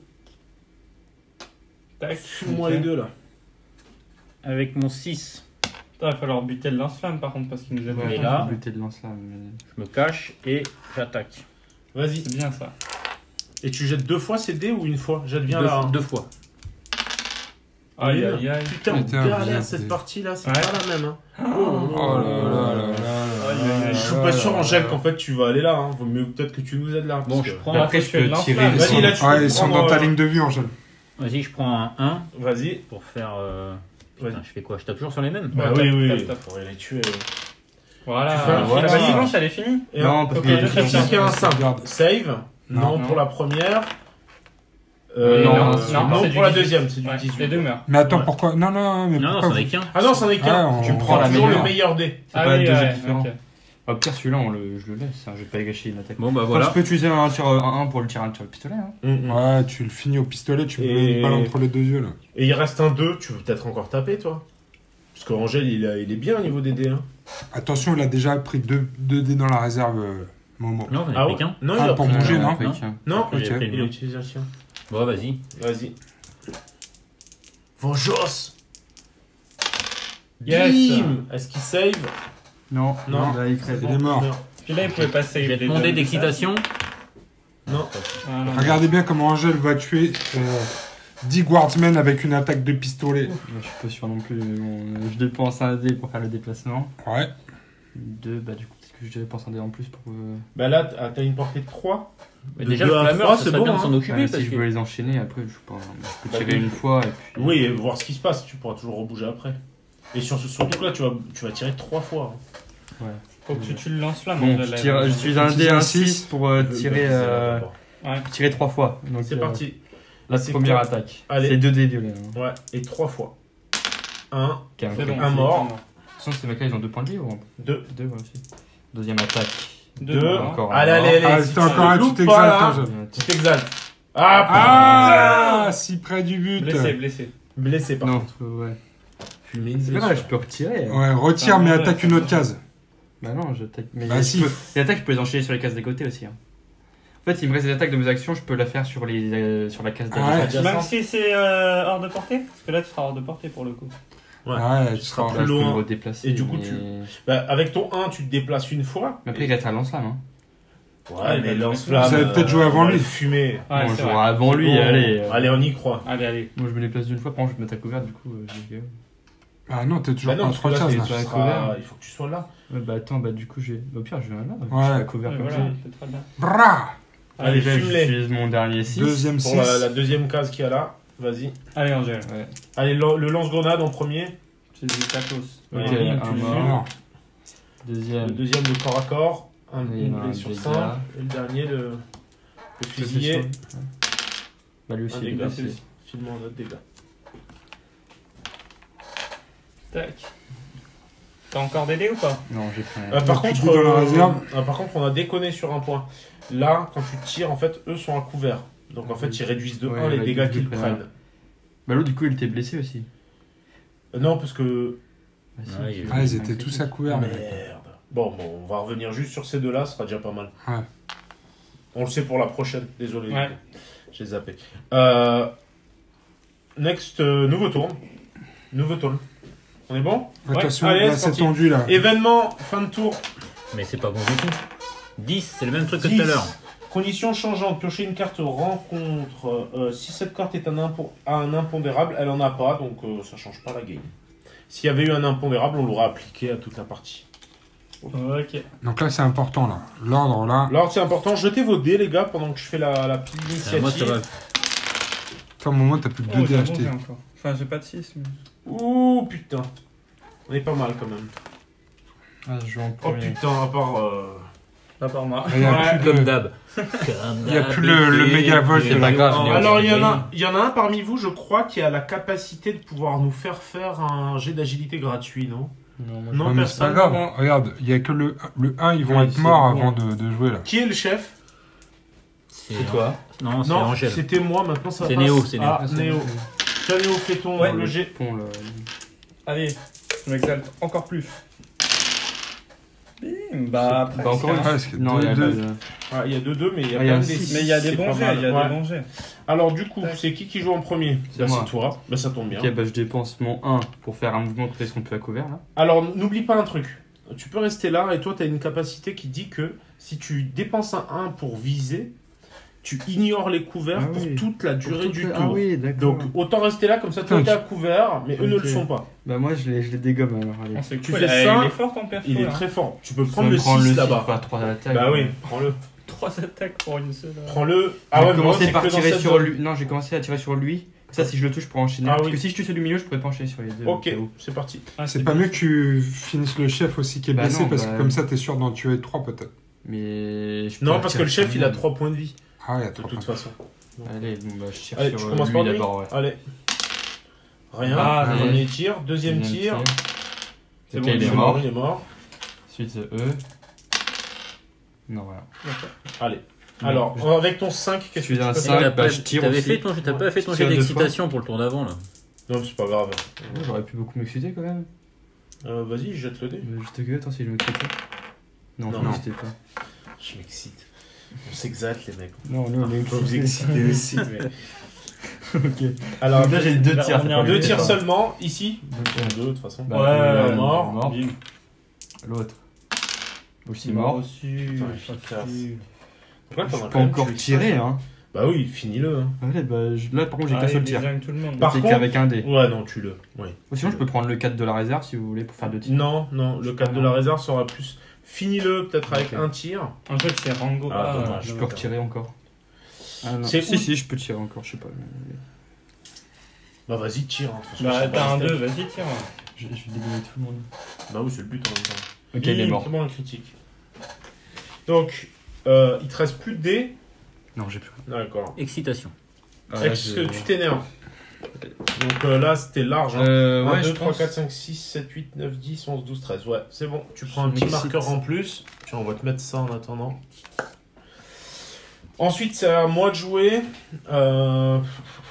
Tac. Fume-moi Ok. les deux, là. Avec mon 6, Il va falloir buter le lance-flamme par contre parce qu'il nous a Mais fait. là- Buter de lance là. je me cache et j'attaque. Vas-y. C'est bien ça. Et tu jettes 2 fois ces dés ou une fois? Jette bien là. hein. Deux fois. Aïe aïe aïe. Putain, on Putain, galère vous êtes cette des- partie-là, c'est Ouais. pas la même. Hein. Oh là là là là Je suis pas sûr, Angèle, qu'en fait tu vas aller là. Hein. Vaut mieux peut-être que tu nous aides là. Bon, parce je que- prends. Après, je peux tirer. Vas-y, là, tu Ouais, peux ils sont prendre, dans ta ligne de vue, Angèle. Vas-y, je prends un 1 Vas-y. pour faire. Vas-y. Putain, je fais quoi? Je tape toujours sur les mêmes? Bah Ouais, oui, tape, oui. tape, tape. Faudrait les tuer. Voilà. Tu fais un Voilà. kill, C'est vas-y. bon, ça elle est finie. Et Non, un- parce ok, que- le chacun un 5. Regarde. Save. Non, Non. pour la première. Non, non, c'est pour du la 18. deuxième, c'est du Ouais, 18. les deux meurent. Mais attends, Ouais. pourquoi? Non, mais Non, non, pourquoi c'en est qu'un. Ah non, c'en est qu'un. Ouais, Tu on prends prend la toujours le meilleure. meilleur dé. C'est pas deux jets ouais, différents. ok. Au pire, celui-là, je le laisse, hein, je vais pas y gâcher une attaque. Bon, bah Enfin, voilà. je peux utiliser un tir 1 pour le tirer sur le pistolet. Hein. Ouais, tu le finis au pistolet, tu me Et- mets une balle entre les deux yeux, là. Et il reste un 2, tu veux peut-être encore taper toi? Parce qu'Angèle il est bien au niveau des dés. Hein. Attention, il a déjà pris 2 dés dans la réserve, Momo. Non, j'en ai Ah pris ouais? qu'un. Non, Ah, il a pour pris- bouger, non Après, Non. tiens. Non, J'ai ok. pris il a le utilisé un chien. Bon, vas-y. Vas-y. Vengeance. Yes. Bim. Est-ce qu'il save? Non, Non. là, il crève. Il est mort. Non. Puis là il pouvait passer. Je vais demander d'excitation. Non. Regardez bien comment Angèle va tuer 10 guardsmen avec une attaque de pistolet. Je suis pas sûr non plus. Mais bon, je dépense un dé pour faire le déplacement. Ouais. 2, bah du coup, peut-être que je dépense un dé en plus pour. Bah là, t'as une portée de 3. Mais De déjà, deux le à flammeur, trois, ça c'est serait bon, bien de hein. s'en occuper parce Si je que. veux les enchaîner, après, je peux Bah, tirer oui. une fois et puis. Oui, et voir ce qui se passe. Tu pourras toujours rebouger après. Et surtout que là, tu vas tirer 3 fois. Hein. Faut que tu le lances là. Bon, j'utilise un dé, un 6 pour tirer, tirer 3 fois. Donc, C'est parti. La C'est première quoi? attaque. Allez. C'est 2 dés violets. Hein. Ouais, et 3 fois. 1, Ok, C'est bon. Un mort. De toute façon, ces mecs-là, ils ont 2 points de vie ou 2, 2 ouais, aussi. Deuxième attaque. 2. Encore un Allez, mort. allez, allez. Ah, si t'as encore un, loupes tu pas, t'exaltes, là, Angèle. Tu t'exaltes. Ah, Ah, si près du but. Blessé. putain. Blessé par Non, contre. ouais. Fumé une C'est pas grave, je blessure. peux retirer. Ouais, retire, Ah, mais ouais, attaque c'est une autre bon. case. Bah non, j'attaque. Mais Bah si. les attaques, je peux les enchaîner sur les cases des côtés aussi. Hein. En fait, s'il me reste des attaques de mes actions, je peux la faire sur, sur la case Ah ouais. d'adjacent. Même si c'est hors de portée. Parce que là tu seras hors de portée pour le coup. Ouais. Ouais, tu seras seras. plus Là, je peux loin. me redéplacer. Et du coup, mais... Bah, avec ton 1, tu te déplaces une fois. Mais après, il reste un lance-flamme. Hein. Ouais, mais Vous lance-flamme. avez peut-être joué avant lui. Fumer. Ouais, bon, c'est je vrai. jouerai avant lui, Bon, allez. Allez, on y croit. Allez. Moi, je me déplace d'une fois, par contre, je me mets à couvert, du coup. Ah non, t'es toujours Bah non, en parce que 3 là, cases, tu là. tu seras- couvert. il faut que tu sois là. Ouais, bah attends, bah du coup, au pire, je vais là. Ouais. Je suis à couvert Et comme voilà, ça. c'est très bien. Bra Allez, Déjà, fume-les. j'utilise mon dernier 6. Deuxième Pour 6. la deuxième case qu'il y a là. Vas-y. Allez Angèle. Ouais. Allez, le lance-grenade en premier. C'est du tacos. Ok, Ouais, un tu le mort. fumes. Non. Le Deuxième. deuxième, le corps à corps. Un Et une un blessure dégât. simple. Et le dernier, le fusillé. Ouais. Bah lui aussi, Un il est dégât, blessé. Filme-moi un autre dégât. Tac. T'as encore des dés ou pas? Non, j'ai pris un. Par plus contre, de dans la réserve. par contre, on a déconné sur un point. Là, quand tu tires, en fait, eux sont à couvert. Donc en fait, ils réduisent de Ouais, 1 les ouais, dégâts ils qu'ils prennent. prennent. Bah, l'autre, du coup, il était blessé aussi. Non, parce que... Bah, si, Ouais, tu- il- Ah, ils étaient tous à couvert, les mecs. Merde. Bon, on va revenir juste sur ces deux-là, ce sera déjà pas mal. Ouais. On le sait pour la prochaine, désolé. Ouais. J'ai zappé. Next, nouveau tour. Nouveau tour. On est bon? Attention, Allez, là, c'est c'est parti. tendu, là. Événement, fin de tour. Mais c'est pas bon du tout. 10, c'est le même truc que 10. tout à l'heure. Conditions changeantes. Piocher une carte rencontre. Si cette carte est a un impondérable, elle en a pas, donc ça change pas la game. S'il y avait eu un impondérable, on l'aurait appliqué à toute la partie. Ok. Donc là, c'est important, là. L'ordre, là. Alors c'est important, jetez vos dés les gars pendant que je fais la petite Moi, ça va. initiative. Toi, au moment, t'as plus que 2 Oh, dés j'ai à un bon acheter. jet encore. Enfin, j'ai pas de 6. Mais... Ouh putain. On est pas mal quand même. Ah, je joue en Oh premier. putain, à part... Pas par moi. Il y a plus Comme de- d'hab. Il y a plus le méga-volt C'est de pas la- grave. Oh, Léo, alors c'est il y gagné. en a un parmi vous, je crois, qui a la capacité de pouvoir nous faire un jet d'agilité gratuit, non? Non, moi, Non, Ouais, mais c'est pas personne. grave. Regarde, il y a que le 1, ils vont Oui, être c'est morts bon. avant de jouer, là. Qui est le chef? C'est toi. Non, c'est Non, Angèle. c'était moi, maintenant ça C'est passe. Néo, c'est Néo. Ah, Néo. Tiens Néo, fais ton Ouais. le jet. Pont, là. Allez, je m'exalte encore plus. Bim, bah après. Bah, encore c'est une. un- Presque. Non, il y a 2-2. pas de- Ah, il y a 2-2, mais il y a Ah, il y quand a même un des six. Mais il y a c'est des pas bons jets, mal. il y a Ouais. des bons jets. Alors du coup, c'est qui joue en premier? C'est Bah, moi. c'est toi. Bah ça tombe bien. Ok, bah, je dépense mon 1 pour faire un mouvement que sont plus à couvert, là. Alors n'oublie pas un truc. Tu peux rester là et toi tu as une capacité qui dit que si tu dépenses un 1 pour viser, tu ignores les couverts Ah pour oui. toute la durée du tour. Ah oui, d'accord. Donc autant rester là comme ça toi Putain, t'es à couvert mais eux ne Ok. le sont pas. Bah, moi, je les dégomme alors. Allez. Oh, c'est Tu cool. fais ça, Il est fort ton perso. Il est là. très fort. Tu peux Je prendre vais le prendre 6 6 là-bas. Pas 3 attaques. Bah oui, prends-le. 3 attaques pour une seule. Prends-le. Ah, ouais, j'ai mais moi, commencé c'est par que dans tirer cette sur zone. lui. Non, j'ai commencé à tirer sur lui. Ça, si je le touche, je pourrais enchaîner. Ah Parce oui. que si je tue celui du milieu, je pourrais pas enchaîner sur les deux. Ok, au cas où. c'est parti. Ah, C'est pas mieux que tu finisses le chef aussi qui est Bah blessé, non, parce bah- que comme ça, t'es sûr d'en tuer 3 peut-être. Mais. je Non, pourrais parce que tirer le chef sur il a lui. 3 points de vie Ah, il y a de 3 toute façon. Allez, bon, bah, je tire Allez, sur tu commences lui par lui. d'abord, ouais. Allez. Rien. Ah, Premier tir, deuxième tir. C'est Ok, bon, il est C'est mort. bon, il est mort. Ensuite, Non, voilà. Allez. Alors, avec ton 5, qu'est-ce que Je suis tu un peux cinq. faire Bah, je tire T'avais aussi. fait ton, t'as pas fait ton Tire jet deux d'excitation pour le tour d'avant là. Non, c'est pas grave. J'aurais pu beaucoup m'exciter quand même. Vas-y, jette le dé. Mais je te gueule, attends si je m'excitais. Non, je Non. m'excitais pas. Je m'excite. On s'exalte, les mecs. Non, non, Faut vous exciter aussi, mais... Ok. Alors, Donc là, j'ai 2 Bah, tirs. on c'est est pas en deux mal. tirs pas. seulement, ici. Ok. Deux, de toute façon. Bah, Ouais, ouais, mort. mort. Bim. L'autre. Aussi mort. aussi. Putain, efficace. Pourquoi Je t'en as peux quand même encore tué tirer, cinq hein. Bah oui, finis-le. Hein. Allez, bah, là, par contre, j'ai Ah, qu'un seul il tir. désingue tout le monde. Par C'est contre- qu'avec un dé. Ouais, non, tue-le. Oui. Ou sinon, je peux prendre le 4 de la réserve si vous voulez pour faire 2 tirs. Non, non, le 4 de la réserve sera plus. Finis-le peut-être avec Ok. un tir. En fait, c'est Rango. Ah, dommage. Je peux retirer encore. Ah non. C'est Si, où- si, je peux tirer encore, je sais pas. Bah vas-y, tire. Hein, de toute façon, Bah, c'est t'as pas un un 2, steak. vas-y, tire. Je vais dégommer tout le monde. Bah oui, c'est le but en même temps. Ok, il est Bim, mort. C'est bon, le critique. Donc, il te reste plus de dés. Non, j'ai plus. D'accord. Excitation. Est-ce que tu t'énerves? Donc là, c'était large. Hein. 1, Ouais, 2, je 3, pense. 4, 5, 6, 7, 8, 9, 10, 11, 12, 13. Ouais, c'est bon. Tu prends un Je petit m'excite. marqueur en plus. Tiens, on va te mettre ça en attendant. Ensuite, c'est à moi de jouer. 1, 2,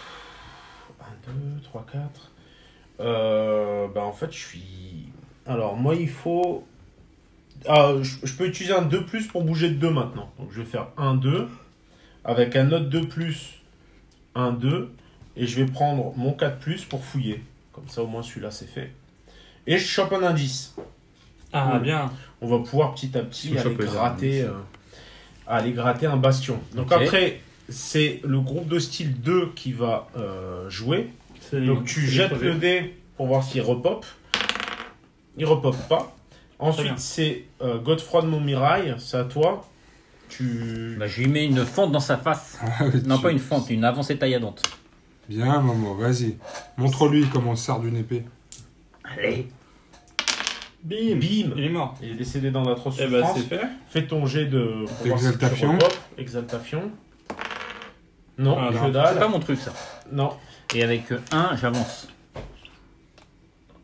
3, 4. Bah, en fait, je suis. Alors, moi, il faut. Ah, je peux utiliser un 2 plus pour bouger de 2 maintenant. Donc, je vais faire 1, 2. Avec un autre 2 plus, 1, 2. Et je vais prendre mon 4 plus pour fouiller. Comme ça, au moins, celui-là, c'est fait. Et je chope un indice. Ah, Cool. bien. On va pouvoir petit à petit Je aller chope les gratter, indices. aller gratter un bastion. Donc Ok. après, c'est le groupe de style 2 qui va jouer. Donc tu jettes le dé pour voir s'il repop. Il repop pas. bien. Ensuite, c'est Godefroy de Montmirail. C'est à toi. Tu... Bah, je lui mets une fente dans sa face. Ah oui, Non, tu- pas une fente, une avancée tailladante. Bien, Momo, vas-y. Montre-lui comment on se sert d'une épée. Allez. Bim. Bim. Il est mort. Il est décédé dans d'atroces Eh ben, souffrances. c'est fait. Fais ton jet de... pour voir si tu Exaltation. repop. Exaltation. Non, Ah, que non. C'est dalle. pas mon truc ça. Non. Et avec 1, j'avance.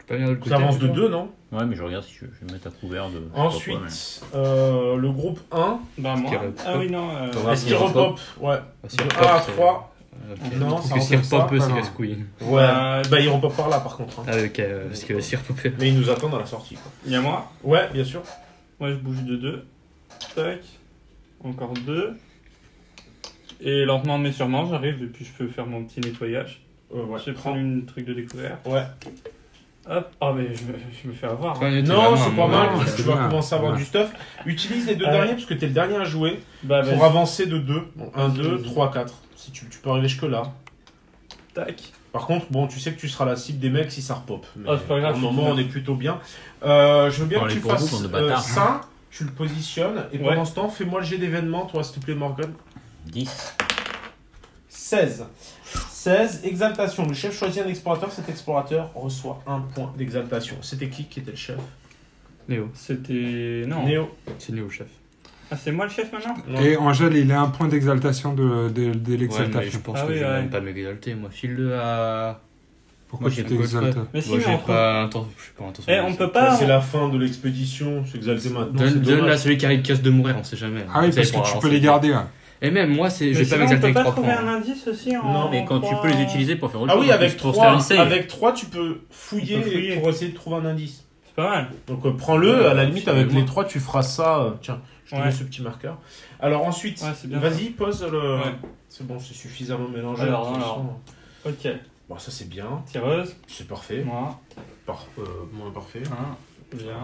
Pas bien de le côté. Ça avance de 2, non? Ouais, mais je regarde si je vais me mettre à couvert de. Ensuite, le groupe 1. Bah, moi. Est-ce qu'il Ah oui, non. Est-ce qu'il repop? Ouais. Si De on 1 pop, à c'est- 3. Ok. Non, Parce ça que si ressemble repop, ça. c'est Ah, casse-couille. Ouais. Bah, il repop par là, par contre. hein. Ah, ok, parce que si repop. Mais il nous attend à la sortie. Quoi. Il y a moi. Ouais, bien sûr. Moi, je bouge de 2. Tac. Encore 2. Et lentement mais sûrement, j'arrive et puis je peux faire mon petit nettoyage. Ouais. Je vais prendre une truc de découvert. Ouais. Hop. Ah, mais je me fais avoir. hein. Non, c'est pas mal. ouais, parce que c'est tu vas bien, commencer à avoir ouais. du stuff. Utilise les deux Ouais. derniers parce que t'es le dernier à jouer Bah, pour vas-y. avancer de 2. Bon, 1, Vas-y, 2, vas-y. 3, 4. Si tu peux arriver jusque là. Tac. Par contre, bon, tu sais que tu seras la cible des mecs si ça repop. Mais Oh, c'est pas grave, pour le je suis moment, on bien. est plutôt bien. Je veux bien Bon, que les tu pour vous, fasses bande de bâtards. ça. Tu le positionnes. Et Ouais. pendant ce temps, fais-moi le jet d'événement, toi, s'il te plaît, Morgan. 10. 16. 16, exaltation. Le chef choisit un explorateur. Cet explorateur reçoit un point d'exaltation. C'était qui était le chef? Néo. C'était. Non. Néo. C'est Néo, chef. Ah, c'est moi le chef maintenant? Non. Et Angèle, il a un point d'exaltation de Ouais, mais l'exaltation. je pense Ah que oui, je vais ouais. même pas m'exalter. Moi, file-le à. Pourquoi Moi, tu j'ai t'exaltes? Mais si, Moi, mais j'ai on pas intention. Je suis pas intention. Eh, on peut Ça, pas. c'est la fin de l'expédition. S'exalter maintenant. c'est Donne dommage. à celui qui arrive casse de mourir, on sait jamais. Ah oui, Vous savez, parce pour que tu avancer. peux les garder. Ouais. Et même moi, je Mais vais pas sinon, m'exalter on peut avec pas 3 trouver points. un indice aussi en. Non, mais quand tu peux les utiliser pour faire autre Ah chose. oui, en avec plus, pour se faire 3, une save. avec 3, tu peux fouiller, On peut fouiller. pour essayer de trouver un indice. C'est pas mal. Donc prends-le, à la limite, c'est avec bien. les 3, tu feras ça. Tiens, je te Ouais. mets ce petit marqueur. Alors ensuite, Ouais, c'est bien. vas-y, pose le. Ouais. C'est bon, c'est suffisamment mélangé. Alors, de toute alors. façon. Ok. Bon, ça c'est bien. Tireuse. C'est parfait. Moi. Moins parfait. 1. Bien.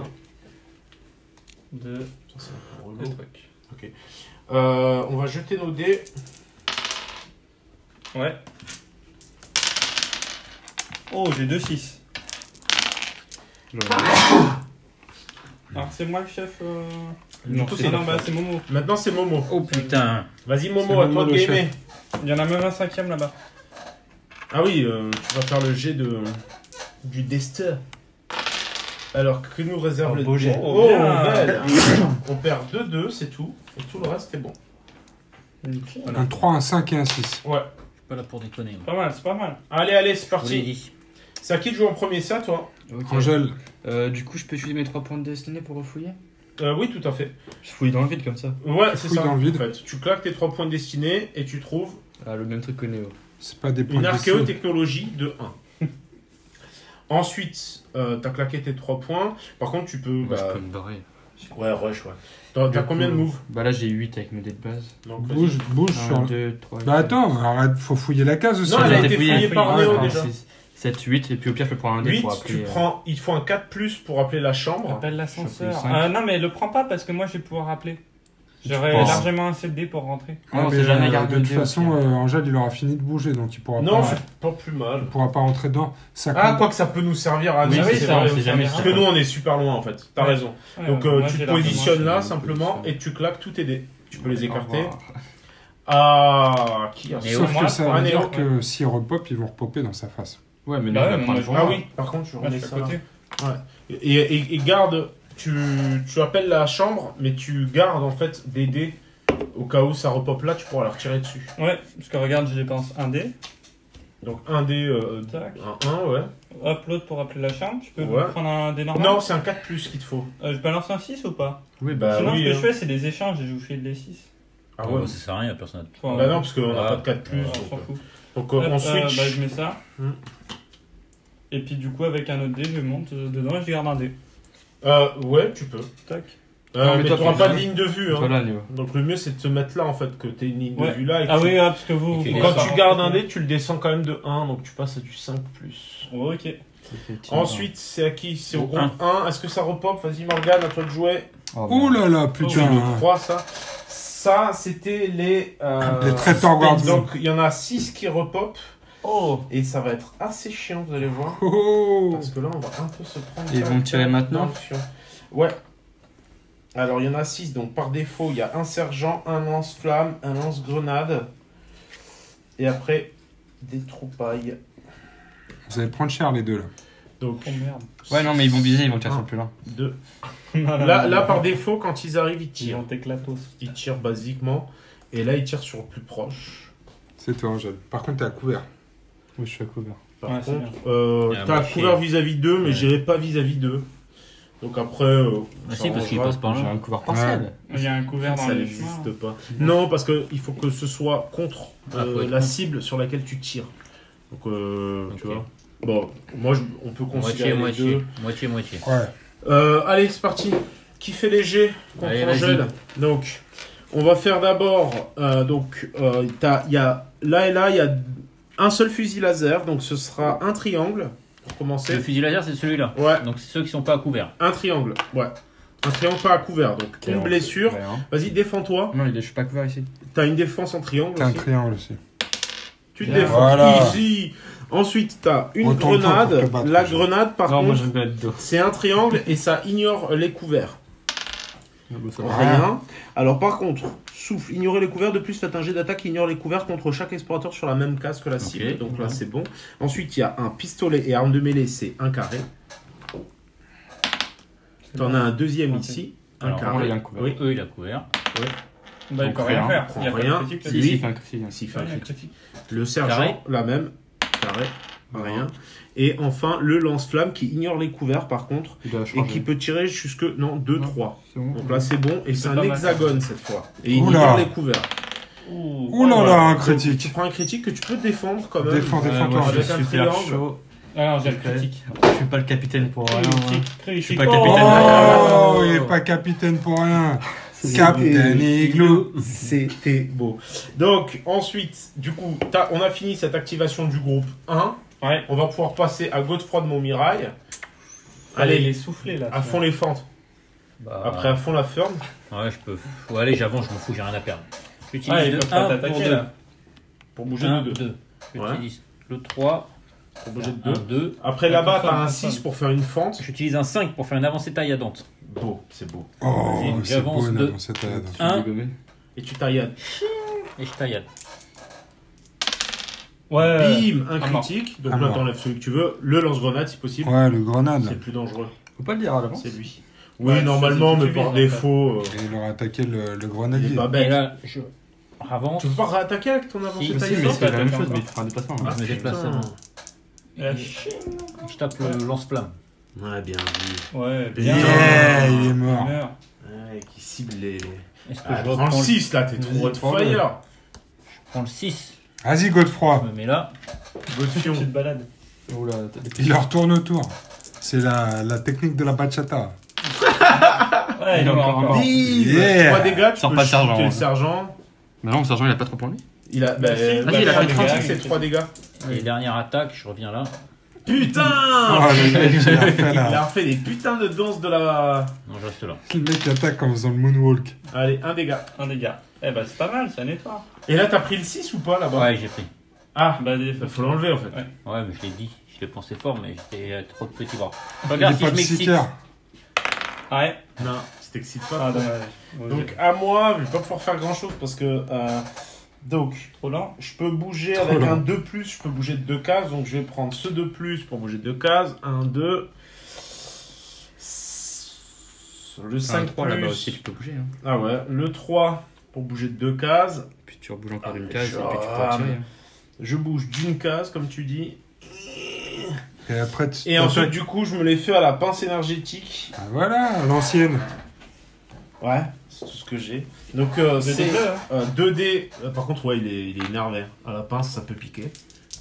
2. Ça, c'est un peu Le relou. truc. On va jeter nos dés. Ouais. Oh, j'ai 2-6. Alors, c'est moi le chef. Du coup, c'est non, bah, c'est Momo. Maintenant, c'est Momo. Oh putain. Vas-y, C'est Momo, à Momo toi de le gamer. chef. Il y en a même un 5ème là-bas. Ah oui, tu vas faire le jet du destin. Alors, que nous réserve Oh, le beau jet. Oh, bien. belle. On perd 2-2, c'est tout. Et tout le reste, c'est bon. Un 3, un 5 et un 6. Ouais. Pas là pour déconner. moi. Pas mal, c'est pas mal. Allez, c'est Je vous l'ai parti. dit. C'est à qui de jouer en premier, ça, toi? Ok. Angèle, Du coup, je peux utiliser mes 3 points de destinée pour refouiller. Oui, tout à fait. Je fouille dans le vide comme ça. Ouais, c'est Fouille ça. dans le vide. En fait. Tu claques tes 3 points de destinée et tu trouves Ah, le même truc que Néo. c'est pas des points une de dessin. archéotechnologie de 1. Ensuite, t'as claqué tes 3 points. Par contre, tu peux. Moi, Bah, je peux me barrer. ouais, rush, ouais. T'as Du combien de coup, moves? Bah là, j'ai 8 avec mes dés de base. Donc, vas-y. Bouge 1, sur. 2, 3. Bah attends, arrête, faut fouiller la case aussi. Non, elle a j'ai été fouillé, fouillée par fouillé. Néo Ouais, déjà. 7, 8. Et puis au pire, je peux prendre un dé 8, pour appeler. tu prends. Il faut un 4 plus pour appeler la chambre. Appelle Je l'ascenseur. fais 5. Non, mais le prends pas parce que moi je vais pouvoir appeler. J'aurais penses largement un CD pour rentrer. Ah, on mais, sait jamais garder de le toute dé au façon, pire. Angèle, il aura fini de bouger, donc il pourra Non, pas. c'est pas plus mal. Il pourra pas rentrer dedans. Ça Ah, compte- quoi que ça peut nous servir à Oui, nous, c'est c'est ça, vrai. on sait jamais. Parce que nous, on est super loin en fait. T'as Ouais. raison. Ouais, Donc, moi, tu j'ai te largement positionnes un là CD, simplement position. et tu claques tous tes dés. Tu peux les Au écarter. revoir. Ah, qui a Et Sauf moi, que ça ah, veut Néo. dire que s'ils repopent, ils vont repopper dans sa face. Ouais, mais Bah là, ouais, il va mais prendre moi, le Ah jour. oui, par contre, je Moi, je remets suis à ça là. côté. Et garde, tu appelles la chambre, mais tu gardes en fait des dés au cas où ça repop là, tu pourras la retirer dessus. Ouais, parce que regarde, je dépense un dé. Donc un dé, Tac. un 1, ouais. Hop, l'autre pour appeler la chambre. Je peux Ouais. prendre un dé normal. Non, c'est un 4 plus qu'il te faut. Je balance un 6 ou pas? Oui, Bah Sinon, oui. ce que je hein. fais, c'est des échanges et je vous fais des 6. Ah ouais. ça sert à rien, personne. Enfin, Bah non, parce qu'on n'a Ah. pas de 4 plus. on s'en Donc, fout. donc, Hop, on switch. bah, je mets ça. Hmm. Et puis, du coup, avec un autre dé, je monte dedans et je garde un dé. Ouais, tu peux. Tac. Non, mais mais toi, tu n'auras pour pas de ça. ligne de vue. Hein. Voilà, Néo. Donc le mieux c'est de se mettre là en fait, que tu aies une ligne Ouais. de vue là. Et que Ah tu- oui, parce que vous. Ok. vous Quand ça tu rentre. gardes un dé, tu le descends quand même de 1, donc tu passes à du 5 plus. Oh, ok. Ensuite, c'est à qui? C'est au Au groupe 1. Est-ce que ça repop? Vas-y Morgane, à toi de jouer. Ouh là là, Tu putain. de 3 ça. Ça, c'était les... Les traiteurs guardians. Donc il y en a 6 qui repop. Oh. Et ça va être assez chiant, vous allez voir. Oh. Parce que là, on va un peu se prendre... Ils vont tirer maintenant? dans le fion. Ouais. Alors, il y en a 6, donc par défaut, il y a un sergent, un lance-flamme, un lance-grenade. Et après, des troupailles. Vous allez prendre cher les deux là. Donc, Oh merde. Ouais, non, mais ils vont viser, ils vont tirer Un. sur le plus lent. 2. Non, non, Là, non, là, non. par défaut, quand ils arrivent, ils Ils tirent. vont t'éclatos. Ils tirent basiquement. Et là, ils tirent sur le plus proche. C'est toi, Angèle. Par contre, t'es à couvert. Oui, je suis à couvert. Par Ouais, c'est contre, Il y a un t'as marché. couvert vis-à-vis d'eux, mais Ouais. j'irai pas vis-à-vis d'eux. Donc après, Ah ça si, parce qu'il arrangera. passe par J'ai là. un couvert partiel. Il y a un couvert dans Ça les n'existe chemins. pas. Non, parce qu'il faut que ce soit contre Ah, faut être la contre. cible sur laquelle tu tires. Donc, tu Ok. vois. Bon, moi, on peut considérer Moitié, les moitié. deux. Moitié. Ouais. Allez, c'est parti. Qui fait léger contre Allez, vas-y. Angèle. Donc, on va faire d'abord. Il y a là et là, il y a un seul fusil laser. Donc, ce sera un triangle pour commencer. Le fusil laser, c'est celui-là. Ouais, Donc c'est ceux qui sont pas à couvert. un triangle. Ouais. Un triangle pas à couvert. Donc, une on- blessure. Ouais, hein. Vas-y, défends-toi. Non, je suis pas couvert ici. T'as une défense en triangle T'as un aussi. triangle aussi. Tu te Bien. défends. Voilà. Easy. Ensuite, t'as une Retourne-toi pour grenade. te battre, La Jean. grenade, par Non, moi contre, je vais être dos. c'est un triangle et ça ignore les couverts. Ouais. Rien. Alors par contre, souffle, ignorer les couverts. De plus, faites un jet d'attaque qui ignore les couverts contre chaque explorateur sur la même case que la cible. Ok. Donc là, c'est bon. Ensuite, il y a un pistolet et arme de mêlée, c'est un carré. T'en as un deuxième Ok. ici. Un Alors, carré. là, il y a un couvert. Oui. Eux, il a couvert. Bah, il peut Donc, rien rien. faire. Prends Il y a pas rien. de critique C'est là-dessus. lui. Si, il fait un critique. S'il fait Ouais, un il y a critique. critique. Le sergent, Carré. la même. Carré. Rien. Et enfin, le lance-flamme qui ignore les couverts par contre. Il doit Et changer. qui peut tirer jusque. Non, 2, Non. 3. C'est bon. Donc là, c'est bon. Et c'est pas un mal. hexagone cette fois. Et il Oula. ignore les couverts. Ouh là là, un Donc, tu critique. prends un critique que tu peux défendre quand même. Défends, Ouais, défends-toi. moi, je Avec suis un super triangle. chaud. Alors, j'ai le Ok. critique. Je suis pas le capitaine pour rien. moi. Critique. suis pas capitaine. Oh, il est pas capitaine pour rien. Captain Igloo. C'était beau. Donc, ensuite, du coup, on a fini cette activation du groupe 1. Ouais. On va pouvoir passer à Godefroy de Montmirail. Allez, Allez, les souffler là. à fond les fentes. Bah, Après, à fond la ferme. Ouais, je peux. Ouais, allez, j'avance, je m'en fous, j'ai rien à perdre. J'utilise Ah, il le peut pas 1 pour t'attaquer 2. là. Pour bouger 1, de 2. 2. Ouais. J'utilise le 3 Pour bouger de 1, 2. 2. Après, Ouais, là-bas, confirme, t'as un confirme. 6 pour faire une fente. J'utilise un 5 pour faire une avancée tailladante. Beau, c'est beau. Oh, Vas-y, c'est j'avance beau, de- non, cette aide. Un. Et tu taillades. Et je taillade. Ouais. Bim, un un mort. critique. Donc Un là, mort. t'enlèves celui que tu veux. Le lance-grenade, si possible. Ouais, le grenade. C'est le plus dangereux. Faut pas le dire à l'avance. C'est lui. Oui, Ouais, normalement, c'est mais tout par de suite, défaut, Et il aurait attaqué le il est grenadier. pas Et bête. là, je avance. Tu veux pas réattaquer avec ton avancée Si, Mais si, taillée mais c'est la même Attends, chose, mais attends. il te fera un déplacement. Ah, Je me déplace putain. avant. La Je tape le lance-flamme. Ouais, bien vu. Ouais, bien. Yeah, il est mort. Meurt. Ouais, qui cible les. Est-ce que Ah, je prends le reprends 6 là, t'es trop hot prends-le. fire. Je prends le 6. Vas-y, Je Godefroy. me mets là. Godfion. Petite balade. Oula, t'as des Il leur tourne autour. C'est la technique de la bachata. Ouais, Il est encore mort. Bim Yeah. 3 dégâts, tu Sors peux pas le sergent, shooter le hein. sergent. Mais non, le sergent il a pas trop pour lui. Il a. Bah, si, ouais, il a mais fait le 30, critique, c'est 3 dégâts. Et dernière attaque, je reviens là. Putain Oh, le mec, il a fait Il a là. refait des putains de danses de la. Non, je reste là. Le mec attaque en faisant le moonwalk. Allez, un dégât. Un dégât. Eh bah, c'est pas mal, ça nettoie. Et là, t'as pris le 6 ou pas là-bas Ouais, j'ai pris. Ah, Bah, il faut l'enlever en fait. Ouais. Ouais, mais je l'ai dit. Je l'ai pensé fort, mais j'étais trop de petits bras. Il Regarde est si pas je m'excite. psychiatre. Ouais. Non, tu t'excites pas. Ah, trop. dommage. Bon, Donc à moi, je vais pas pouvoir faire grand chose parce que. Donc, trop lent. je peux bouger Trop avec long. un 2+, je peux bouger de 2 cases, donc je vais prendre ce 2+, pour bouger de 2 cases, 1, 2, le 5 3 là-bas aussi, tu peux bouger. Hein. Ah ouais, le 3 pour bouger de 2 cases, Puis tu rebouges encore Ah, une mais case et puis tu peux ah, retirer. je bouge d'une case comme tu dis, Et après, tu et ensuite du coup je me les fais à la pince énergétique, Ah, voilà, l'ancienne. ouais, c'est tout ce que j'ai, donc c'est Deux, hein. 2D, par contre ouais il est énervé, à la pince ça peut piquer,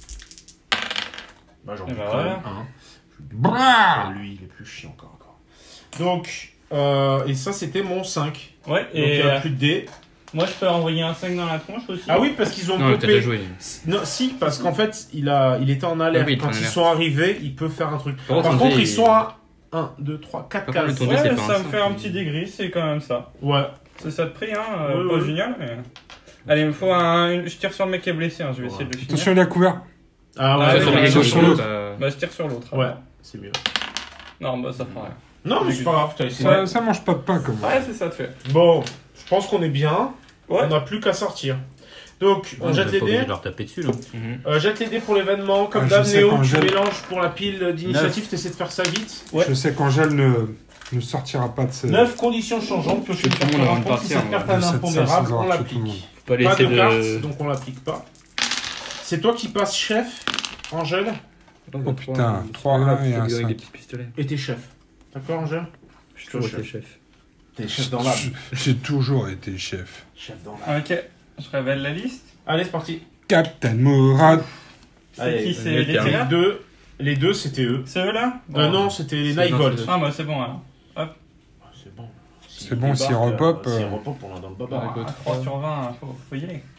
bah j'en Et ai bah quand voilà. même un. Brrr. Ah, lui, il est plus chiant encore. Donc, et ça, c'était mon 5. Ouais, Donc, il n'y et a plus de dés. moi, je peux envoyer un 5 dans la tronche aussi. Ah oui, parce qu'ils ont Non, t'as déjà popé. joué. Non, si, parce qu'en fait, il était en alerte. Ah oui, il était Quand en ils alerte. sont arrivés, il peut faire un truc. Par Par contre, contre, il- ils sont à 1, 2, 3, 4 Par contre, le cases. tour de- Ouais, c'est pas ça un me cinq, fait un mais- petit dégris, c'est quand même ça. Ouais. C'est ça de prix, hein. Ouais, Pas ouais. génial, mais. Allez, il me faut un. Je tire sur le mec qui est blessé, hein. Je vais essayer de le finir. Attention, il a couvert. Ah Ah, ouais, oui, sur ouais, les ouais, gauches sur sur l'autre. l'autre. Bah, je tire sur l'autre. ouais, alors. c'est mieux. Non, bah, ça fera rien. Non, mais c'est pas grave, t'as essayé. Ça mange pas de pain comme moi. Ouais, c'est ça de fait. Bon, je pense qu'on est bien. Ouais. On n'a plus qu'à sortir. Donc, on Ouais, jette on est les pas obligé dés. de leur taper dessus, là. Jette les dés pour l'événement. Comme Ah, je d'hab, sais Néo, quand tu jette. mélanges pour la pile d'initiative, t'essaies de faire ça vite. Ouais. Je sais qu'Angèle ne sortira pas de ses... 9 conditions changeantes, piocher une Tout le carte monde à avant un de point. Si partir, cette carte de a un cette impondérable, salle, on tout le l'applique. monde. Faut pas Pas laisser de cartes, de. donc on l'applique pas. C'est toi qui passes chef, Angèle. Oh putain, 3-1 et un 5. des petits pistolets. Et t'es chef. D'accord, Angèle? Je suis toujours été chef. T'es chef dans l'âme. J'ai toujours été chef. Chef dans l'âme. Ok, je révèle la liste. Allez, c'est parti. Captain Morad. C'est Allez, qui? C'est les les Les tireurs? les deux, c'était eux. C'est eux là? Non, c'était les Nightvolt. Ah bah c'est bon alors. C'est bon. C'est bon, s'il repop, S'il repop, on l'a dans le baba. Ah, 3 sur 20, faut y aller.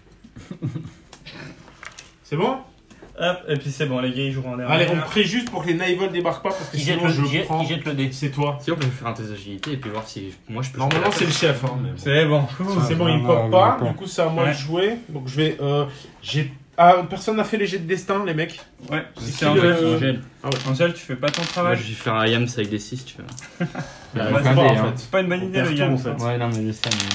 C'est bon? Hop, et puis c'est bon, les gars ils joueront en dernier. Allez, on prie juste pour que les Nightvolt débarquent pas parce que Qui jette sinon je le, prends. qui jette le dé? C'est toi. Si on peut faire un test d'agilité et puis voir si moi je peux. Normalement, c'est le chef. Hein, mais bon. C'est bon. C'est bon, Non, il non, pop non, pas. non. Du coup, c'est à moi Ouais. de jouer. Donc je vais. Personne n'a fait les jets de destin, les mecs. Ouais, C'est c'est qui le- Angèle. Angèle. Angèle, tu fais pas ton Moi travail. je vais faire un Yams avec des 6, tu vois. Bah, Ouais, c'est c'est pas, un en dé, fait. C'est pas une bonne On idée perd le tout, Yam. en fait. Ouais, non, mais je sais, mais.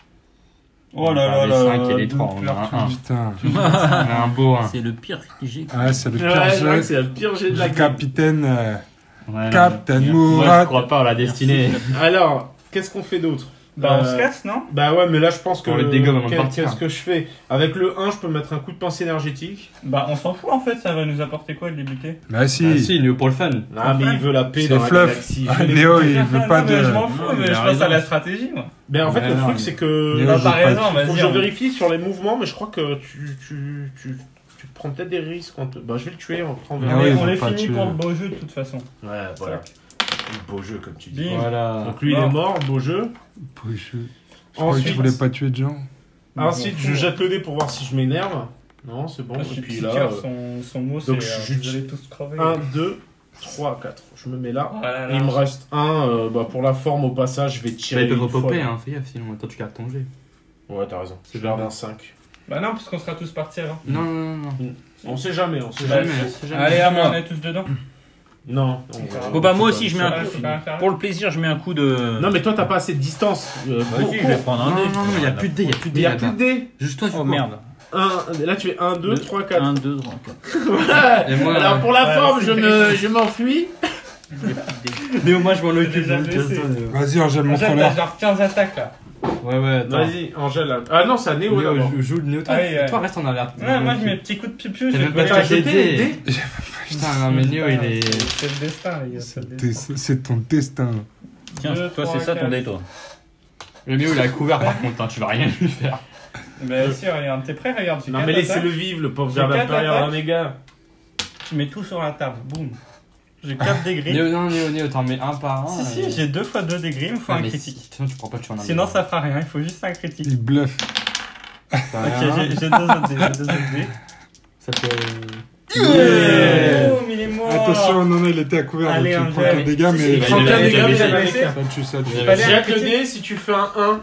Oh là là Les là. 5 et les 3, on a un 1. Putain. On a un beau 1. C'est le pire jet. Ah, c'est le Ouais, pire je crois que jet. c'est le pire jet de la Du game. capitaine Ouais, Captain moi je Morad. crois pas à la destinée. Alors, qu'est-ce qu'on fait d'autre? Bah on se casse, non? Bah ouais, mais là je pense que. On les dégomme avant de Qu'est- partir. Qu'est-ce que je fais? Avec le 1, je peux mettre un coup de pince énergétique. Bah on s'en fout en fait, ça va nous apporter quoi de débuter? Bah Ah si. si, Néo pour le fun. Ah, mais il veut la paix C'est dans la fluff. galaxie. Ah, Je l'ai Léo, écouté. il veut pas Non, mais je de. m'en fous, Non, mais il je a pense à raison. la stratégie moi. Mais en fait, Ouais, le non, truc, mais- c'est que. Léo, Bah je t'as veux pas raison, Faut que vas-y. je on- vérifie sur les mouvements, mais je crois que tu prends peut-être des risques. Bah, je vais le tuer, on prend Ah On oui, est- ils on vont est pas fini tuer. pour le beau jeu de toute façon. Ouais, voilà. Le beau jeu, comme tu dis. Bim. Voilà. Donc lui, il est mort, beau jeu. Je crois que tu voulais pas tuer de gens. Ensuite, je jette le dé pour voir si je m'énerve. Non, c'est bon. Ah, Et je suis puis petit là, cœur, son mot c'est donc, je- vous allez tous crever. 1, 2, 3, 4. Je me mets là. Oh là là. Et il me reste un. Pour la forme, au passage, je vais Bah, tirer. ils peuvent une fois. repopper, hein, fais gaffe, sinon toi tu gardes ton jet. Ouais, t'as raison. C'est Je garde bien. un 5. Bah non, parce qu'on sera tous partis avant. Non, non, non, non. On sait jamais, on sait Bah, jamais. c'est jamais. Allez, à moi, on est tous dedans. Non. Bon bah moi aussi je mets un Ouais, coup. faut pas faire. Pour le plaisir, je mets un coup de. Non, mais toi, t'as pas assez de distance. Vas-y, je vais prendre Non, un dé. non, non, il y a plus de dés, il y a plus de Il dés. y a plus de dés. Juste toi, tu Oh merde. Là, tu fais 1, 2, 3, 4. 1, 2, 3, 4. Et moi, Alors, pour la Ouais, forme, c'est je m'enfuis. Néo, moi je m'en occupe. déjà donc, blessé. Vas-y, Angèle, Angèle, montre-leur. t'as genre 15 attaques là. Ouais, ouais, attends. Vas-y, Angèle. Ah non, c'est à Néo d'abord. Néo, joue le Néo. Toi, Allez, toi, reste en alerte. Ouais, moi je mets petit coup de pipiou, je T'as vais même pas coller. jeté jeté les dés. Putain, non, mais Néo, il est. C'est le destin, les gars. c'est le destin. C'est ton destin. Tiens, Deux, toi trois, c'est ça ton quatre. dé toi. Le Néo, il a couvert par contre, hein, tu vas rien lui faire. Mais si, regarde, t'es prêt, regarde. j'ai Non, quatre mais attaques. laissez-le vivre, le pauvre J'ai garde quatre impérial attaques. d'un dégât. Tu mets tout sur la table, boum. J'ai 4 dégris. Néo, non, Néo, t'en mets un par un. Si, si, j'ai 2 fois 2 dégris, il me faut Ouais, un mais critique. Sinon, tu pourras pas tuer un Sinon, ça fera rien, il faut juste un critique. Il bluffe. Ok, j'ai 2 autres dés, j'ai 2 autres dés. Ça peut. Oh, mais il est mort. Attention, non, il était à couvert, donc Allez, il Angèle. prend qu'un dégât, Si, si, mais. il prend Prends il qu'un a- dégât, il a mais baissé. il a baissé. Ça tue, ça tue. Il a Fallait un Jette le critique. dé, si tu fais un 1.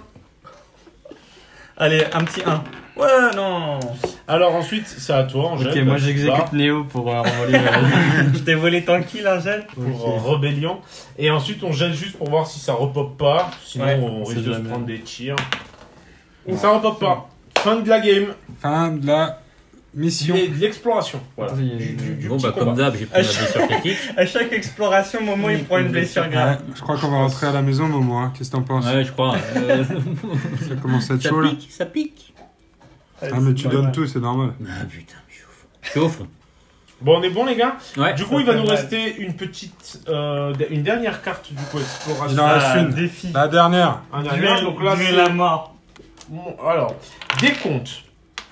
Allez, un petit 1. Ouais, non. Alors ensuite, c'est à toi, Angèle. Ok, moi Tu j'exécute pars Néo pour renvoyer. Je t'ai volé tranquille, Angèle. pour rébellion. Et ensuite, on jette juste pour voir si ça repop pas. Sinon, Ouais, on c'est risque de de la se merde. prendre des tirs. Ça repop pas. Fin de la game. Fin de la mission. De l'exploration. Voilà. Vas-y, Du Bon petit bah comme combat. d'hab, j'ai pris ma blessure critique. À chaque exploration, Momo il prend une blessure grave. Ouais, je crois qu'on va rentrer à la maison, Momo. Hein. Qu'est-ce que t'en penses? Ouais, je crois. Ça commence à être Ça chaud là. pique, ça pique. Ah, mais tu donnes tout, c'est normal. Ah putain, je suis au fond. Bon, on est bon, les gars. Ouais. Du coup, Ça il va fait nous mal. rester une petite, une dernière carte du coup exploration. Il en reste Ah, une. défi. La dernière. Un dernier, donc là, Duel c'est- la mort. Bon, alors, décompte.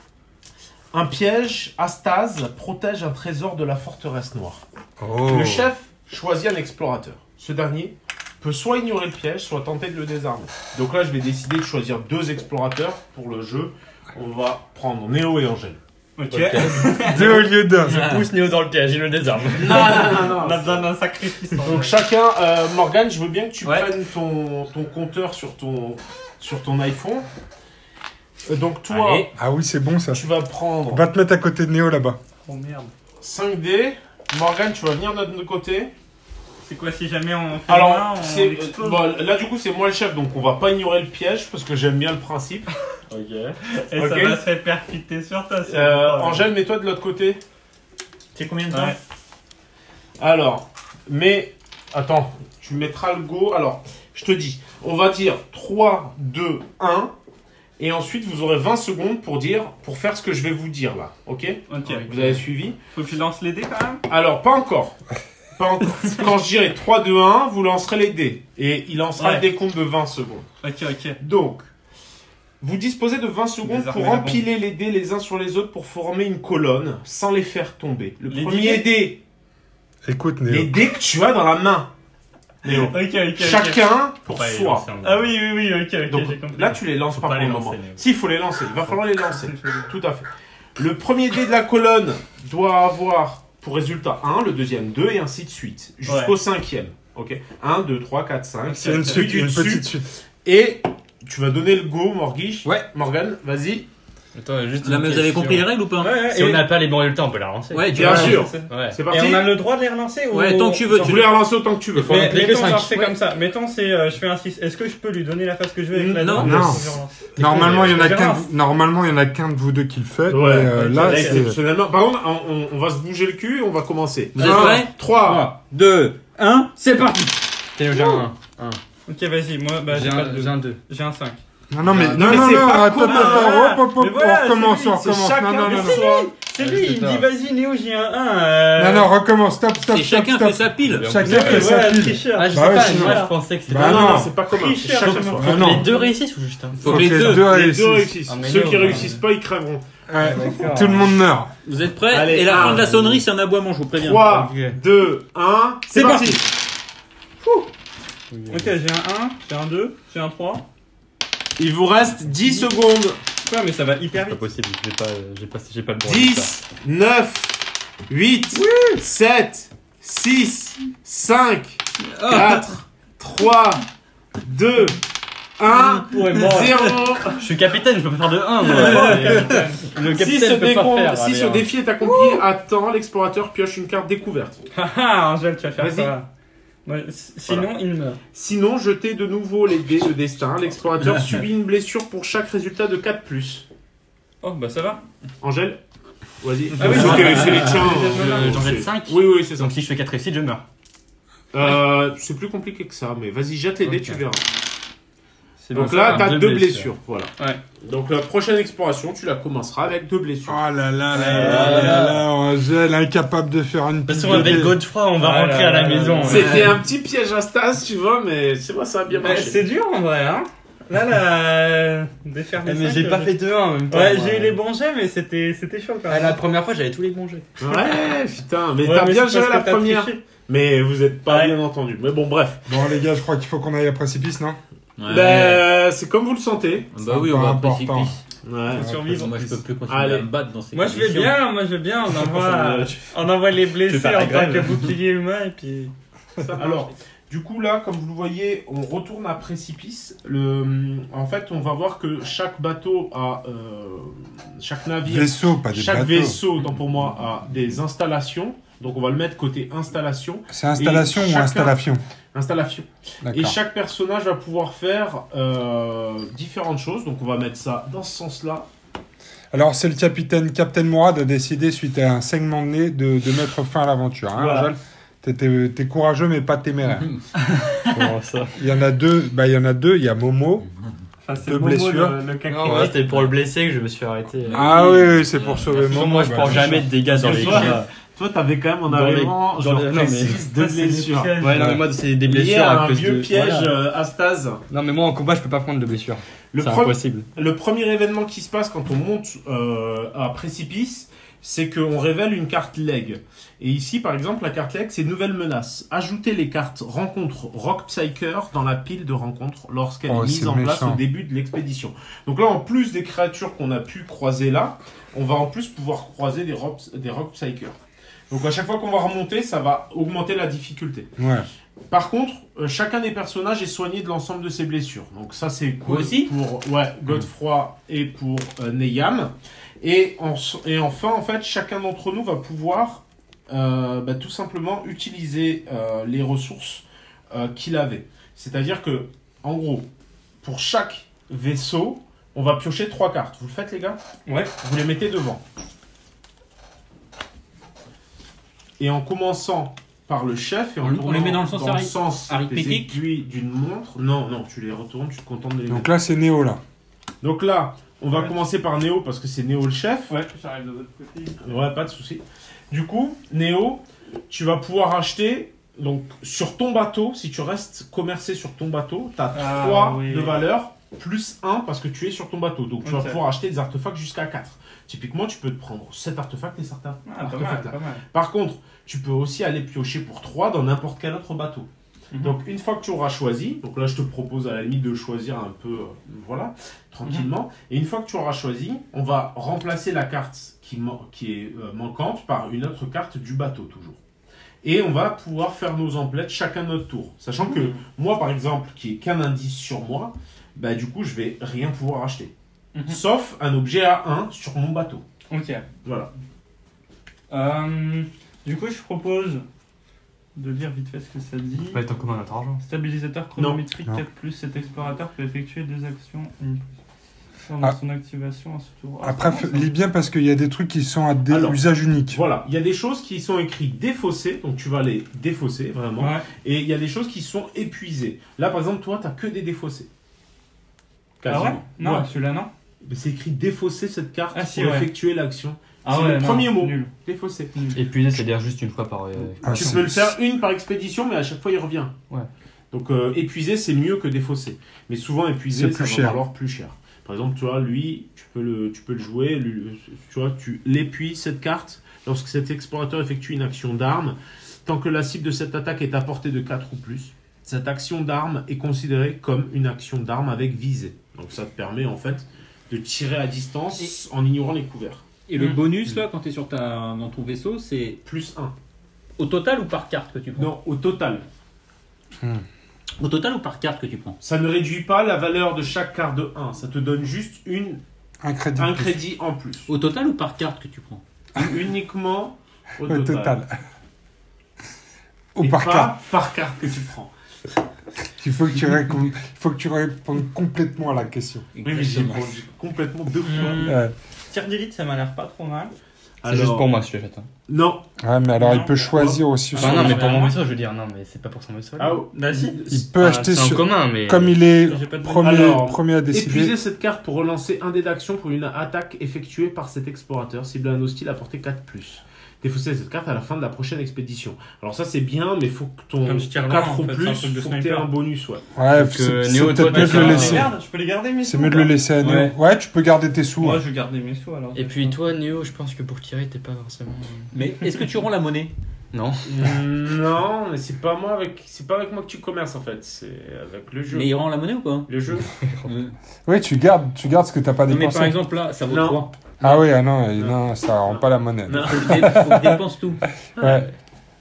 Un piège, Astase, protège un trésor de la forteresse noire. Oh. Le chef choisit un explorateur. Ce dernier peut soit ignorer le piège, soit tenter de le désarmer. Donc là, je vais décider de choisir 2 explorateurs pour le jeu. On va prendre Néo et Angèle. Ok. 2 au lieu d'un. Je pousse Néo dans le piège, il le désarme. Non, On a besoin d'un sacrifice. Donc chacun, Morgane, je veux bien que tu Ouais. prennes ton compteur sur ton iPhone. Donc toi, Allez. Ah oui, c'est bon ça. tu vas On prendre va te mettre à côté de Néo là-bas. Oh merde. 5D. Morgane, tu vas venir de notre côté. C'est quoi si jamais on fait Alors, un, on c'est, explose bon, là du coup c'est moi le chef, donc on va pas ignorer le piège parce que j'aime bien le principe. Ok. Et ok. ça va se faire percuter sur toi. c'est bon. Angèle, mets-toi de l'autre côté. C'est combien de temps? Ouais. Alors, mais attends, tu mettras le go. Alors, je te dis, on va dire 3, 2, 1. Et ensuite, vous aurez 20 secondes pour faire ce que je vais vous dire là. Ok? Ok. Vous avez suivi? Faut que je lance les dés quand même. Alors, pas encore. Pas encore. Quand je dirai 3, 2, 1, vous lancerez les dés. Et il lancera le décompte de 20 secondes. Ok. Donc, vous disposez de 20 secondes Désormais, pour empiler les dés les uns sur les autres pour former une colonne sans les faire tomber. Le premier dé, Écoute, les Néo. dés que tu as dans la main. Néo. Ok. Chacun pour Faut pas les soi. lancer en même temps. Ah oui, ok, Donc j'ai compris. là, tu les lances Faut pas pas pour les le lancer, moment. Néo. Si, il faut les lancer. Il va falloir les lancer. Tout à fait. Le premier dé de la colonne doit avoir pour résultat 1, le deuxième 2 et ainsi de suite. Jusqu'au cinquième. Ok. 1, 2, 3, 4, 5. C'est une suite, une petite suite. Et tu vas donner le go, Morguiche. Ouais. Morgane, vas-y. Attends, juste Là, une mais vous avez question. compris les règles ou pas? Si on n'a pas les bons résultats, on peut la relancer. Ouais, Bien sûr. Ouais. C'est Et parti. on a le droit de les relancer ou... Ouais, tant que tu veux, Tu voulais relancer autant que tu veux. Faut en Mais appeler que mettons, 5. genre, c'est comme ça. Mettons, je fais un 6. Est-ce que je peux lui donner la face que je veux avec la Non. dent Non. Faut que je relance. Normalement, il y en a Je qu'un. relance. Normalement, il y en a qu'un de vous deux qui le fait. Ouais. mais, là, Là, c'est. exceptionnellement. Par contre, on va se bouger le cul et on va commencer. Vous êtes prêts? 3. 3, 2, 1, c'est parti! Théo, j'ai un 1. Ok, vas-y, moi, bah, j'ai pas de 2. J'ai un 2. J'ai un 5. Non, mais mais c'est pas attends, commun. hop, Mais voilà, on recommence, c'est lui, on C'est recommence. chacun Non, pour non, soi. C'est Ouais, lui, c'est il me ça. dit vas-y Néo, j'ai un 1. non, recommence, stop. Et chacun fait sa pile. Chacun fait sa pile. tricheur. Ah, je Bah sais ouais, pas, sinon- moi je pensais que c'était Bah non, non. c'est pas commun. C'est Tricheur, chacun c'est soi. Ah non. les deux réussissent ou juste un? Faut que les deux. Les deux réussissent. réussissent. Ah, mais Ceux non, qui ouais. réussissent pas, ils crèveront. Ouais, tout le monde meurt. Vous êtes prêts? Allez, Et la fin un. de la sonnerie, c'est un aboiement, je vous préviens. 3, Ok. 2, 1. C'est parti. Ok, j'ai un 1, j'ai un 2, j'ai un 3. Il vous reste 10 secondes. Ouais, mais ça va hyper Pas vite. possible, j'ai pas le bon résultat. 10, 9, 8, 7, 6, 5, 4, 3, 2, 1, Ouais, moi. 0. Je suis capitaine, je peux pas faire de 1 moi. Le Si capitaine ce, peut pas faire. si allez, ce hein. défi est accompli, attends, l'explorateur pioche une carte découverte. Haha, Angèle, tu vas faire Vas-y. ça. Moi, sinon, il meurt. Sinon, jetez de nouveau les dés de destin. L'explorateur subit une blessure pour chaque résultat de 4+. Oh, bah ça va. Angèle, vas-y. Ah oui, c'est les tiens. J'en c'est- jette 5. Oui, oui, c'est ça. Donc si je fais 4 réussites, je meurs. C'est plus compliqué que ça, mais vas-y, jette les dés, Ok. tu verras. C'est Donc bon, là, ça va. t'as 2 blessures. Voilà. Ouais. Donc la prochaine exploration, tu la commenceras avec 2 blessures. Oh là là là, Angèle, incapable de faire une Parce pile qu'on de avec dés. Godefroy, on va Ah rentrer là à la là maison. là. C'était un petit piège à Stas, tu vois, mais c'est moi, ça a bien Ouais, marché. c'est dur en vrai, hein. Là, défaire des Mais cinq, j'ai pas fait 2-1 en même temps. Ouais, moi. j'ai eu les bons jets, mais c'était chaud quand Ah, même. la première fois, j'avais tous les bons jets. Ouais, putain, mais Ouais, t'as mais bien c'est géré parce la que t'as première. triché. Mais vous êtes pas Ouais. bien entendu. Mais bon, bref. Bon, les gars, je crois qu'il faut qu'on aille à précipice, non? Ouais. Ben, c'est comme vous le sentez. Bah oui, on va important. précipice. Ouais. Faut survivre. Moi, je peux plus continuer Allez. à me battre dans ces Moi je vais conditions. bien, on envoie les blessés faire la en tant grève. que bouclier humain et puis... Alors, du coup, là, comme vous le voyez, on retourne à précipice. En fait, on va voir que chaque bateau a. Chaque navire. Vaisseau, pas des Chaque bateaux. vaisseau, autant pour moi, a des installations. Donc, on va le mettre côté installation. C'est installation Et ou chacun- installation? Installation. Et D'accord. chaque personnage va pouvoir faire différentes choses. Donc, on va mettre ça dans ce sens-là. Alors, c'est le Captain Mourad a décidé, suite à un saignement de nez, de mettre fin à l'aventure. Hein, Voilà. Angèle t'es courageux, mais pas téméraire. Comment ça? Il y en a deux, il y a Momo. Enfin, c'est Deux Momo blessures. le caca. Non, ouais, c'était pour le blesser que je me suis arrêté. Ah oui, c'est pour sauver Sinon, Momo. moi, je bah, prends c'est jamais ça. de dégâts dans les Toi, combats. Toi, t'avais quand même en Dans les- arrivant, dans genre les- non, mais- précise, deux Ça, c'est des blessures. pièges. Ouais, non, mais moi, c'est des Lié blessures à à un cause vieux de. piège Voilà. à stase. Non, mais moi, en combat, je peux pas prendre de blessures. Le, C'est pre- impossible. le premier événement qui se passe quand on monte à précipice, c'est qu'on révèle une carte leg. Et ici, par exemple, la carte leg, c'est nouvelle menace. Ajoutez les cartes rencontre Rock Psyker dans la pile de rencontres lorsqu'elle Oh, est mise c'est en place méchant. au début de l'expédition. Donc là, en plus des créatures qu'on a pu croiser là, on va en plus pouvoir croiser des Rock Psykers. Donc à chaque fois qu'on va remonter, ça va augmenter la difficulté. Ouais. Par contre, chacun des personnages est soigné de l'ensemble de ses blessures. Donc ça, c'est cool Vous aussi pour Godefroy et pour Neyam. Et enfin, en fait, chacun d'entre nous va pouvoir tout simplement utiliser les ressources qu'il avait. C'est-à-dire que, en gros, pour chaque vaisseau, on va piocher 3 cartes. Vous le faites, les gars? Ouais. Vous les mettez devant. Et en commençant par le chef et en On tournant les met dans le sens sens des arithmétique aiguilles d'une montre. Non, tu les retournes, tu te contentes de les Donc mettre. là, c'est Néo, là. Donc là, on va commencer par Néo parce que c'est Néo le chef. Ouais, j'arrive de votre côté. Ouais, pas de souci. Du coup, Néo, tu vas pouvoir acheter, donc sur ton bateau, si tu restes commercé sur ton bateau, tu as 3 de valeur, plus 1 parce que tu es sur ton bateau. Donc tu vas pouvoir acheter des artefacts jusqu'à 4. Typiquement, tu peux te prendre 7 artefacts et certains artefacts là. Pas mal. Par contre, tu peux aussi aller piocher pour 3 dans n'importe quel autre bateau. Donc une fois que tu auras choisi, donc là je te propose à la limite de choisir un peu, voilà, tranquillement. Et une fois que tu auras choisi, on va remplacer la carte qui est manquante par une autre carte du bateau toujours. Et on va pouvoir faire nos emplettes chacun notre tour. Sachant que moi par exemple, qui est qu'un indice sur moi, bah du coup je vais rien pouvoir acheter. Sauf un objet à 1 sur mon bateau. Ok. Voilà. Du coup, je propose de lire vite fait ce que ça dit. Ça peut être en commun notre argent. Stabilisateur chronométrique Non. 4+, cet explorateur peut effectuer 2 actions dans son activation à ce tour. Après, lis bien parce qu'il y a des trucs qui sont à des Alors, usages uniques. Voilà, il y a des choses qui sont écrites défaussées, donc tu vas les défausser vraiment. Ouais. Et il y a des choses qui sont épuisées. Là par exemple, toi, tu n'as que des défaussés. Ah ouais? Non, Ouais. celui-là non. Mais c'est écrit défausser cette carte Ah, si, pour ouais. effectuer l'action. Ah C'est ouais, le non, premier mot. nul. Défausser. Épuisé, c'est-à-dire juste une fois par. Ah, Tu si. peux le faire une par expédition, mais à chaque fois il revient. Ouais. Donc épuiser, c'est mieux que défausser. Mais souvent épuiser, C'est ça plus va cher. valoir plus cher. Par exemple, tu vois, lui, tu peux le jouer. Lui, tu vois, tu l'épuises cette carte lorsque cet explorateur effectue une action d'arme. Tant que la cible de cette attaque est à portée de 4 ou plus, cette action d'arme est considérée comme une action d'arme avec visée. Donc ça te permet en fait de tirer à distance en ignorant les couverts. Et le bonus, là, quand tu es dans ton vaisseau, c'est Plus 1. au total ou par carte que tu prends? Non, au total. Au total ou par carte que tu prends? Ça ne réduit pas la valeur de chaque carte de 1. Ça te donne juste Un crédit. un de plus. crédit en plus. Au total ou par carte que tu prends? Uniquement au Au total. total. Ou Et par pas carte. par carte que tu prends. Il faut que tu répondes complètement à la question. Oui, mais j'ai répondu complètement 2 fois. Ouais. Tir d'élite, ça m'a l'air pas trop mal. C'est juste pour moi si je l'achète. Hein. Non. Ouais, mais alors Non. il peut choisir aussi. Enfin, sur- non, mais mais pour mon moi- vaisseau, je veux dire, non, mais c'est pas pour son vaisseau. Ah, Bah si. Il peut acheter c'est en sur... commun, mais. Comme il est J'ai pas de Alors, premier à décider. Épuisez cette carte pour relancer un dé d'action pour une attaque effectuée par cet explorateur, cible un hostile à portée 4+. Défausser cette carte à la fin de la prochaine expédition. Alors ça c'est bien, mais faut que ton Comme je tire 4 loin, ou en fait, plus, c'est un truc de faut que t'aies sniper. un bonus, ouais. Ouais, Donc, c'est Néo, peut-être toi, mieux de t'as le ça, laisser. Regarde, je peux les garder mes sous. C'est mieux de le laisser à Néo. Ouais. Ouais, tu peux garder tes sous. Moi, hein. je vais garder mes sous alors. Et puis toi, Néo, je pense que pour tirer, t'es pas forcément. Mais est-ce que tu rends la monnaie? Non. Non, mais c'est pas avec moi que tu commerces en fait, c'est avec le jeu. Mais il rend la monnaie ou pas? Le jeu. Oui, tu gardes ce que t'as pas Non, mais dépensé. par exemple là, ça vaut Non. 3. Ah oui, ah non, non, ça rend pas la monnaie. Non. Faut que tu dépenses tout. Ouais.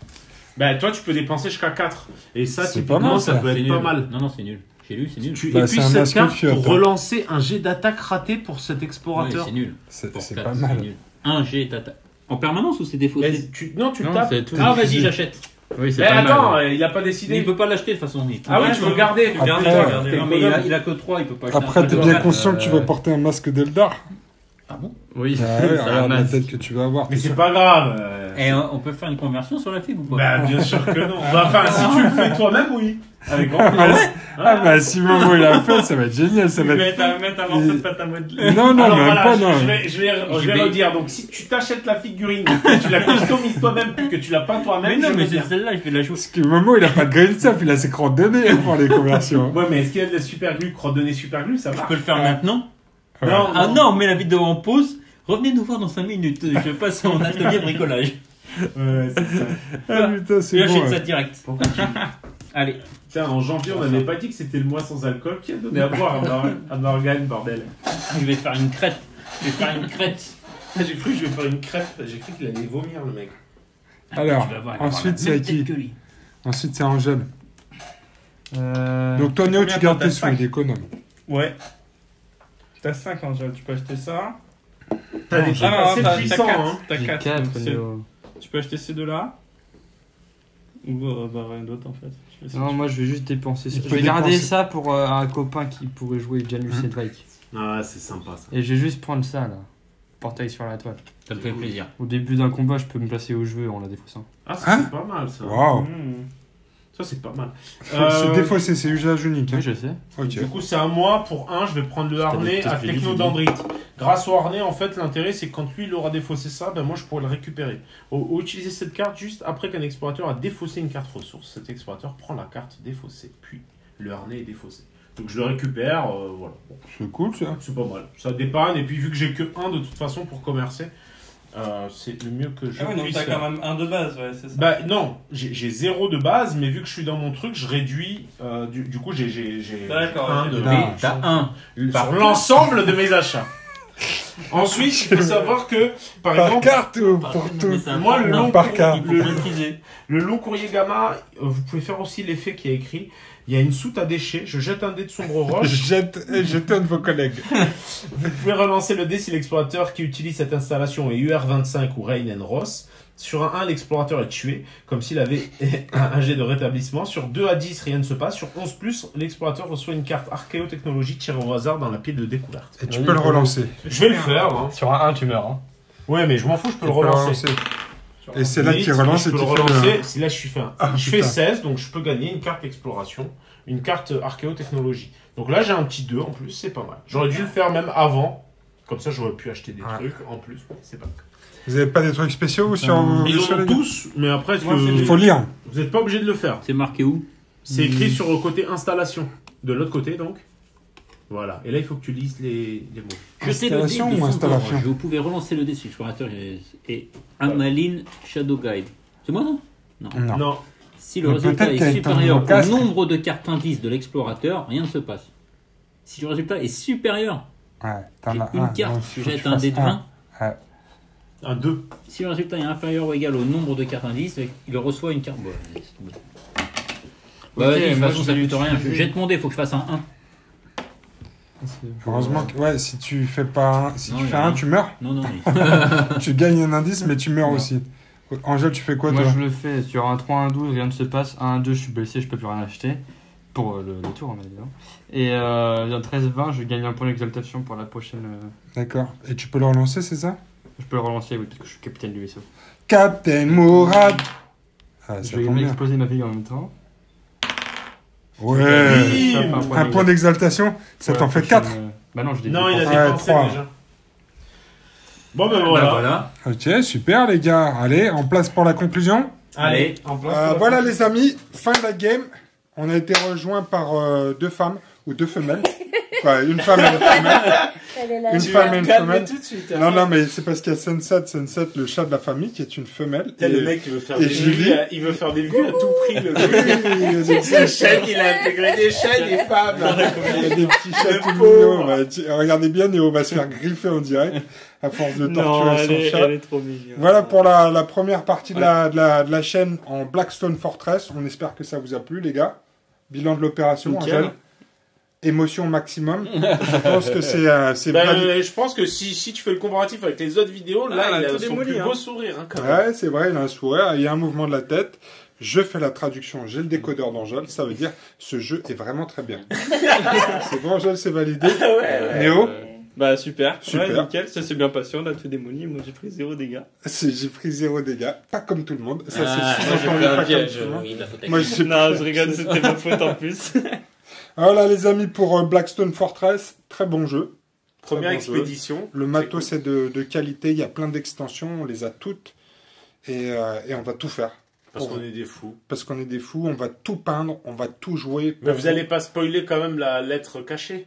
Bah toi tu peux dépenser jusqu'à 4. Et ça C'est typiquement pas mal, ça ça. peut C'est être nul. pas mal. Non, non, c'est nul. J'ai lu, c'est nul. Tu Bah, épuises c'est un cette masque carte fiotte, pour hein. relancer un jet d'attaque raté pour cet Ouais, explorateur. c'est nul. C'est Pour c'est quatre, pas c'est mal. nul. Un jet d'attaque. En permanence ou c'est Mais défaussé? non, tu Non, tapes. c'est tout. Ah, vas-y, j'achète. Oui, c'est Mais pas attends, mal. il a pas Mais décidé. il peut pas l'acheter de toute façon. Ah oui, tu veux le garder. Après, Non, mais il a que 3, il peut pas acheter. Après, un t'es truc. bien conscient que tu vas porter un masque d'Eldar. Ah bon? Oui, Ah ouais, ça regarde la ramasse. tête que tu vas avoir. Mais tout c'est ça. pas grave. Et on peut faire une conversion sur la fibre ou pas? Bah bien sûr que non. Bah, enfin, si tu le fais toi-même, oui. Avec grand plaisir. Ah bah si Momo il a fait, ça va être génial. Ça Tu va vas être... mettre un morceau de pâte à modeler. Non, non, Alors même voilà, pas, non. je vais redire. Donc si tu t'achètes la figurine, que tu la customises toi-même, puis que tu l'as peint Mais toi-même, non, je mais veux c'est bien. celle-là, il fait la chose. Parce que Momo il a pas de green stuff, il a ses coordonnées pour les conversions. Ouais, mais est-ce qu'il y a de la super glue, coordonnées super glue, ça Je marche? peux le faire maintenant? Ouais. Non, Ah non, on met la vidéo en pause. Revenez nous voir dans 5 minutes. Je passe en atelier bricolage. Ouais, c'est ça. Ah putain, c'est Je bon. achète ouais. ça direct. Allez. Tiens, en janvier, on n'avait pas dit que c'était le mois sans alcool qui a donné à boire à Morgane, bordel. Je vais faire une crête. Je vais faire une crête. J'ai cru que je vais faire une crêpe. J'ai cru qu'il allait vomir, le mec. Alors, Tu vas voir, il va avoir ensuite la c'est même à qui? tête que lui. Ensuite c'est Angèle. Donc toi Néo combien tu gardes t'as tes sous, cinq il est économe. Ouais. T'as 5 Angèle, tu peux acheter ça. T'as des Ah trucs non, assez t'as puissants, 4. hein. T'as J'ai 4. 4, Néo. Tu peux acheter ces deux-là. Ou rien d'autre en fait. Je sais pas si Non, tu- moi je vais juste dépenser ça. Il Je peut vais garder dépenser. ça pour un copain qui pourrait jouer Janus et Drake. Ah ouais, c'est sympa ça. Et je vais juste prendre ça là. Portail sur la toile. Ça me fait plaisir. Au début d'un combat, je peux me placer où je veux en la défaussant. Ah, ça Hein c'est pas mal ça. Waouh. Mmh. Ça, c'est pas mal. C'est défaussé, c'est usage unique. Oui, je sais. Ok. Du coup, c'est à moi. Pour un, je vais prendre le harnais à t'expliquer, Techno tu dis. Dendrite. Grâce au harnais, en fait, l'intérêt, c'est que quand lui, il aura défaussé ça, ben moi, je pourrai le récupérer. Utiliser cette carte juste après qu'un explorateur a défaussé une carte ressource. Cet explorateur prend la carte défaussée. Puis, le harnais est défaussé. Donc, je le récupère. Voilà. Bon, C'est cool ça. c'est pas mal. Ça dépanne. Et puis, vu que j'ai que un de toute façon pour commercer, c'est le mieux que je Ah oui, donc puisse t'as faire. quand même un de base, ouais, c'est ça. Bah non, j'ai 0 de base, mais vu que je suis dans mon truc, je réduis. Du coup, j'ai D'accord, un ok. de Non. T'as un. sur l'ensemble de mes achats. Ensuite, il faut savoir que, par Par exemple, carte ou pour tout? moi, le long, par carte. le long courrier gamma, vous pouvez faire aussi l'effet qui est écrit. Il y a une soute à déchets, je jette un dé de sombre roche. Jetez un de vos collègues. Vous pouvez relancer le dé si l'explorateur qui utilise cette installation est UR25 ou Rain and Ross. Sur un 1, l'explorateur est tué, comme s'il avait un jet de rétablissement. Sur 2 à 10, rien ne se passe. Sur 11+, l'explorateur reçoit une carte archéotechnologie tirée au hasard dans la pile de découverte. Et tu peux le relancer. Je vais le faire. Hein. Sur un 1, tu meurs. Hein. Ouais, mais je m'en fous, je peux le Tu peux le relancer. Et c'est là Limite, qu'il relance je et peux tu le fais relancer. le... Si là, je suis fait, Ah, je fais putain. 16, donc je peux gagner une carte exploration, une carte archéotechnologie. Donc là, j'ai un petit 2 en plus, c'est pas mal. J'aurais dû le faire même avant. Comme ça, j'aurais pu acheter des Ouais. trucs en plus. C'est pas mal. Vous avez pas des trucs spéciaux sur vos Ils sur en ont les- tous, mais après, est-ce Moi, que Il faut lire. vous n'êtes pas obligé de le faire. C'est marqué où? C'est écrit sur le côté installation. De l'autre côté, donc. Voilà. Et là, il faut que tu lises les mots. Jetez le dé Installation de ou sombre installation roche. Vous pouvez relancer le dé si l'explorateur est Amaline Shadow Guide. C'est moi, non? Non. Non. Si le Mais résultat peut-être est qu'avec supérieur ton casque- au nombre de cartes indices de l'explorateur, rien ne se passe. Si le résultat est supérieur, Ouais, j'ai t'en as une un. carte, donc je faut que jette tu un fasses dé de 20. Un 2. Si le résultat est inférieur ou égal au nombre de cartes indices, il reçoit une carte. Bon, laisse tomber. Bah, Ok, vas-y, de toute moi, façon, je ça vais coûte rien. Je l'utiliser. jette mon dé, faut que je fasse un 1. Heureusement que, ouais, si tu fais pas un, si Non, tu y fais a un, rien. tu meurs. Non, non, mais... Tu gagnes un indice, mais tu meurs Non. aussi. Angèle, tu fais quoi, Moi, toi? je le fais sur un 3, un 12, rien ne se passe. Un 2, je suis blessé, je peux plus rien acheter. Pour le tour, on a dit. Hein. Et un 13-20, je gagne un point d'exaltation pour la prochaine. D'accord. Et tu peux le relancer, c'est ça? Je peux le relancer, oui, parce que je suis capitaine du vaisseau. Captain Mourad. Ah, Je ça vais tombe bien. exploser ma fille en même temps. Ouais. Oui. Un point d'exaltation, ça t'en fait 4. Bah non, je l'ai Non, il a dépensé. dépensé 3. déjà. Bon, ben Bah, voilà. voilà. Ok, super les gars. Allez, en place pour la conclusion. Allez, en place. Voilà les amis, fin de la game. On a été rejoints par 2 femmes ou 2 femelles. Quoi, une femme et une femelle. Une femme et une femelle. tout de suite. Non, non, mais c'est parce qu'il y a Sunset, le chat de la famille, qui est une femelle. T'as Et- le mec qui veut faire et des Julie. vues, il veut faire des vues à tout prix, le gars. Il y a Sa chaîne, il a intégré des chaînes, des femmes. des petits chats tout pauvre. mignons. Regardez bien, Néo va se faire griffer en direct à force de torturer son chat. est trop mignonne. Voilà pour la première partie de la chaîne en Blackstone Fortress. On espère que ça vous a plu, les gars. Bilan de l'opération, Nickel. Angèle. Émotion maximum. Je pense que c'est Je pense que si tu fais le comparatif avec les autres vidéos, là, Ah, il a tout son démoli, plus hein. beau sourire. Hein, quand même. Ouais, c'est vrai, il a un sourire, il y a un mouvement de la tête. Je fais la traduction, j'ai le décodeur d'Angèle, ça veut dire ce jeu est vraiment très bien. C'est bon, Angèle, c'est validé. Néo, Bah super, Super. Ouais, nickel, ça s'est bien passé, on a tout démoli, moi j'ai pris 0 dégâts. j'ai pris 0 dégâts, pas comme tout le monde. Ça, Ah, c'est moi, j'ai sous-entendu, fait un pas comme piège. tout le monde. Oui, la faute à Moi, qui j'ai Non, je rigole, c'était ma faute en plus. Voilà, les amis, pour Blackstone Fortress, très bon jeu. Première Très bon jeu. expédition. Le matos est de qualité, il y a plein d'extensions, on les a toutes. Et on va tout faire. Parce qu'on est des fous. Parce qu'on est des fous, on va tout peindre, on va tout jouer. Mais vous allez pas spoiler quand même la lettre cachée.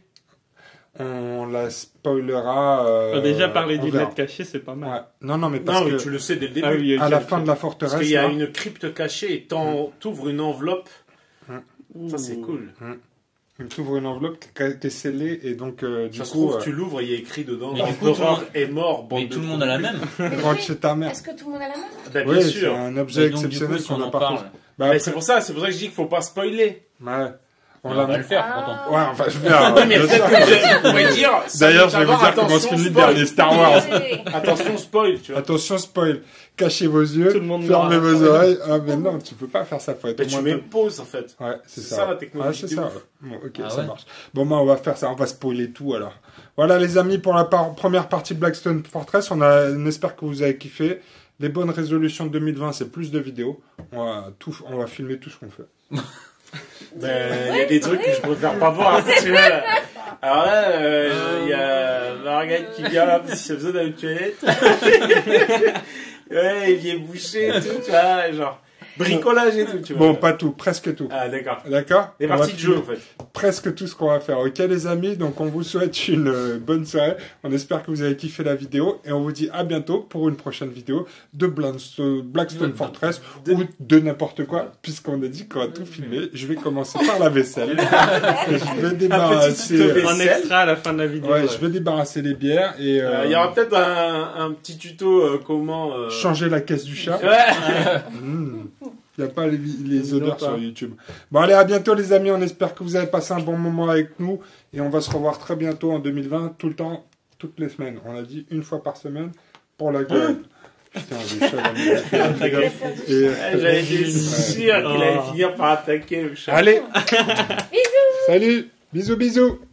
On la spoilera. Déjà parler on d'une verra. lettre cachée, c'est pas mal. Ouais. Non, non, mais parce Non, mais que tu le sais dès le début. Ah oui, à ok, la ok. fin de la forteresse, Parce qu'il y a là, une crypte cachée et t'ouvres une enveloppe. Ça, c'est cool. il t'ouvre une enveloppe qui est scellée et donc du Ça se coup, trouve, tu l'ouvres et il y a écrit dedans. Mais du coup, L'empereur est mort, bande Mais de tout le monde a la trous. même. rentre chez ta mère. Est-ce que tout le monde a la main Bah, bien Oui, c'est sûr. un objet Mais donc, du exceptionnel coup, si qu'on on a en partout. parle, Bah, Mais après- c'est pour ça que je dis qu'il faut pas spoiler. Ouais. On on l'a va le faire, Ah. pourtant. Ouais, enfin, je vais. alors, Oui, mais peut-être que vous pourrez dire. D'ailleurs, je vais vous D'abord, dire comment se attention, finit le spoil. dernier Star Wars. Attention, spoil, tu vois. Attention, spoil. Cachez vos yeux, Tout le monde fermez meurt à la vos fin. oreilles. Ah, mais non, tu peux pas faire ça. Faut être Mais au tu moins mets deux. une pause en fait. Ouais, c'est C'est ça. ça, la technologie Ouais, c'est de ça. ouf. Ouais. Bon, ok, Ah ça ouais. marche. Bon, bah, on va faire ça. On va spoiler tout alors. Voilà, les amis, pour la première partie de Blackstone Fortress, on espère que vous avez kiffé. Les bonnes résolutions de 2020, c'est plus de vidéos. On va filmer tout ce qu'on fait. Il y a des trucs que je préfère pas voir, tu vois. Là. Alors là, il y a Margaret qui vient là parce qu'il a besoin d'aller aux toilettes. Ouais, il vient boucher et tout, tu vois, genre. Bricolage et tout, tu vois. Bon, pas tout, presque tout. Ah, d'accord. D'accord? Des On va parties de jeu, finir en fait. Presque tout ce qu'on va faire. Ok, les amis? Donc, on vous souhaite une bonne soirée. On espère que vous avez kiffé la vidéo. Et on vous dit à bientôt pour une prochaine vidéo de Blackstone Fortress ou de n'importe quoi. Puisqu'on a dit qu'on va tout filmer. Je vais commencer par la vaisselle. Et je vais débarrasser... Un extra à la fin de la vidéo. Ouais, je vais débarrasser les bières et... Il y aura peut-être un petit tuto comment... changer la caisse du chat. Ouais. Il n'y a pas les odeurs sur YouTube. Bon, allez, à bientôt, les amis. On espère que vous avez passé un bon moment avec nous. Et on va se revoir très bientôt en 2020, tout le temps, toutes les semaines. On a dit une fois par semaine pour la gueule. Putain, j'ai chaud. J'avais été sûr qu'il allait finir par attaquer le chat. Allez. Bisous. Salut. Bisous, bisous.